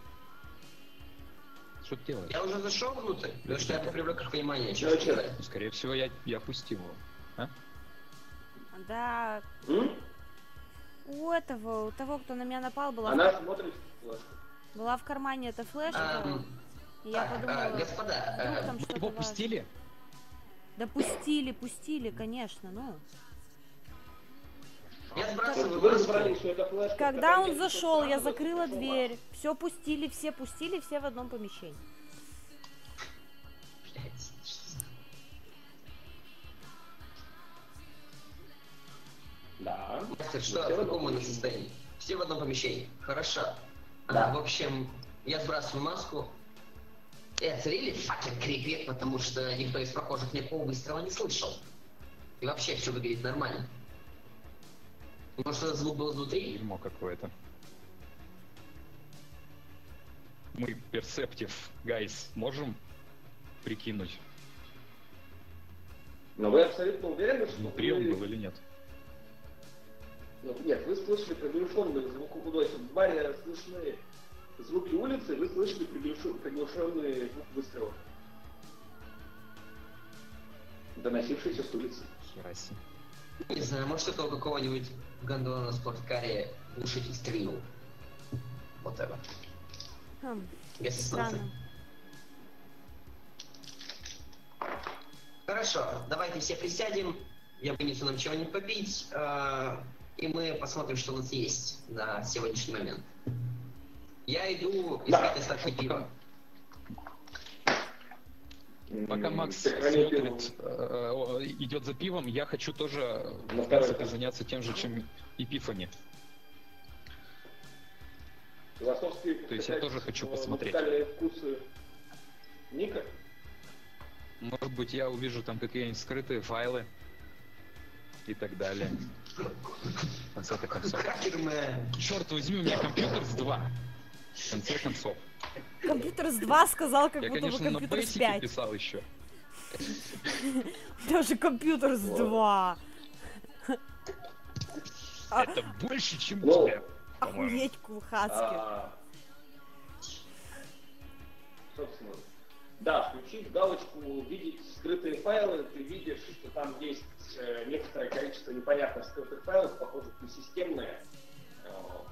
Что ты делаешь? Я уже зашел внутрь, потому что я привлек их внимание, честно Короче, сказать. Ну, скорее всего, я, я пустил его. А? Да, М? у этого, у того, кто на меня напал, была, Она в, смотрит флешку. была в кармане эта флешка. Ам, И я так, подумала, а, господа, вдруг э, там Вы что-то его важное. пустили? Да пустили, пустили, конечно, ну. я Вот сбрасываю вы маску. разобрали, что это флешка. Когда которая он есть зашел, я сразу, закрыла зашел дверь. Все пустили, все пустили, все в одном помещении. Блядь, что за- Да. Мастер, что, Все в в каком мы одном на состоянии? Все в одном помещении. Хорошо. Да. А, в общем, я сбрасываю маску. Это really fucking creepy, потому что никто из прохожих никакого выстрела не слышал. И вообще все выглядит нормально. Может, этот звук был изнутри? Дерьмо какое-то. Мы персептив, гайс, можем прикинуть, Но вы абсолютно уверены, что внутри он вы... был или нет? Ну, нет, вы слышали приглушенные звуки, то есть в баре слышны звуки улицы, вы слышали приглушу- приглушенный звук выстрела, доносившийся с улицы. Хераси. Не знаю, может, это у какого-нибудь гондона на спорткаре глушитель стрельнул. Вот это. Хм, Если странно. смотреть. Хорошо, давайте все присядем. Я вынесу нам чего-нибудь попить. э, И мы посмотрим, что у нас есть на сегодняшний момент. Я иду искать Да. остатки пива. Пока Макс Сохранить его. смотрит, э, о, идет за пивом, я хочу тоже, На в второй принципе, этаж. заняться тем же, чем Эпифани. Философские, То есть я тоже хочу э, посмотреть. музыкальные вкусы Ника. Может быть, я увижу там какие-нибудь скрытые файлы и так далее. В конце концов. Хакермен. Черт возьми, у меня компьютер с два. В конце концов. Компьютер с два сказал, как Я, будто бы конечно, на компьютер с бейсике пять. писал еще. Даже компьютер с Вот. два. А- Это больше, чем у Ну, тебя, по-моему. Охуеть, Кулхацкий. А, собственно, Да, включить галочку «Видеть скрытые файлы», ты видишь, что там есть э, некоторое количество непонятных скрытых файлов, похожих на системные. Э,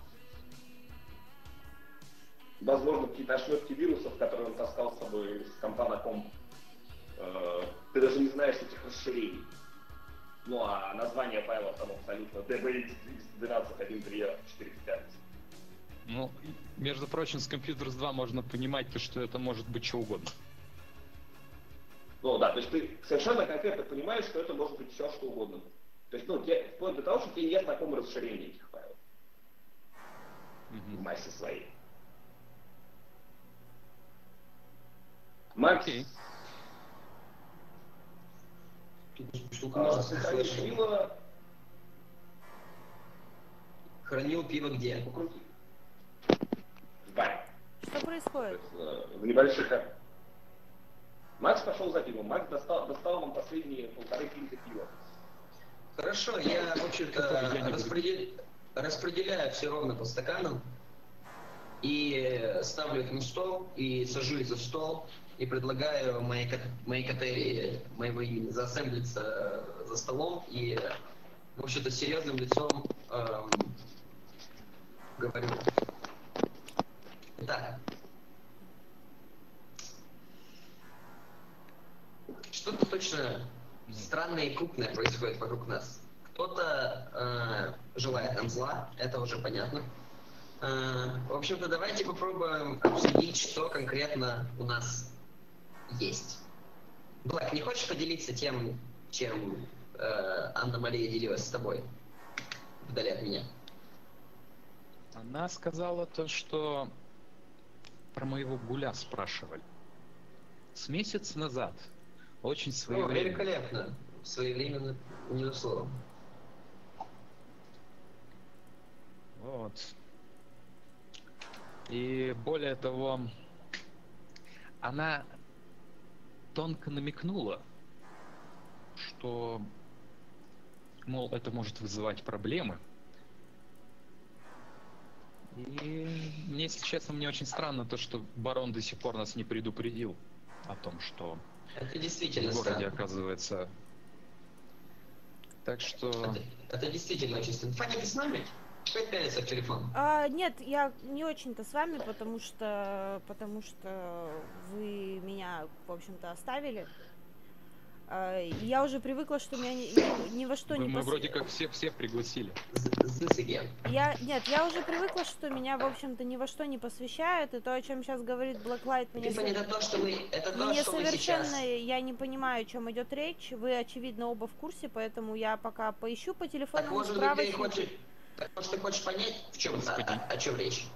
возможно, какие-то ошметки вирусов, которые он таскал с собой с компа на комп. Э, ты даже не знаешь этих расширений. Ну а название файла там абсолютно ди би икс двенадцать один три четыре пять. Ну, между прочим, с Computers два можно понимать, то, что это может быть что угодно. Ну да, то есть ты совершенно конкретно понимаешь, что это может быть все что угодно. То есть, ну, тебе, вплоть до того, что тебе не знакомо расширение этих файлов. Мгм. В массе своей. Макс, Окей. Штука а, можно ты сказать. хранишь пиво, Хранил пиво где? покрути. В баре. Что происходит? Соответственно, в небольших... ок- Макс пошел за пивом. Макс достал, достал вам последние полторы пинты пива. Хорошо, я, в общем-то, Которое я не буду. распредел- распределяю все ровно по стаканам и ставлю их на стол, и сажусь за стол, и предлагаю моей, кат- моей катерии, моего имени, заассемблиться за столом, и, в общем-то, с серьезным лицом эм, говорю. Итак, что-то точно странное и крупное происходит вокруг нас. Кто-то э, желает нам зла, это уже понятно. Э, в общем-то, давайте попробуем обсудить, что конкретно у нас есть. Блэк, не хочешь поделиться тем, чем э, Анна-Мария делилась с тобой вдали от меня? Она сказала то, что про моего гуля спрашивали. С месяц назад. Очень Ну, своевременно. великолепно. Своевременно, не за словом. Вот. И более того, она тонко намекнула, что, мол, это может вызывать проблемы. И мне, если честно, мне очень странно то, что барон до сих пор нас не предупредил о том, что Это действительно в городе, странно. оказывается. Так что... Это, это действительно очень странно. Фаня, ты с нами? Опять пялится в телефон. А, нет, я не очень-то с вами, потому что, потому что вы меня, в общем-то, оставили. А, и я уже привыкла, что меня ни, ни- ни во что Мы, не мы пос- вроде как все, всех пригласили. This again. Я, нет, я уже привыкла, что меня, в общем-то, ни во что не посвящают, и то, о чем сейчас говорит Blacklight, меня, Тиффани, со- это то, что мы, это то, мне что мы совершенно, сейчас... я не понимаю, о чем идет речь. Вы, очевидно, оба в курсе, поэтому я пока поищу по Так телефонному может быть, ты справочнику. хочешь... Так может ты хочешь понять, в чем, о, Господи. о- о чем речь?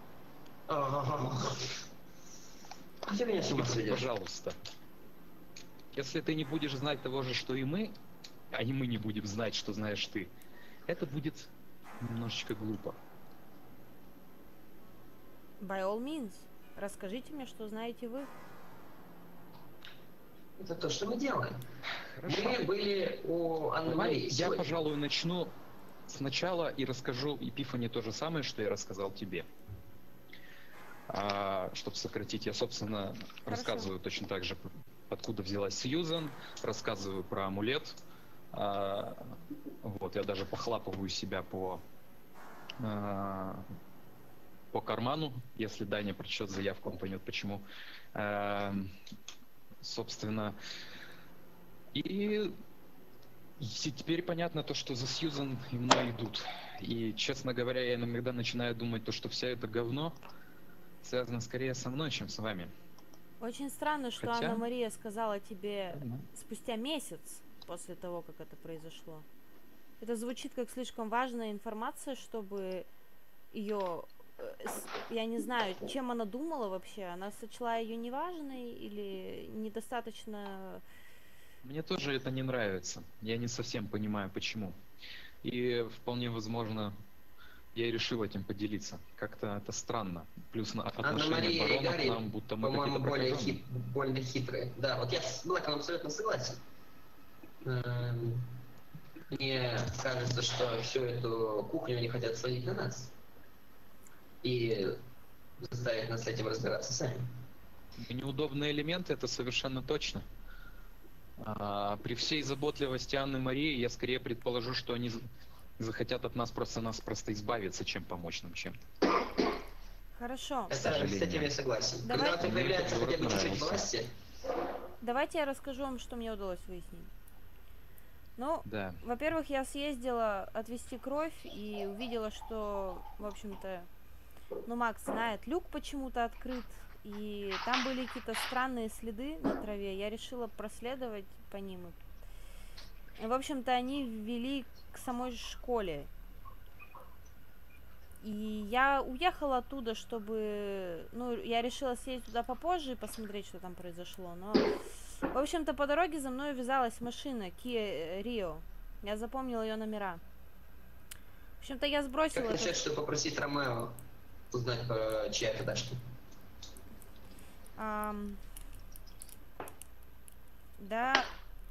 Ты меня с ума сведешь. Пожалуйста. Если ты не будешь знать того же, что и мы, а и мы не будем знать, что знаешь ты, это будет немножечко глупо. By all means, расскажите мне, что знаете вы. Это то, что мы делаем. Хорошо. Мы были у Анны Давай Марии я, сегодня. пожалуй, начну сначала и расскажу Эпифане то же самое, что я рассказал тебе. А, чтобы сократить, я, собственно, рассказываю точно так же, откуда взялась Сьюзан, рассказываю про амулет. А, вот, я даже похлапываю себя по, а, по карману, если Даня прочтет заявку, он поймет почему. А, собственно, и И теперь понятно то, что за Сьюзан и мной идут. И, честно говоря, я иногда начинаю думать, то, что все это говно связано скорее со мной, чем с вами. Очень странно, что Хотя- Анна-Мария сказала тебе Мгм. спустя месяц после того, как это произошло. Это звучит как слишком важная информация, чтобы ее... Я не знаю, чем она думала вообще. Она сочла ее неважной или недостаточно... Мне тоже это не нравится. Я не совсем понимаю, почему. И вполне возможно, я и решил этим поделиться. Как-то это странно. Плюс на отношение Анна-Мария и барона к Гарри, нам, будто мы по-моему, какие-то более, прокаженные. хит, более хитрые. Да, вот я с Блэком абсолютно согласен. Эм, Мне кажется, что всю эту кухню они хотят свалить на нас. И заставить нас с этим разбираться сами. неудобные элементы, это совершенно точно. А, при всей заботливости Анны Марии я скорее предположу, что они захотят от нас просто-напросто избавиться, чем помочь нам чем-то. Хорошо. Это, с этим я согласен. Давай- Когда ты Мне появляется этот хотя бы город чуть-чуть нравился. власти, Давайте я расскажу вам, что мне удалось выяснить. Ну, Да. во-первых, я съездила отвести кровь и увидела, что, в общем-то, ну, Макс знает, люк почему-то открыт, и там были какие-то странные следы на траве. Я решила проследовать по ним. И, в общем-то, они вели к самой школе. И я уехала оттуда, чтобы... Ну, я решила съездить туда попозже и посмотреть, что там произошло. Но, в общем-то, по дороге за мной вязалась машина Kia Rio. Я запомнила ее номера. В общем-то, я сбросила... как этот- насчет, чтобы попросить Ромео узнать, э, чья это тачка? Ам, Да,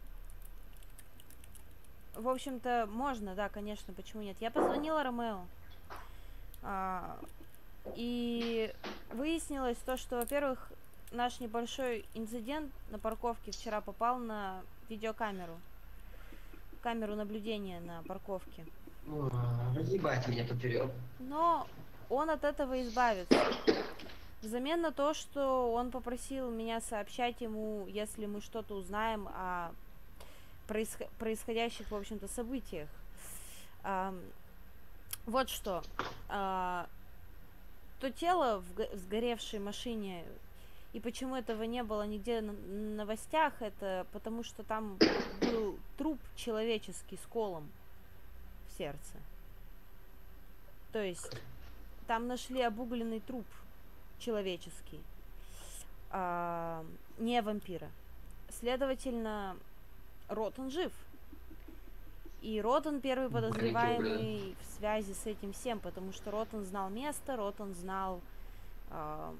в общем-то, можно, да, конечно, почему нет. Я позвонила Ромео. А, и выяснилось то, что, во-первых, наш небольшой инцидент на парковке вчера попал на видеокамеру. Камеру наблюдения на парковке. О, разъебать меня поперек. Но он от этого избавится. Взамен на то, что он попросил меня сообщать ему, если мы что-то узнаем о происход- происходящих, в общем-то, событиях. Ам, вот что. А, то тело в г- в сгоревшей машине, и почему этого не было нигде на на новостях, это потому что там был труп человеческий с колом в сердце. То есть там нашли обугленный труп человеческий, а, не вампира. Следовательно, Ротан жив. И Ротан первый Маленький подозреваемый в связи с этим всем, потому что Ротан знал место, Ротан знал, а,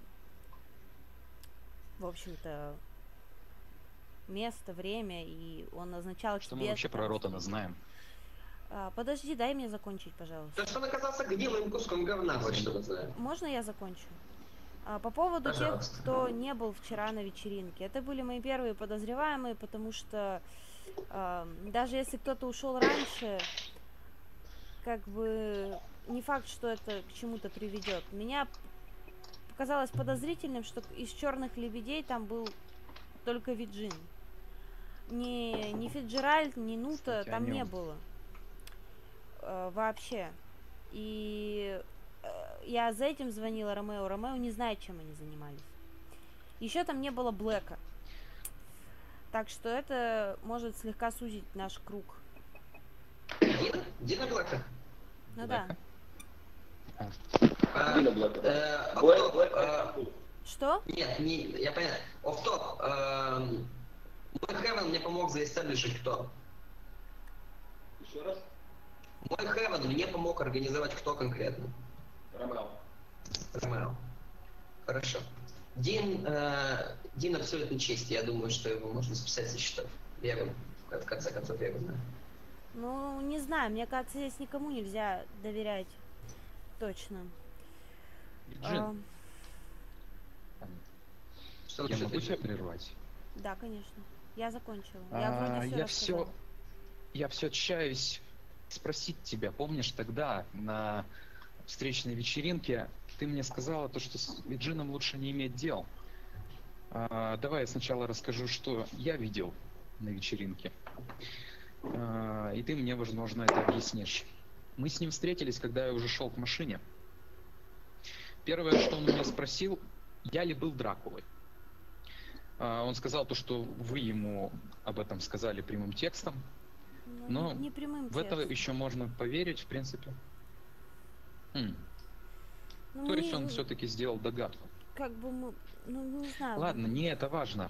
в общем-то, место, время, и он назначал Что мы тебе вообще про там Ротана встречу. знаем? А, подожди, дай мне закончить, пожалуйста. То, что он оказался гнилым куском говна, вот что называется. Можно я закончу? А, по поводу тех, Пожалуйста. кто не был вчера на вечеринке. Это были мои первые подозреваемые, потому что а, даже если кто-то ушел раньше, как бы не факт, что это к чему-то приведет. Меня показалось подозрительным, что из черных лебедей там был только Виджин. Ни, ни Фиджеральд, ни Нута Кстати, о там не нем. было. Э, вообще. И э, я за этим звонила Ромео. Ромео не знает, чем они занимались. Еще там не было Блэка. Так что это может слегка сузить наш круг. Дина? Дина Блэка? Ну да. Блэка? А, А, Дина Блэка. э, Блэк, офф-топ, Блэк, э, Блэк. Что? Нет, не, я понял. Офф-топ. эм, Мой Хевен мне помог заэстаблишить кто? Еще раз. Мой Хевен мне помог организовать кто конкретно? Ромео. Ромео. Хорошо. Дин, э, Дин абсолютно чист. Я думаю, что его можно списать со счетов. Я его, в конце концов, я его знаю. Ну, не знаю. Мне кажется, здесь никому нельзя доверять. Точно. Виджин, А, Что я насчет могу тебя Виджина? прервать? да, конечно. Я закончила. Я А, вроде все я все, рассказала. я все отчаюсь спросить тебя. Помнишь тогда на встречной вечеринке ты мне сказала то, что с Виджином лучше не иметь дел. А, давай я сначала расскажу, что я видел на вечеринке. А, и ты мне, возможно, это объяснишь. Мы с ним встретились, когда я уже шел к машине. Первое, что он меня спросил, я ли был Дракулой. А, он сказал то, что вы ему об этом сказали прямым текстом. Ну, но не прямым В это текстом. еще можно поверить, в принципе. Хм. Ну, То есть мы, он все-таки сделал догадку. как бы мы, ну, не знаю. Ладно, не это важно.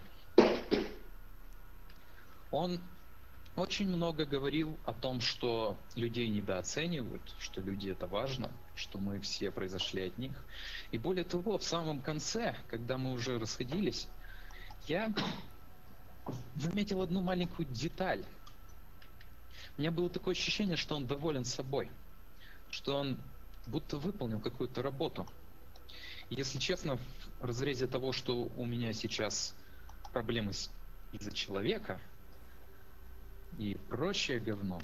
Он очень много говорил о том, что людей недооценивают, что люди это важно, что мы все произошли от них. И более того, в самом конце, когда мы уже расходились, я заметил одну маленькую деталь. У меня было такое ощущение, что он доволен собой, что он будто выполнил какую-то работу. Если честно, в разрезе того, что у меня сейчас проблемы с- из-за человека и прочее говно.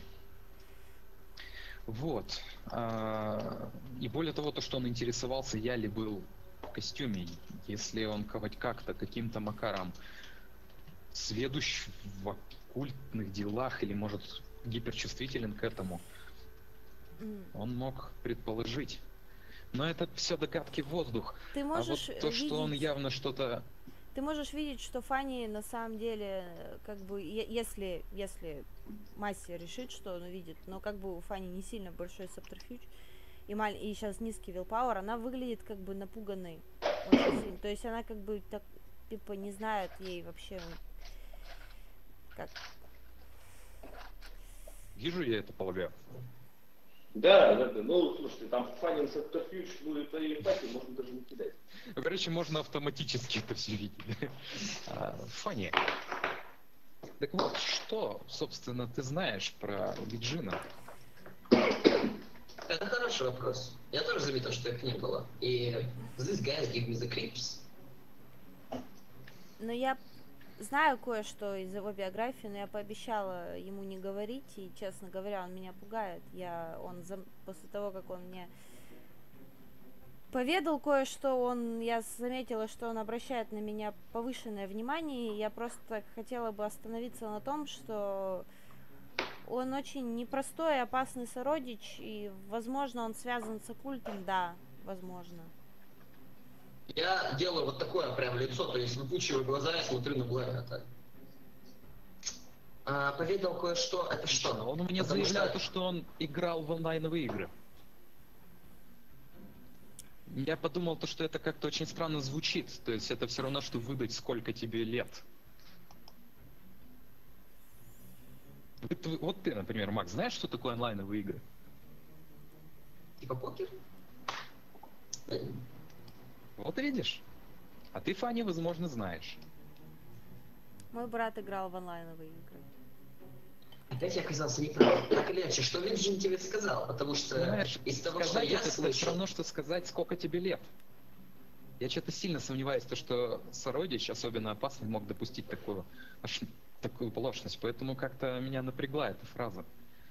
Вот. А, И более того, то, что он интересовался, я ли был в костюме. Если он хоть как-то, каким-то макаром сведущ в оккультных делах или, может, гиперчувствителен к этому, М. он мог предположить. Но это все догадки в воздух. Ты А вот можешь то, что он видеть, явно что-то... ты можешь видеть, что Фанни на самом деле, э, как бы, е- если, если Масси решит, что он увидит, но как бы у Фанни не сильно большой субтерфьюж, и, маль... и сейчас низкий вилпауэр, она выглядит как бы напуганной очень сильно. То есть она как бы так, типа, не знает ей вообще, как... Вижу я это, полагаю. Да, да, да. Ну, слушайте, там фанил субтерфьюж, ну, это эмпатию можно даже не кидать. Короче, можно автоматически это все видеть. А, Фанни. Так вот, что, собственно, ты знаешь про Виджина? Это хороший вопрос. Я тоже заметил, что их не было. И this guys give me the creeps. Но я знаю кое-что из его биографии, но я пообещала ему не говорить, и, честно говоря, он меня пугает. Я, он зам- после того, как он мне поведал кое-что, он, я заметила, что он обращает на меня повышенное внимание, и я просто хотела бы остановиться на том, что он очень непростой и опасный сородич, и, возможно, он связан с оккультом, да, возможно. Я делаю вот такое прям лицо, то есть выпучиваю глаза и смотрю на Блэка так. А, поведал кое-что, это что? Он мне Потому заявлял, что- то, что он играл в онлайновые игры. Я подумал, то, что это как-то очень странно звучит. То есть это все равно, что выдать, сколько тебе лет. Вот ты- Вот ты, например, Макс, знаешь, что такое онлайновые игры? Типа покер? Э, Вот видишь. А ты, Фанни, возможно, знаешь. Мой брат играл в онлайновые игры. Опять я оказался неправ. Так или иначе, что Вирджин тебе сказал? Потому что Понимаешь, из того, что сказать я это, это все слышал... равно, что сказать, сколько тебе лет. Я что-то сильно сомневаюсь, то, что сородич, особенно опасный, мог допустить такую, аж такую оплошность. Поэтому как-то меня напрягла эта фраза.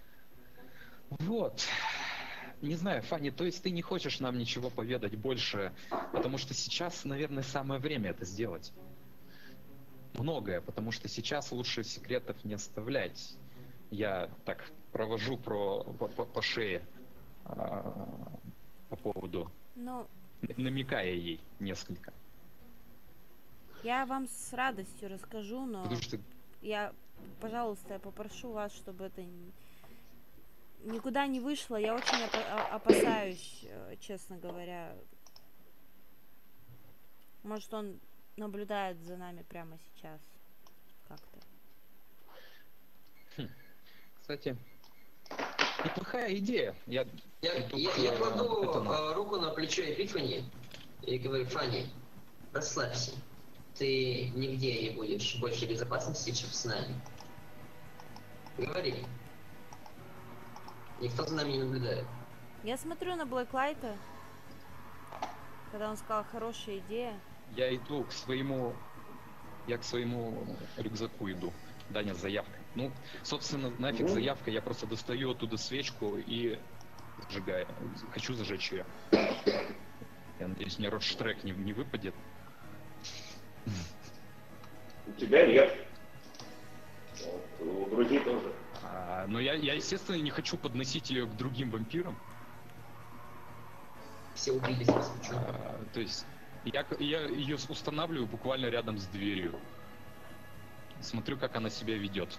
Вот. Не знаю, Фанни, то есть ты не хочешь нам ничего поведать больше, потому что сейчас, наверное, самое время это сделать. Многое, потому что сейчас лучше секретов не оставлять. Я так провожу про, по, по- по шее а, по поводу, Ну, намекая ей несколько. я вам с радостью расскажу, но Потому что я, пожалуйста, я попрошу вас, чтобы это н- никуда не вышло. Я очень опа- а- опасаюсь, э, честно говоря. Может, он наблюдает за нами прямо сейчас как-то. Кстати, неплохая идея. Я, Я, иду я, к, я э, кладу этому. э, руку на плечо Эпифани и говорю: Фанни, расслабься. Ты нигде не будешь в большей безопасности, чем с нами. Говори. Никто за нами не наблюдает. Я смотрю на Блэклайта, когда он сказал хорошая идея. Я иду к своему, я к своему рюкзаку иду. Даня с заявкой. Ну, собственно, нафиг Мгм. заявка, я просто достаю оттуда свечку и зажигаю. Хочу зажечь ее. Я надеюсь, мне Ротштрек не, не выпадет. У тебя нет. Вот, у друзей тоже. А, но я, я, естественно, не хочу подносить ее к другим вампирам. Все убили за свечу. А, то есть я, к- я ее устанавливаю буквально рядом с дверью. Смотрю, как она себя ведет.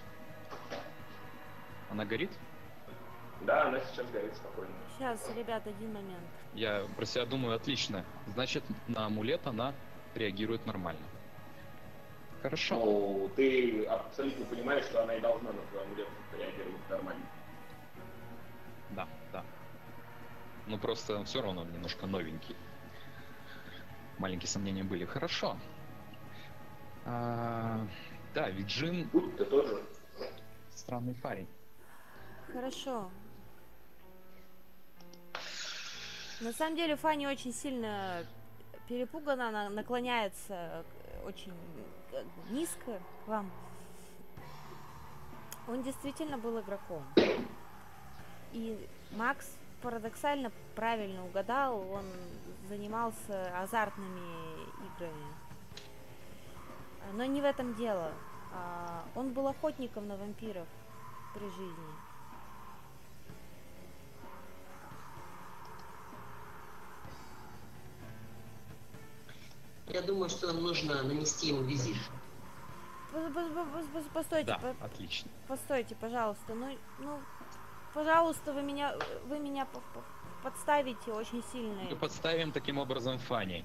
Она горит? Да, она сейчас горит спокойно. Сейчас, ребят, один момент. Я про себя думаю, отлично. Значит, на амулет она реагирует нормально. Хорошо. Ну, ты абсолютно понимаешь, что она и должна на твой амулет реагировать нормально. Да, да. Ну просто все равно он немножко новенький. Маленькие сомнения были. Хорошо. А, да, Виджин Будь ты тоже. странный парень. Хорошо. На самом деле Фанни очень сильно перепуганно, она наклоняется очень э, низко к вам. Он действительно был игроком. И Макс парадоксально правильно угадал, он занимался азартными играми. Но не в этом дело. А, он был охотником на вампиров при жизни. Я думаю, что нам нужно нанести ему визит. Постойте, Да, по- отлично. постойте, пожалуйста. Ну, ну, пожалуйста, вы меня, вы меня по- по- подставите очень сильно. Мы подставим таким образом Фанни.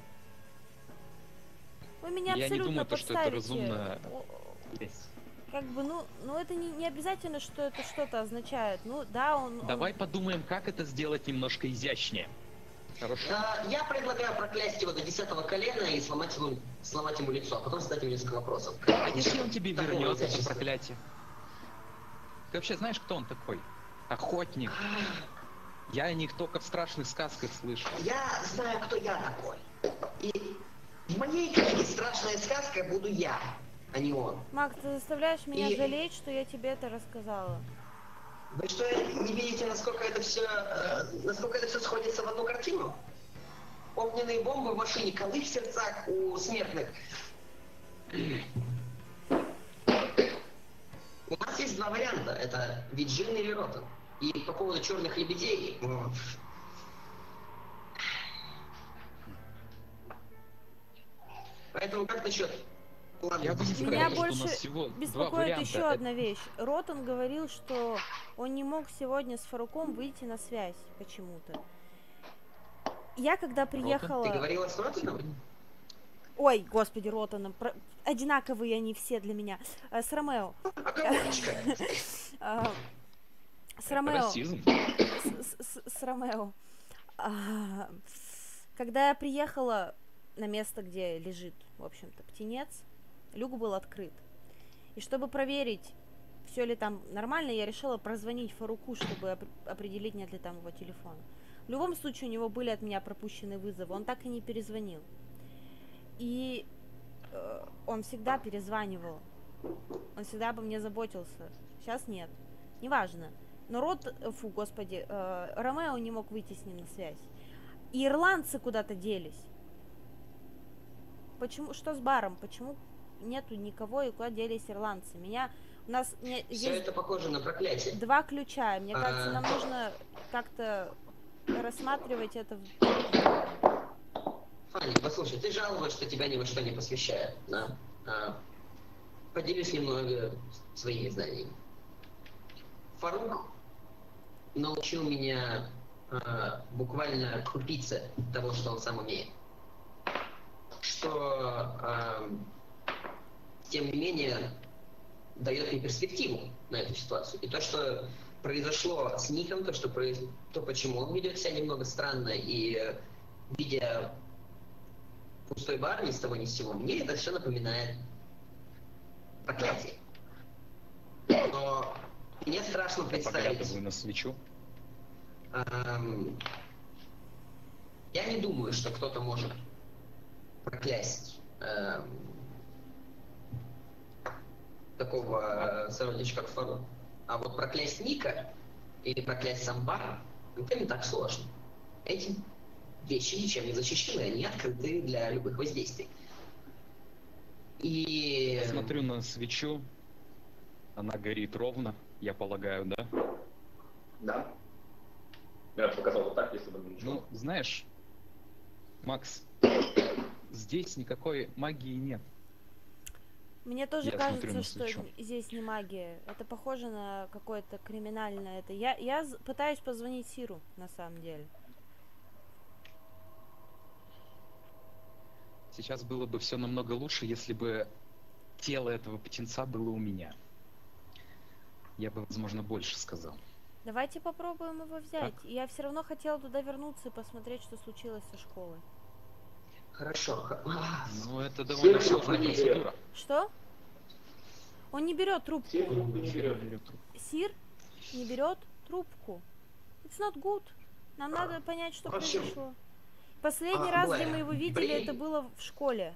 Вы меня Я не абсолютно думаю, то, что это подставите. разумно. О- Есть. Как бы, ну, ну это не, не обязательно, что это что-то означает. Ну, да, он... он- Давай подумаем, как это сделать немножко изящнее. Хорошо? А, я предлагаю проклясть его до десятого колена и сломать ему, сломать ему лицо, а потом задать ему несколько вопросов. А если он тебе Такого вернет это изящества. проклятие? Ты вообще знаешь, кто он такой? Охотник. Я о них только в страшных сказках слышу. Я знаю, кто я такой. И в моей книге «Страшная сказка» буду я, а не он. Макс, ты заставляешь меня И- жалеть, что я тебе это рассказала. Вы что, не видите, насколько это все, насколько это все сходится в одну картину? Огненные бомбы в машине, колы в сердцах у смертных. У нас есть два варианта. Это Виджин или Ротан. И по поводу черных лебедей. ну, Поэтому как насчет... Ладно, Я бы не сказал, Меня что у больше нас всего два беспокоит варианта. еще Это- одна вещь. Ротан говорил, что он не мог сегодня с Фаруком выйти на связь почему-то. Я когда приехала... Ты говорила с Ротаном? Ой, господи, Ротаном. про- Одинаковые они все для меня. Э, С Ромео. Оговорочка. А, С это Ромео. расизм. С, с- с Ромео. А, Когда я приехала на место, где лежит, в общем-то, птенец, люк был открыт. И чтобы проверить, все ли там нормально, я решила прозвонить Фаруку, чтобы оп- определить, нет ли там его телефона. В любом случае, у него были от меня пропущены вызовы, он так и не перезвонил. И э, он всегда перезванивал. Он всегда обо мне заботился. Сейчас нет. Неважно. Но Рот, э, фу, господи, э, Ромео не мог выйти с ним на связь. И ирландцы куда-то делись. Почему? Что с баром? Почему нету никого и куда делись ирландцы? Меня... У нас не- Все есть это похоже на проклятие. два ключа. Мне кажется, А. нам нужно как-то рассматривать это в... Фанни, послушай, ты жаловалась, что тебя ни во что не посвящают, да? А, поделюсь немного своими знаниями. Фарук научил меня а, буквально крупице того, что он сам умеет. Что, а, тем не менее, дает мне перспективу на эту ситуацию. И то, что произошло с Ником, то, что произ... то, почему он ведет себя немного странно, и э, видя пустой бар ни с того ни с сего, мне это все напоминает проклятие. Но мне страшно Я представить... поглядываю на свечу. эм, я не думаю, что кто-то может проклясть эм, такого э, сородича, как Фарук. А вот проклясть Ника или проклясть сам бар, это не так сложно. Эти вещи ничем не защищены, они открыты для любых воздействий. И... Смотрю на свечу. Она горит ровно, я полагаю, да? Да. Я бы показал вот так, если бы ничего. Ну, знаешь, Макс, здесь никакой магии нет. Мне тоже Я смотрю кажется, на что свечу. здесь не магия. Это похоже на какое-то криминальное. Это я, я з- пытаюсь позвонить Сиру, на самом деле. Сейчас было бы все намного лучше, если бы тело этого птенца было у меня. Я бы, возможно, больше сказал. Давайте попробуем его взять. Я все равно хотела туда вернуться и посмотреть, что случилось со школой. Хорошо. х- а, Ну, это довольно Сердце сложная не процедура. берет. Что? Он не берет трубку. Все трубку не берет. Сир не берет трубку. It's not good. Нам надо понять, что В общем, произошло. Последний А, раз, Блэр, где мы его видели, Брей. это было в школе.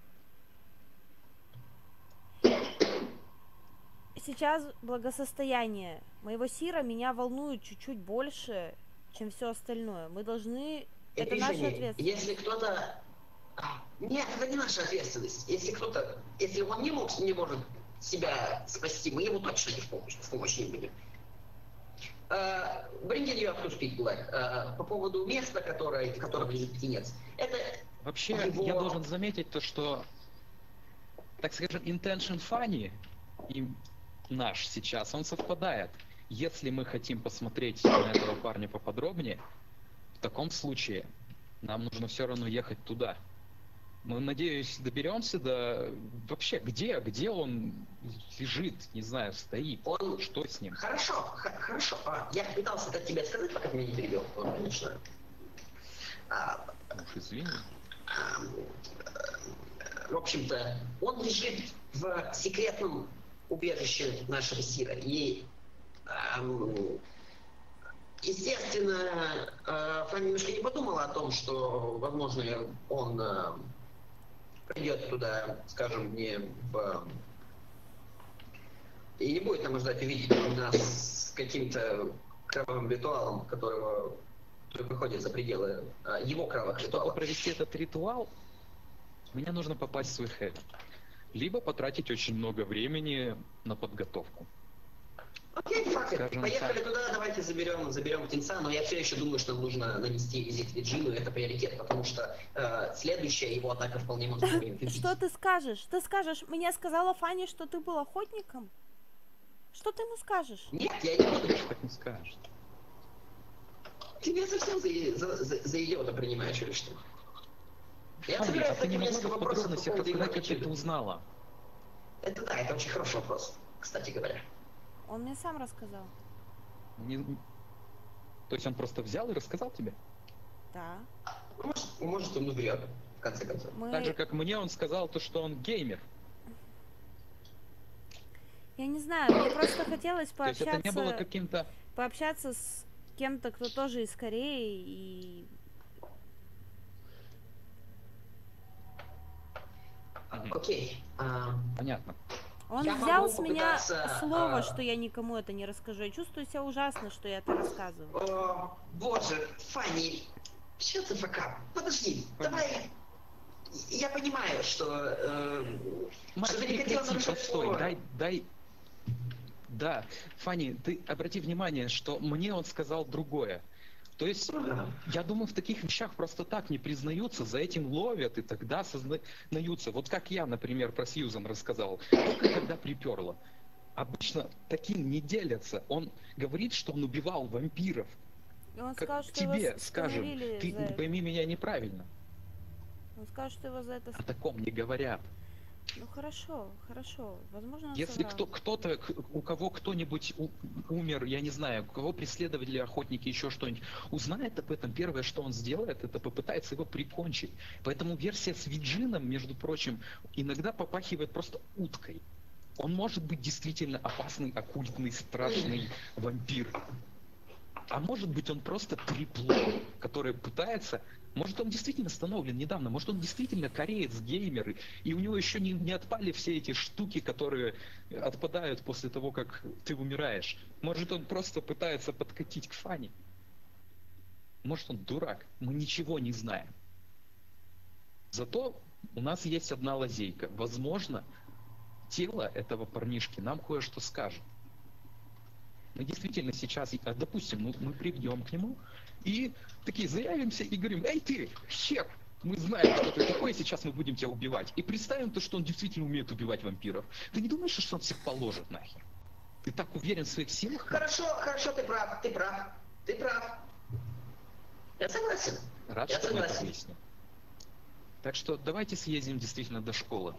Сейчас благосостояние моего Сира меня волнует чуть-чуть больше, чем все остальное. Мы должны... Это наша Эпифания, ответственность. если кто-то... А, Нет, это не наша ответственность. Если кто-то... Если он не, мог, не может себя спасти, мы ему точно не в помощь, в помощь не будем. Uh, bring it you up to speak, Black. Uh, по поводу места, которое, в котором лежит птенец. Это Вообще, его... я должен заметить то, что, так скажем, intention Фанни и наш сейчас, он совпадает. Если мы хотим посмотреть на этого парня поподробнее, в таком случае нам нужно все равно ехать туда. Мы, надеюсь, доберемся до... Вообще, где, где он лежит, не знаю, стоит, Он... что с ним? Хорошо, х- хорошо. А, я пытался это тебе сказать, пока ты меня не перебил, ну, конечно. А, Уж извини. а, в общем-то, он лежит в секретном убежище нашего Сира. И, ам, естественно, а, Фанни немножко не подумала о том, что, возможно, он а, придет туда, скажем, не в... И не будет нам ждать увидеть нас с каким-то кровавым ритуалом, которого, который выходит за пределы а, его кровавых Чтобы ритуалов. провести этот ритуал, мне нужно попасть в свой хель. Либо потратить очень много времени на подготовку. Окей, факт. Скажем Поехали так. туда, давайте заберем, заберем птенца, но я все еще думаю, что нам нужно нанести визит Виджину, это приоритет, потому что э, следующая его атака вполне может быть. Что ты скажешь? Ты скажешь, мне сказала Фанни, что ты был охотником? Что ты ему скажешь? Нет, я не буду. Так не скажешь. Ты меня совсем за, за, за, за идиота принимаешь или что? Я Фанни, собираю а ты не такие могла несколько бы в вопросов по подробностях поводу его рассказать, как ты это attitude. узнала? Это да, это очень хороший вопрос, кстати говоря. Он мне сам рассказал. Не- То есть он просто взял и рассказал тебе? Да. Может, может он врет, в конце концов. Мы... Так же, как мне он сказал, то, что он геймер. Я не знаю, мне просто хотелось То есть это не было пообщаться, каким-то... пообщаться с кем-то, кто тоже из Кореи, и Мгм. Окей. а, Понятно. он Я взял могу с меня попытаться, слово, а, что я никому это не расскажу. Я чувствую себя ужасно, что я это рассказываю. О, боже, Фанни, shut the fuck up. Подожди, давай. Я понимаю, что, э, Мать, что ты не прекрати, хотела нарушать постой, слово. дай, дай... Да, Фанни, ты обрати внимание, что мне он сказал другое. То есть, я думаю, в таких вещах просто так не признаются, за этим ловят и тогда сознаются. Вот как я, например, про Сьюзан рассказал, только когда приперло. Обычно таким не делятся. Он говорит, что он убивал вампиров. И он Как сказал, что его тебе, скажем, остановили ты за это. пойми меня неправильно. Он сказал, что его за это... О таком не говорят. Ну хорошо, хорошо. Возможно, он Если соврал. кто, кто-то, к- у кого кто-нибудь у- умер, я не знаю, у кого преследователи, охотники, еще что-нибудь, узнает об этом, первое, что он сделает, это попытается его прикончить. Поэтому версия с Виджином, между прочим, иногда попахивает просто уткой. Он может быть действительно опасный, оккультный, страшный вампир. А может быть он просто трепло, которое пытается... Может он действительно остановлен недавно, может он действительно кореец, геймер, и у него еще не, не отпали все эти штуки, которые отпадают после того, как ты умираешь. Может он просто пытается подкатить к Фанни. Может он дурак, мы ничего не знаем. Зато у нас есть одна лазейка. Возможно, тело этого парнишки нам кое-что скажет. Мы действительно сейчас, а, допустим, мы, мы придем к нему и такие заявимся и говорим: эй ты, хер, мы знаем, что ты такой, сейчас мы будем тебя убивать. И представим то, что он действительно умеет убивать вампиров. Ты не думаешь, что он всех положит нахер? Ты так уверен в своих силах? Хорошо, хорошо, ты прав, ты прав, ты прав. Я согласен. Рад, Я что мы это согласен. выясним. Так что давайте съездим действительно до школы.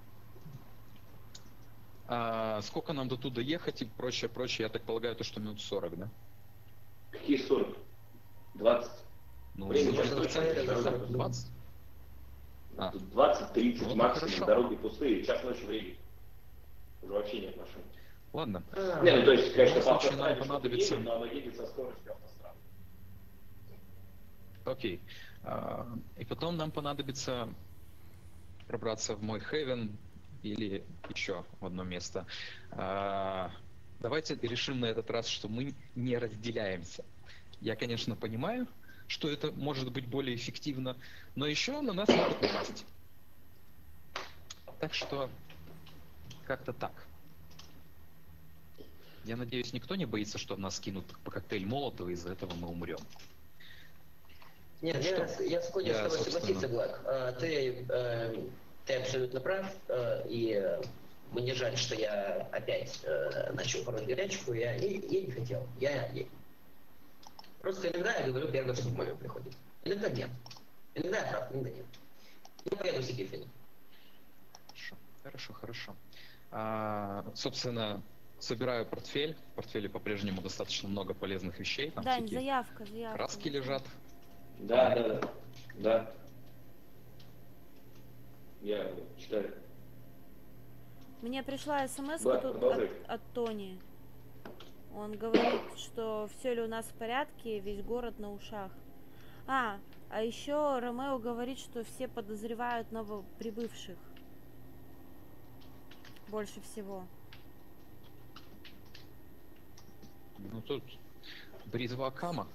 А сколько нам до туда ехать и прочее, прочее, я так полагаю, то, что минут сорок, да? Какие сорок? двадцать. Ну, Время может, сейчас в центре, дорога да? пустая. двадцать? А. Тут двадцать тридцать Ну, максимум, хорошо. дороги пустые, час ночи времени. Уже вообще нет машин. Ладно. А, Не, ну то есть, конечно, В по любом случае, нам автостраде что-то понадобится- едет, но оно едет со скоростью автострады. Окей. А, и потом нам понадобится пробраться в мой Хейвен или еще в одно место. А, давайте решим на этот раз, что мы не разделяемся. Я, конечно, понимаю, что это может быть более эффективно, но еще на нас могут напасть. Так что как-то так. Я надеюсь, никто не боится, что нас кинут по коктейль Молотова, и из-за этого мы умрем. Нет, Что? я, я склонен Я, с тобой собственно- согласиться, Глак. А, Ты, э, ты абсолютно прав, э, и э, мне жаль, что я опять э, начал пороть горячку. Я, я, я не хотел. Я, я- Просто иногда я говорю первое, что в моем приходит. Иногда нет. Иногда я прав, иногда нет. Я поеду с Гриффином. Хорошо, хорошо, хорошо. А, собственно, собираю портфель. В портфеле по-прежнему достаточно много полезных вещей. Там Дань, всякие заявка, заявка. краски лежат. Да, да, да. Да. Я читаю. Мне пришла смс Да, тут продолжай. от, от Тони. Он говорит, что все ли у нас в порядке, весь город на ушах. А, а еще Ромео говорит, что все подозревают новоприбывших. Больше всего. Ну тут бритва Акама.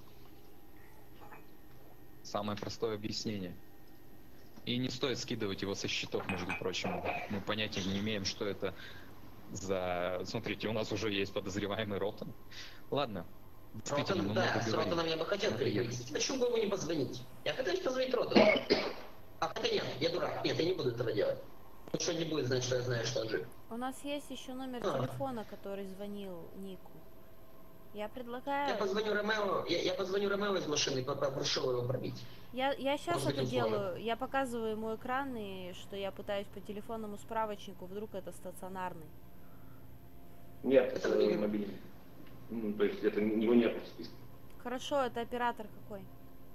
Самое простое объяснение. И не стоит скидывать его со счетов, между прочим. Мы понятия не имеем, что это за... Смотрите, у нас уже есть подозреваемый Ротан. Ладно. Действительно, мы Ротан, да, много с говорим. Ротаном я бы хотел Надо ехать. переговорить. Почему бы ему не позвонить? Я пытаюсь позвонить Ротану. А хотя нет, я дурак. Нет, я не буду этого делать. Он что не будет знать, что я знаю, что он жив. У нас есть еще номер А. телефона, который звонил Нику. Я Я предлагаю... позвоню Ромео, я, я позвоню Ромео из машины и попрошу его пробить. Я, я сейчас Может быть, это он сможет. делаю. Я показываю ему экран, и что я пытаюсь по телефонному справочнику, вдруг это стационарный. Нет, Это это не- мобильный. Ну, то есть это его нет в списке. Хорошо, это оператор какой?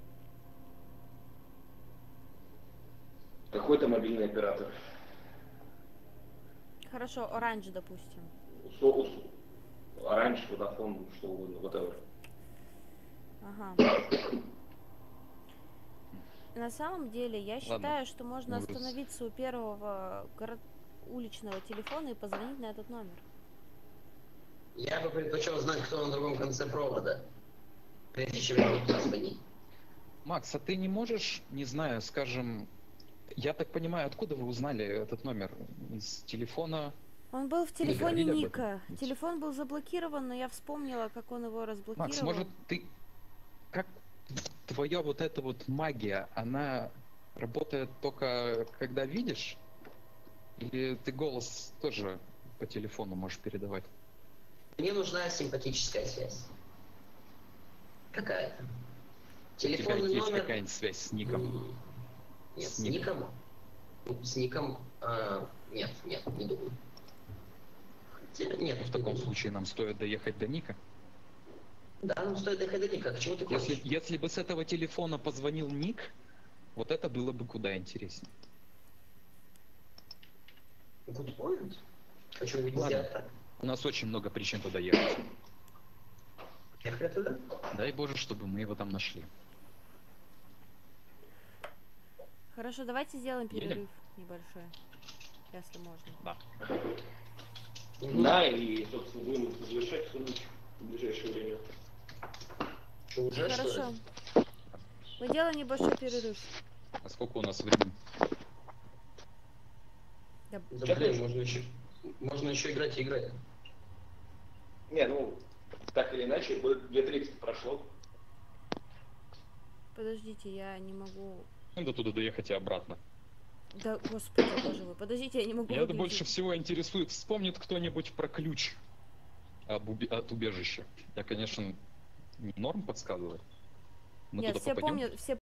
Какой-то мобильный оператор. Хорошо, оранж, допустим. Соус, оранж, водофон, что угодно, whatever. Ага. На самом деле, я Ладно. считаю, что можно Ужас. остановиться у первого горо- уличного телефона и позвонить на этот номер. Я бы предпочел знать, кто на другом конце провода, прежде чем я буду туда звонить. Макс, а ты не можешь, не знаю, скажем... Я так понимаю, откуда вы узнали этот номер? Из телефона? Он был в Мы телефоне говорили об Ника. этом ведь? Телефон был заблокирован, но я вспомнила, как он его разблокировал. Макс, может ты... Как твоя вот эта вот магия, она работает только когда видишь? Или ты голос тоже по телефону можешь передавать? Мне нужна симпатическая связь. Какая-то. У тебя Телефонный есть номер... какая-нибудь связь с Ником? М, Нет, С с Ником. Ником. Ну, С Ником... а, нет, нет, не думаю. Хотя, Нет, В не таком думаю. случае нам стоит доехать до Ника. Да, нам стоит доехать до Ника. К чему ты Если, хочешь? если бы с этого телефона позвонил Ник, вот это было бы куда интереснее. Good point. Почему бы не Ладно. сделать так? У нас очень много причин туда ехать. Ехали туда? Дай Боже, чтобы мы его там нашли. Хорошо, давайте сделаем Едем? перерыв небольшой, если можно. Да. Мгм. Да, и, собственно, будем завершать сумму в ближайшее время. Что, уже, что ли? Хорошо. Мы делаем небольшой перерыв. А сколько у нас времени? Да, Да, блин, можно еще, можно еще играть и играть. Не, ну, так или иначе, две тридцать прошло. подождите, я не могу... Надо туда доехать и обратно. Да, господи, боже мой, подождите, я не могу Меня выглядеть. больше всего интересует, вспомнит кто-нибудь про ключ об убе- от убежища. Я, конечно, не норм подсказываю. Мы Нет, туда все попадем? помнят, все